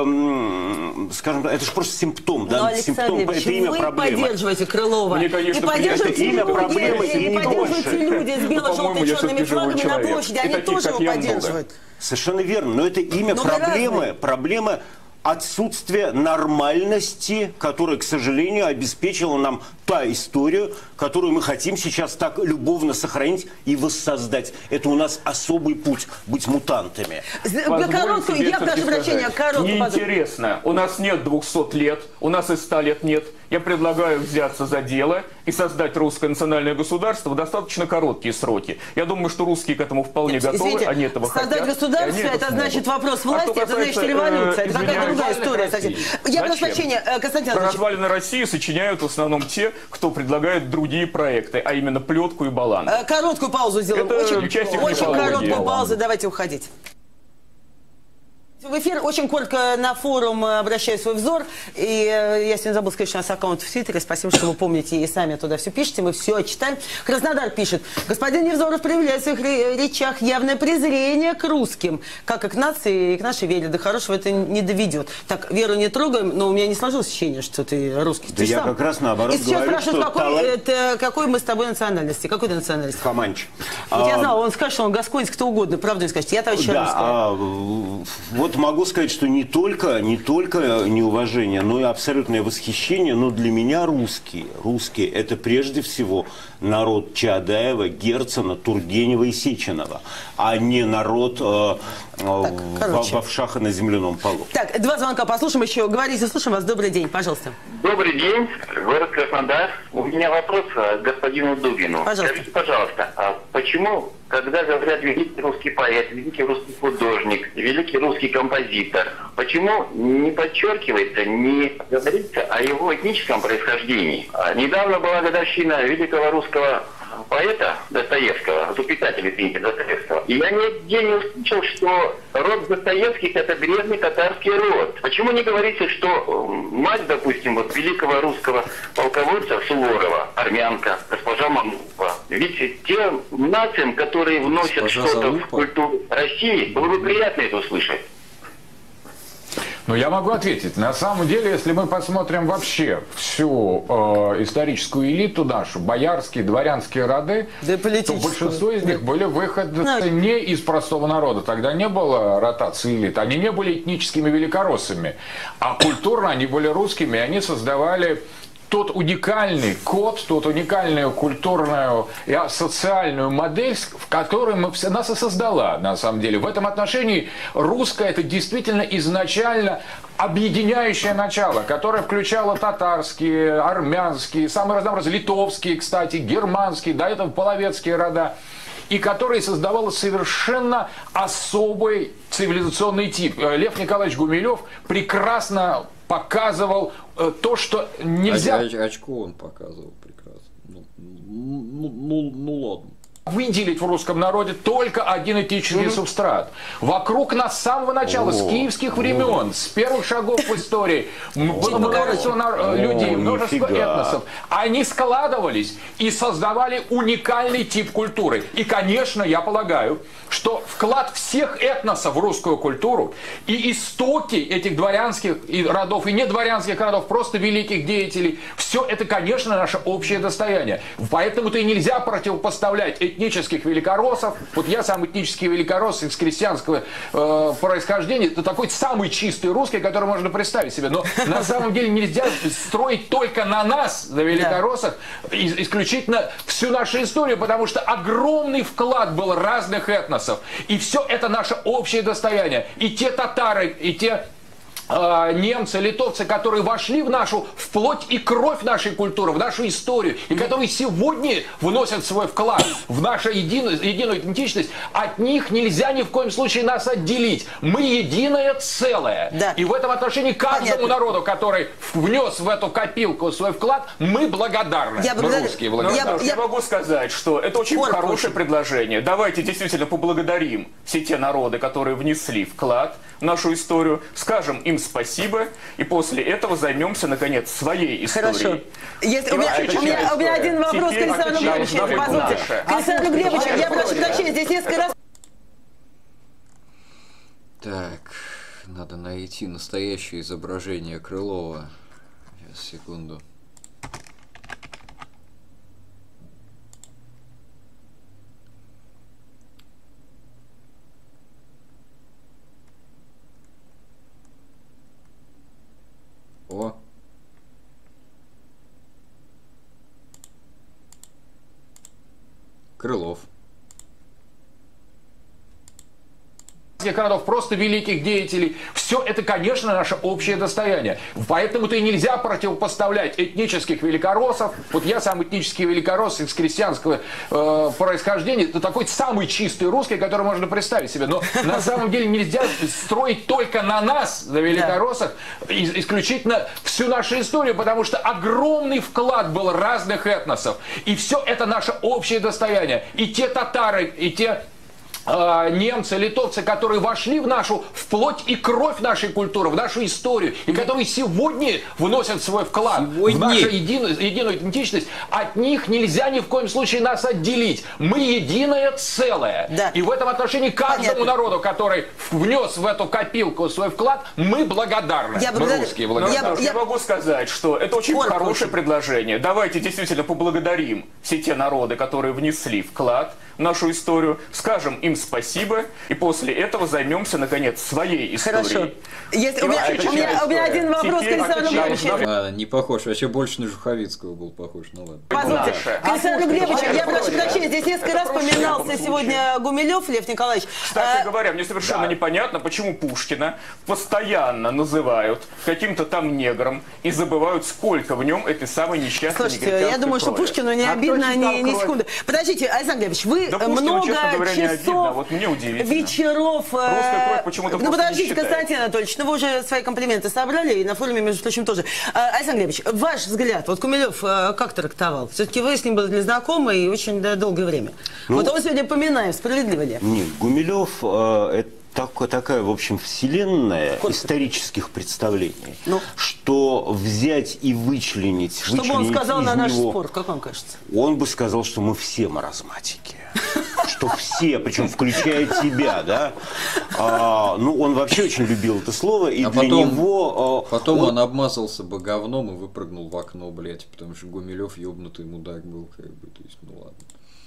э, скажем так, это же просто симптом, да, Но, Александр симптом, Ильич, это имя вы проблемы. поддерживаете Крылова. Мне, конечно, и поддерживайте приятно. Это имя люди, проблемы, и и не поддерживайте больше. люди с Ну, бело-желтыми по-моему, я черными всё-таки живой флагами на человек. площади. И Они таких, тоже как его я, много. поддерживают. Совершенно верно, но это имя Но мы проблемы, разные. проблема отсутствия нормальности, которая, к сожалению, обеспечила нам та историю, которую мы хотим сейчас так любовно сохранить и воссоздать. Это у нас особый путь быть мутантами. Для короткую, я прошу прощения, короткую. Неинтересно. У нас нет двухсот лет, у нас и ста лет нет. Я предлагаю взяться за дело и создать русское национальное государство в достаточно короткие сроки. Я думаю, что русские к этому вполне готовы, Извините, они этого создать хотят. государство, и они это смогут. значит вопрос А что власти, это значит касается, революция. э, Это какая-то извиняюсь, другая история совсем. Я прошу Зачем? прощения, э, Константин Про Анатольевич. развалины России сочиняют в основном те, кто предлагает другие проекты, а именно плетку и баланс. Э, Короткую паузу сделаем. Это Очень, часть их очень мифологии. короткую паузу. Давайте уходить. В эфир очень коротко на форум обращаю свой взор. И я сегодня забыл сказать, что у нас аккаунт в Твиттере. Спасибо, что вы помните и сами туда все пишете. Мы все читаем. Краснодар пишет. Господин Невзоров проявляет в своих речах явное презрение к русским. Как и к нации, и к нашей вере. До хорошего это не доведет. Так, веру не трогаем, но у меня не сложилось ощущение, что ты русский. Да ты я сам. как раз наоборот и сейчас говорю, спрашивают, что какой, талант... это, какой мы с тобой национальности. Какой ты национальности? Каманч. Вот а... я знал, он скажет, что он гасконец, кто угодно. Правда не скажет. Я товарищ да, русская. А, вот могу сказать, что не только, не только неуважение, но и абсолютное восхищение. Но для меня русские, русские это прежде всего народ Чаадаева, Герцена, Тургенева и Сеченова, а не народ э, так, в овшах и на земляном полу. Так, два звонка послушаем еще. Говорите, слушаем вас. Добрый день, пожалуйста. Добрый день, город Краснодар. У меня вопрос к господину Дугину. Пожалуйста. Скажите, пожалуйста, а почему, когда говорят великий русский поэт, великий русский художник, великий русский композитор, почему не подчеркивается, не говорится о его этническом происхождении? А недавно была годовщина великого русского поэта Достоевского, воспитателя, извините, Достоевского. И я нигде не услышал, что род Достоевских это древний татарский род. Почему не говорится, что мать, допустим, вот великого русского полководца Суворова, армянка, госпожа Мамупа, ведь тем нациям, которые вносят что-то в культуру России, было бы приятно это услышать. Ну, я могу ответить. На самом деле, если мы посмотрим вообще всю э, историческую элиту нашу, боярские, дворянские роды, да, то большинство из них были выходцы да. не из простого народа. Тогда не было ротации элит. Они не были этническими великороссами. А культурно они были русскими, и они создавали тот уникальный код, тот уникальную культурную и социальную модель, в которой мы, нас и создала, на самом деле. В этом отношении русское это действительно изначально объединяющее начало, которое включало татарские, армянские, самые разнообразные, литовские, кстати, германские, до этого половецкие рода, и которое создавало совершенно особый цивилизационный тип. Лев Николаевич Гумилев прекрасно показывал э, то, что нельзя... Оч, очко он показывал прекрасно. Ну, ну, ну, ну ладно. Выделить в русском народе только один этнический mm-hmm. субстрат. Вокруг нас с самого начала, oh, с киевских времен, oh. с первых шагов в истории, было множество oh, людей, множество нифига. этносов. Они складывались и создавали уникальный тип культуры. И, конечно, я полагаю, что вклад всех этносов в русскую культуру и истоки этих дворянских родов и недворянских родов, просто великих деятелей, все это, конечно, наше общее достояние. Поэтому-то и нельзя противопоставлять этнических великороссов. Вот я сам этнический великоросс из крестьянского э, происхождения. Это такой самый чистый русский, который можно представить себе. Но на самом деле нельзя строить только на нас, на великороссах, исключительно всю нашу историю, потому что огромный вклад был разных этносов. И все это наше общее достояние. И те татары, и те немцы, литовцы, которые вошли в нашу, в плоть и кровь нашей культуры, в нашу историю, и которые сегодня вносят свой вклад в нашу единую, единую идентичность, от них нельзя ни в коем случае нас отделить. Мы единое целое. Да. И в этом отношении каждому Понятно. народу, который внес в эту копилку свой вклад, мы благодарны. Я, мы русские благодарны. Я, я... я могу сказать, что это очень Форт хорошее очень. предложение. Давайте действительно поблагодарим все те народы, которые внесли вклад в нашу историю, скажем им спасибо, и после этого займемся, наконец, своей историей. Хорошо. Есть, у, меня, у, меня, у меня один вопрос к Александру Глебовичу. Позвольте. К Александру Глебовичу, я прошу прощения, здесь несколько раз... Так, надо найти настоящее изображение Крылова. Сейчас, секунду. О. Крылов. Городов, просто великих деятелей. Все это, конечно, наше общее достояние. Поэтому-то и нельзя противопоставлять этнических великороссов. Вот я сам этнический великоросс из крестьянского э, происхождения. Это такой самый чистый русский, который можно представить себе. Но на самом деле нельзя строить только на нас, на великороссах, исключительно всю нашу историю, потому что огромный вклад был разных этносов. И все это наше общее достояние. И те татары, и те э, немцы, литовцы, которые вошли в нашу, в плоть и кровь нашей культуры, в нашу историю, и которые сегодня вносят свой вклад сегодня. в нашу единую, единую идентичность, от них нельзя ни в коем случае нас отделить. Мы единое целое. Да. И в этом отношении каждому Понятно. народу, который внес в эту копилку свой вклад, мы благодарны. Я, мы русские благодарны. Я, я могу сказать, что это очень Ор, хорошее очень. предложение. Давайте действительно поблагодарим все те народы, которые внесли вклад в нашу историю, скажем им спасибо, и после этого займемся, наконец, своей историей. Хорошо. Есть, у, меня, у, меня, у меня один вопрос Теперь, к Александру Глебовичу. А, не похож, вообще больше на Жуховицкого был похож, ну ладно. Позвольте, к Александру Глебовичу, я прошу прощения, здесь несколько раз поминался сегодня Гумилев Лев Николаевич. Кстати а, говоря, мне совершенно да. непонятно, почему Пушкина постоянно называют каким-то там негром и забывают, сколько в нем этой самой несчастной Слушайте, я думаю, крови. что Пушкину не а обидно ни, ни секунды. Подождите, Александр Глебович, вы да много Пушкину, говоря, часов, вот мне вечеров... Э, ну подождите, Константин Анатольевич, ну вы уже свои комплименты собрали, и на форуме, между прочим, тоже. Александр Глебович, ваш взгляд, вот Гумилев как трактовал? Все-таки вы с ним были знакомы и очень да, долгое время. Ну, вот он сегодня поминаем, справедливо ли? Нет, Гумилев э, это так, такая, в общем, вселенная Кот. исторических представлений, ну, что взять и вычленить... Что бы он сказал на наш него, спор, как вам кажется? Он бы сказал, что мы все маразматики. Что все, причем включая тебя, да? А, ну, он вообще очень любил это слово, и а для потом, него... А, потом он... он обмазался бы говном и выпрыгнул в окно, блядь, потому что Гумилев ёбнутый мудак был, как бы, то есть, ну ладно.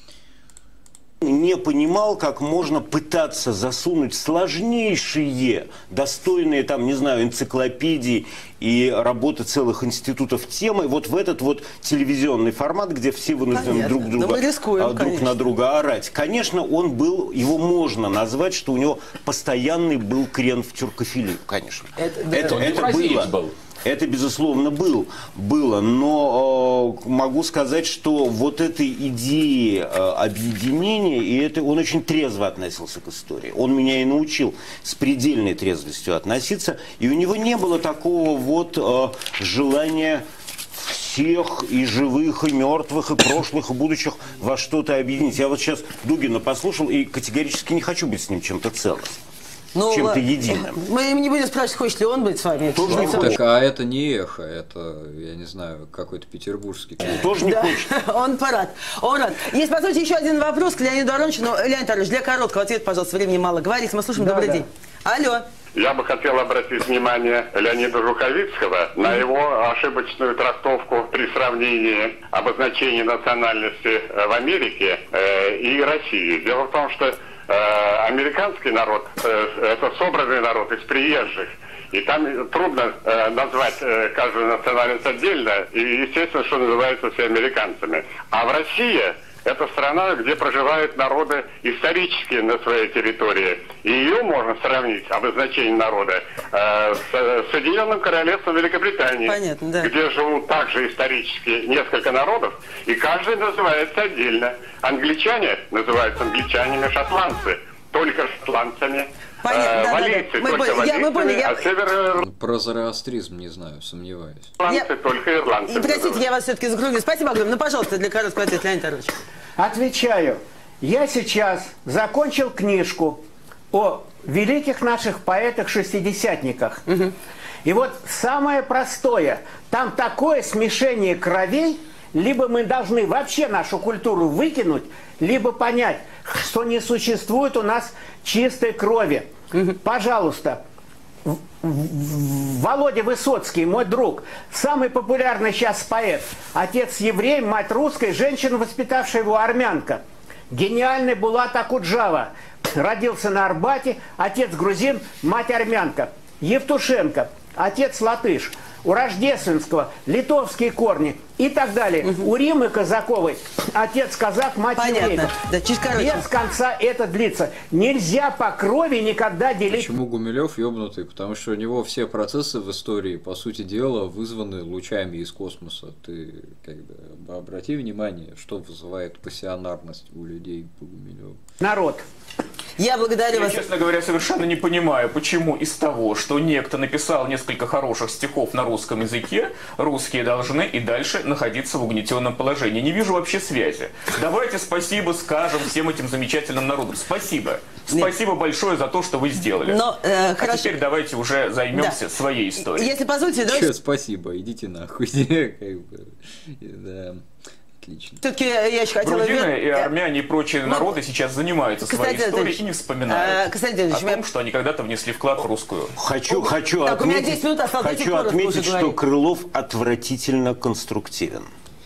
Не понимал, как можно пытаться засунуть сложнейшие, достойные, там, не знаю, энциклопедии и работы целых институтов темы вот в этот вот телевизионный формат, где все вынуждены друг, друга, да рискуем, друг на друга орать. Конечно, он был, его можно назвать, что у него постоянный был крен в тюркофилию, конечно. Это, да, это, это было. Был. Это, безусловно, был, было, но э, могу сказать, что вот этой идеи э, объединения, и это, он очень трезво относился к истории. Он меня и научил с предельной трезвостью относиться, и у него не было такого вот э, желания всех, и живых, и мертвых, и прошлых, и будущих во что-то объединить. Я вот сейчас Дугина послушал, и категорически не хочу быть с ним чем-то целым. Ну, чем-то единым. Мы не будем спрашивать, хочет ли он быть с вами. Тоже не хочет. Так, а это не эхо, это, я не знаю, какой-то петербургский. Тоже не да. хочет. Он парад. Он рад. Есть, позвольте, еще один вопрос к Леониду Ароновичу. Но, Леонид Аронович, для короткого ответа, пожалуйста, времени мало говорить. Мы слушаем. Да, Добрый да. день. Алло. Я бы хотел обратить внимание Леонида Жуховицкого на его ошибочную трактовку при сравнении обозначения национальности в Америке э, и России. Дело в том, что американский народ – это собранный народ из приезжих. И там трудно назвать каждую национальность отдельно. И естественно, что называются все американцами. А в России – это страна, где проживают народы исторические на своей территории. И ее можно сравнить, обозначение народа, с Соединенным Королевством Великобритании. Понятно, да. Где живут также исторически несколько народов, и каждый называется отдельно. Англичане называются англичанами, шотландцы только шотландцами. Понятно, да, валийцы да, да. только мы, валийцами, я, мы поняли, я... а север... Про зороастризм не знаю, сомневаюсь. Ирландцы я... только ирландцы. И, простите, я вас все-таки загрузил. Спасибо огромное. Ну, пожалуйста, для короткого ответа, Леонид Аронович. Отвечаю. Я сейчас закончил книжку о великих наших поэтах-шестидесятниках. Угу. И вот самое простое. Там такое смешение кровей, либо мы должны вообще нашу культуру выкинуть, либо понять, что не существует у нас чистой крови. Угу. Пожалуйста, Володя Высоцкий, мой друг, самый популярный сейчас поэт. Отец еврей, мать русская, женщина, воспитавшая его, армянка. Гениальный Булат Акуджава. Родился на Арбате, отец грузин, мать армянка. Евтушенко, отец латыш. У Рождественского литовские корни и так далее. Угу. У Римы Казаковой отец казак, мать еврейка. Да, без конца это длится. Нельзя по крови никогда делить. Почему Гумилев ёбнутый? Потому что у него все процессы в истории, по сути дела, вызваны лучами из космоса. Ты как бы обрати внимание, что вызывает пассионарность у людей по Гумилеву. Народ. Я благодарю Я, вас. честно говоря, совершенно не понимаю, почему из того, что некто написал несколько хороших стихов на русском языке, русские должны и дальше находиться в угнетенном положении. Не вижу вообще связи. Давайте спасибо скажем всем этим замечательным народам. Спасибо. Спасибо Нет. большое за то, что вы сделали. Но, э, а хорошо. Теперь давайте уже займемся да. своей историей. Если позволите, да? Че, спасибо, идите нахуй. Да. Отлично. Все-таки я еще хотела... Грузины и армяне и прочие ну, народы сейчас занимаются своей историей и не вспоминают а, о том, что они когда-то внесли вклад в русскую. Хочу, хочу так, отметить, хочу отметить что Крылов отвратительно конструктивен.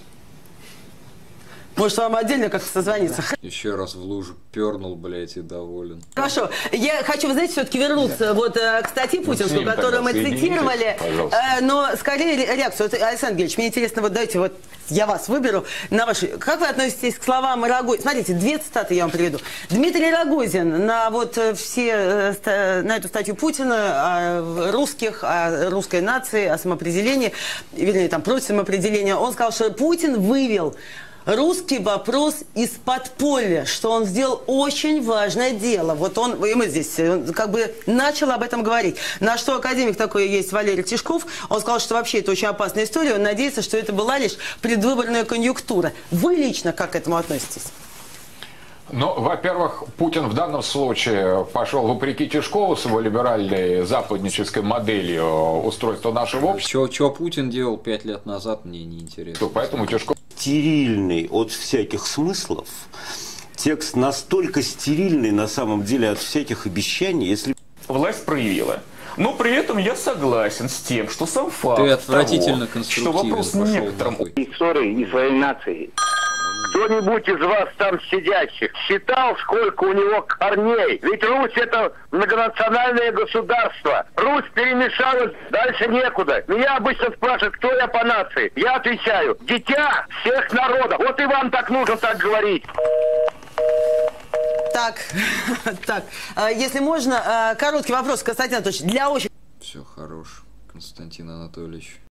Может, вам отдельно как-то созвониться? Еще раз в лужу пернул, блядь, и доволен. Хорошо. Я хочу, вы знаете, все-таки вернуться да. вот к статье путинскую, ну, которую мы цитировали. Э, но скорее реакцию. Вот, Александр Георгиевич, мне интересно, вот давайте вот я вас выберу на ваши... Как вы относитесь к словам Рогозина? Смотрите, две цитаты я вам приведу. Дмитрий Рогозин на вот все, на эту статью Путина о русских, о русской нации, о самоопределении, вернее, там, против самоопределения, он сказал, что Путин вывел русский вопрос из подполья, что он сделал очень важное дело. Вот он, и мы здесь, он как бы начал об этом говорить. На что академик такой есть Валерий Тишков, он сказал, что вообще это очень опасная история, он надеется, что это была лишь предвыборная конъюнктура. Вы лично как к этому относитесь? Ну, во-первых, Путин в данном случае пошел вопреки Тишкову с его либеральной западнической моделью устройства нашего общества. Что Путин делал пять лет назад, мне не интересно. Поэтому Тишков... Стерильный от всяких смыслов. Текст настолько стерильный на самом деле от всяких обещаний, если... Власть проявила. Но при этом я согласен с тем, что сам факт Ты отвратительно того, что вопрос некоторым... Истории и своей нации. Кто-нибудь из вас там сидящих считал, сколько у него корней? Ведь Русь — это многонациональное государство. Русь перемешалась, дальше некуда. Меня обычно спрашивают, кто я по нации. Я отвечаю, дитя всех народов. Вот и вам так нужно так говорить. Так, так, если можно, короткий вопрос, Константин Анатольевич, для очень... Все хорош, Константин Анатольевич.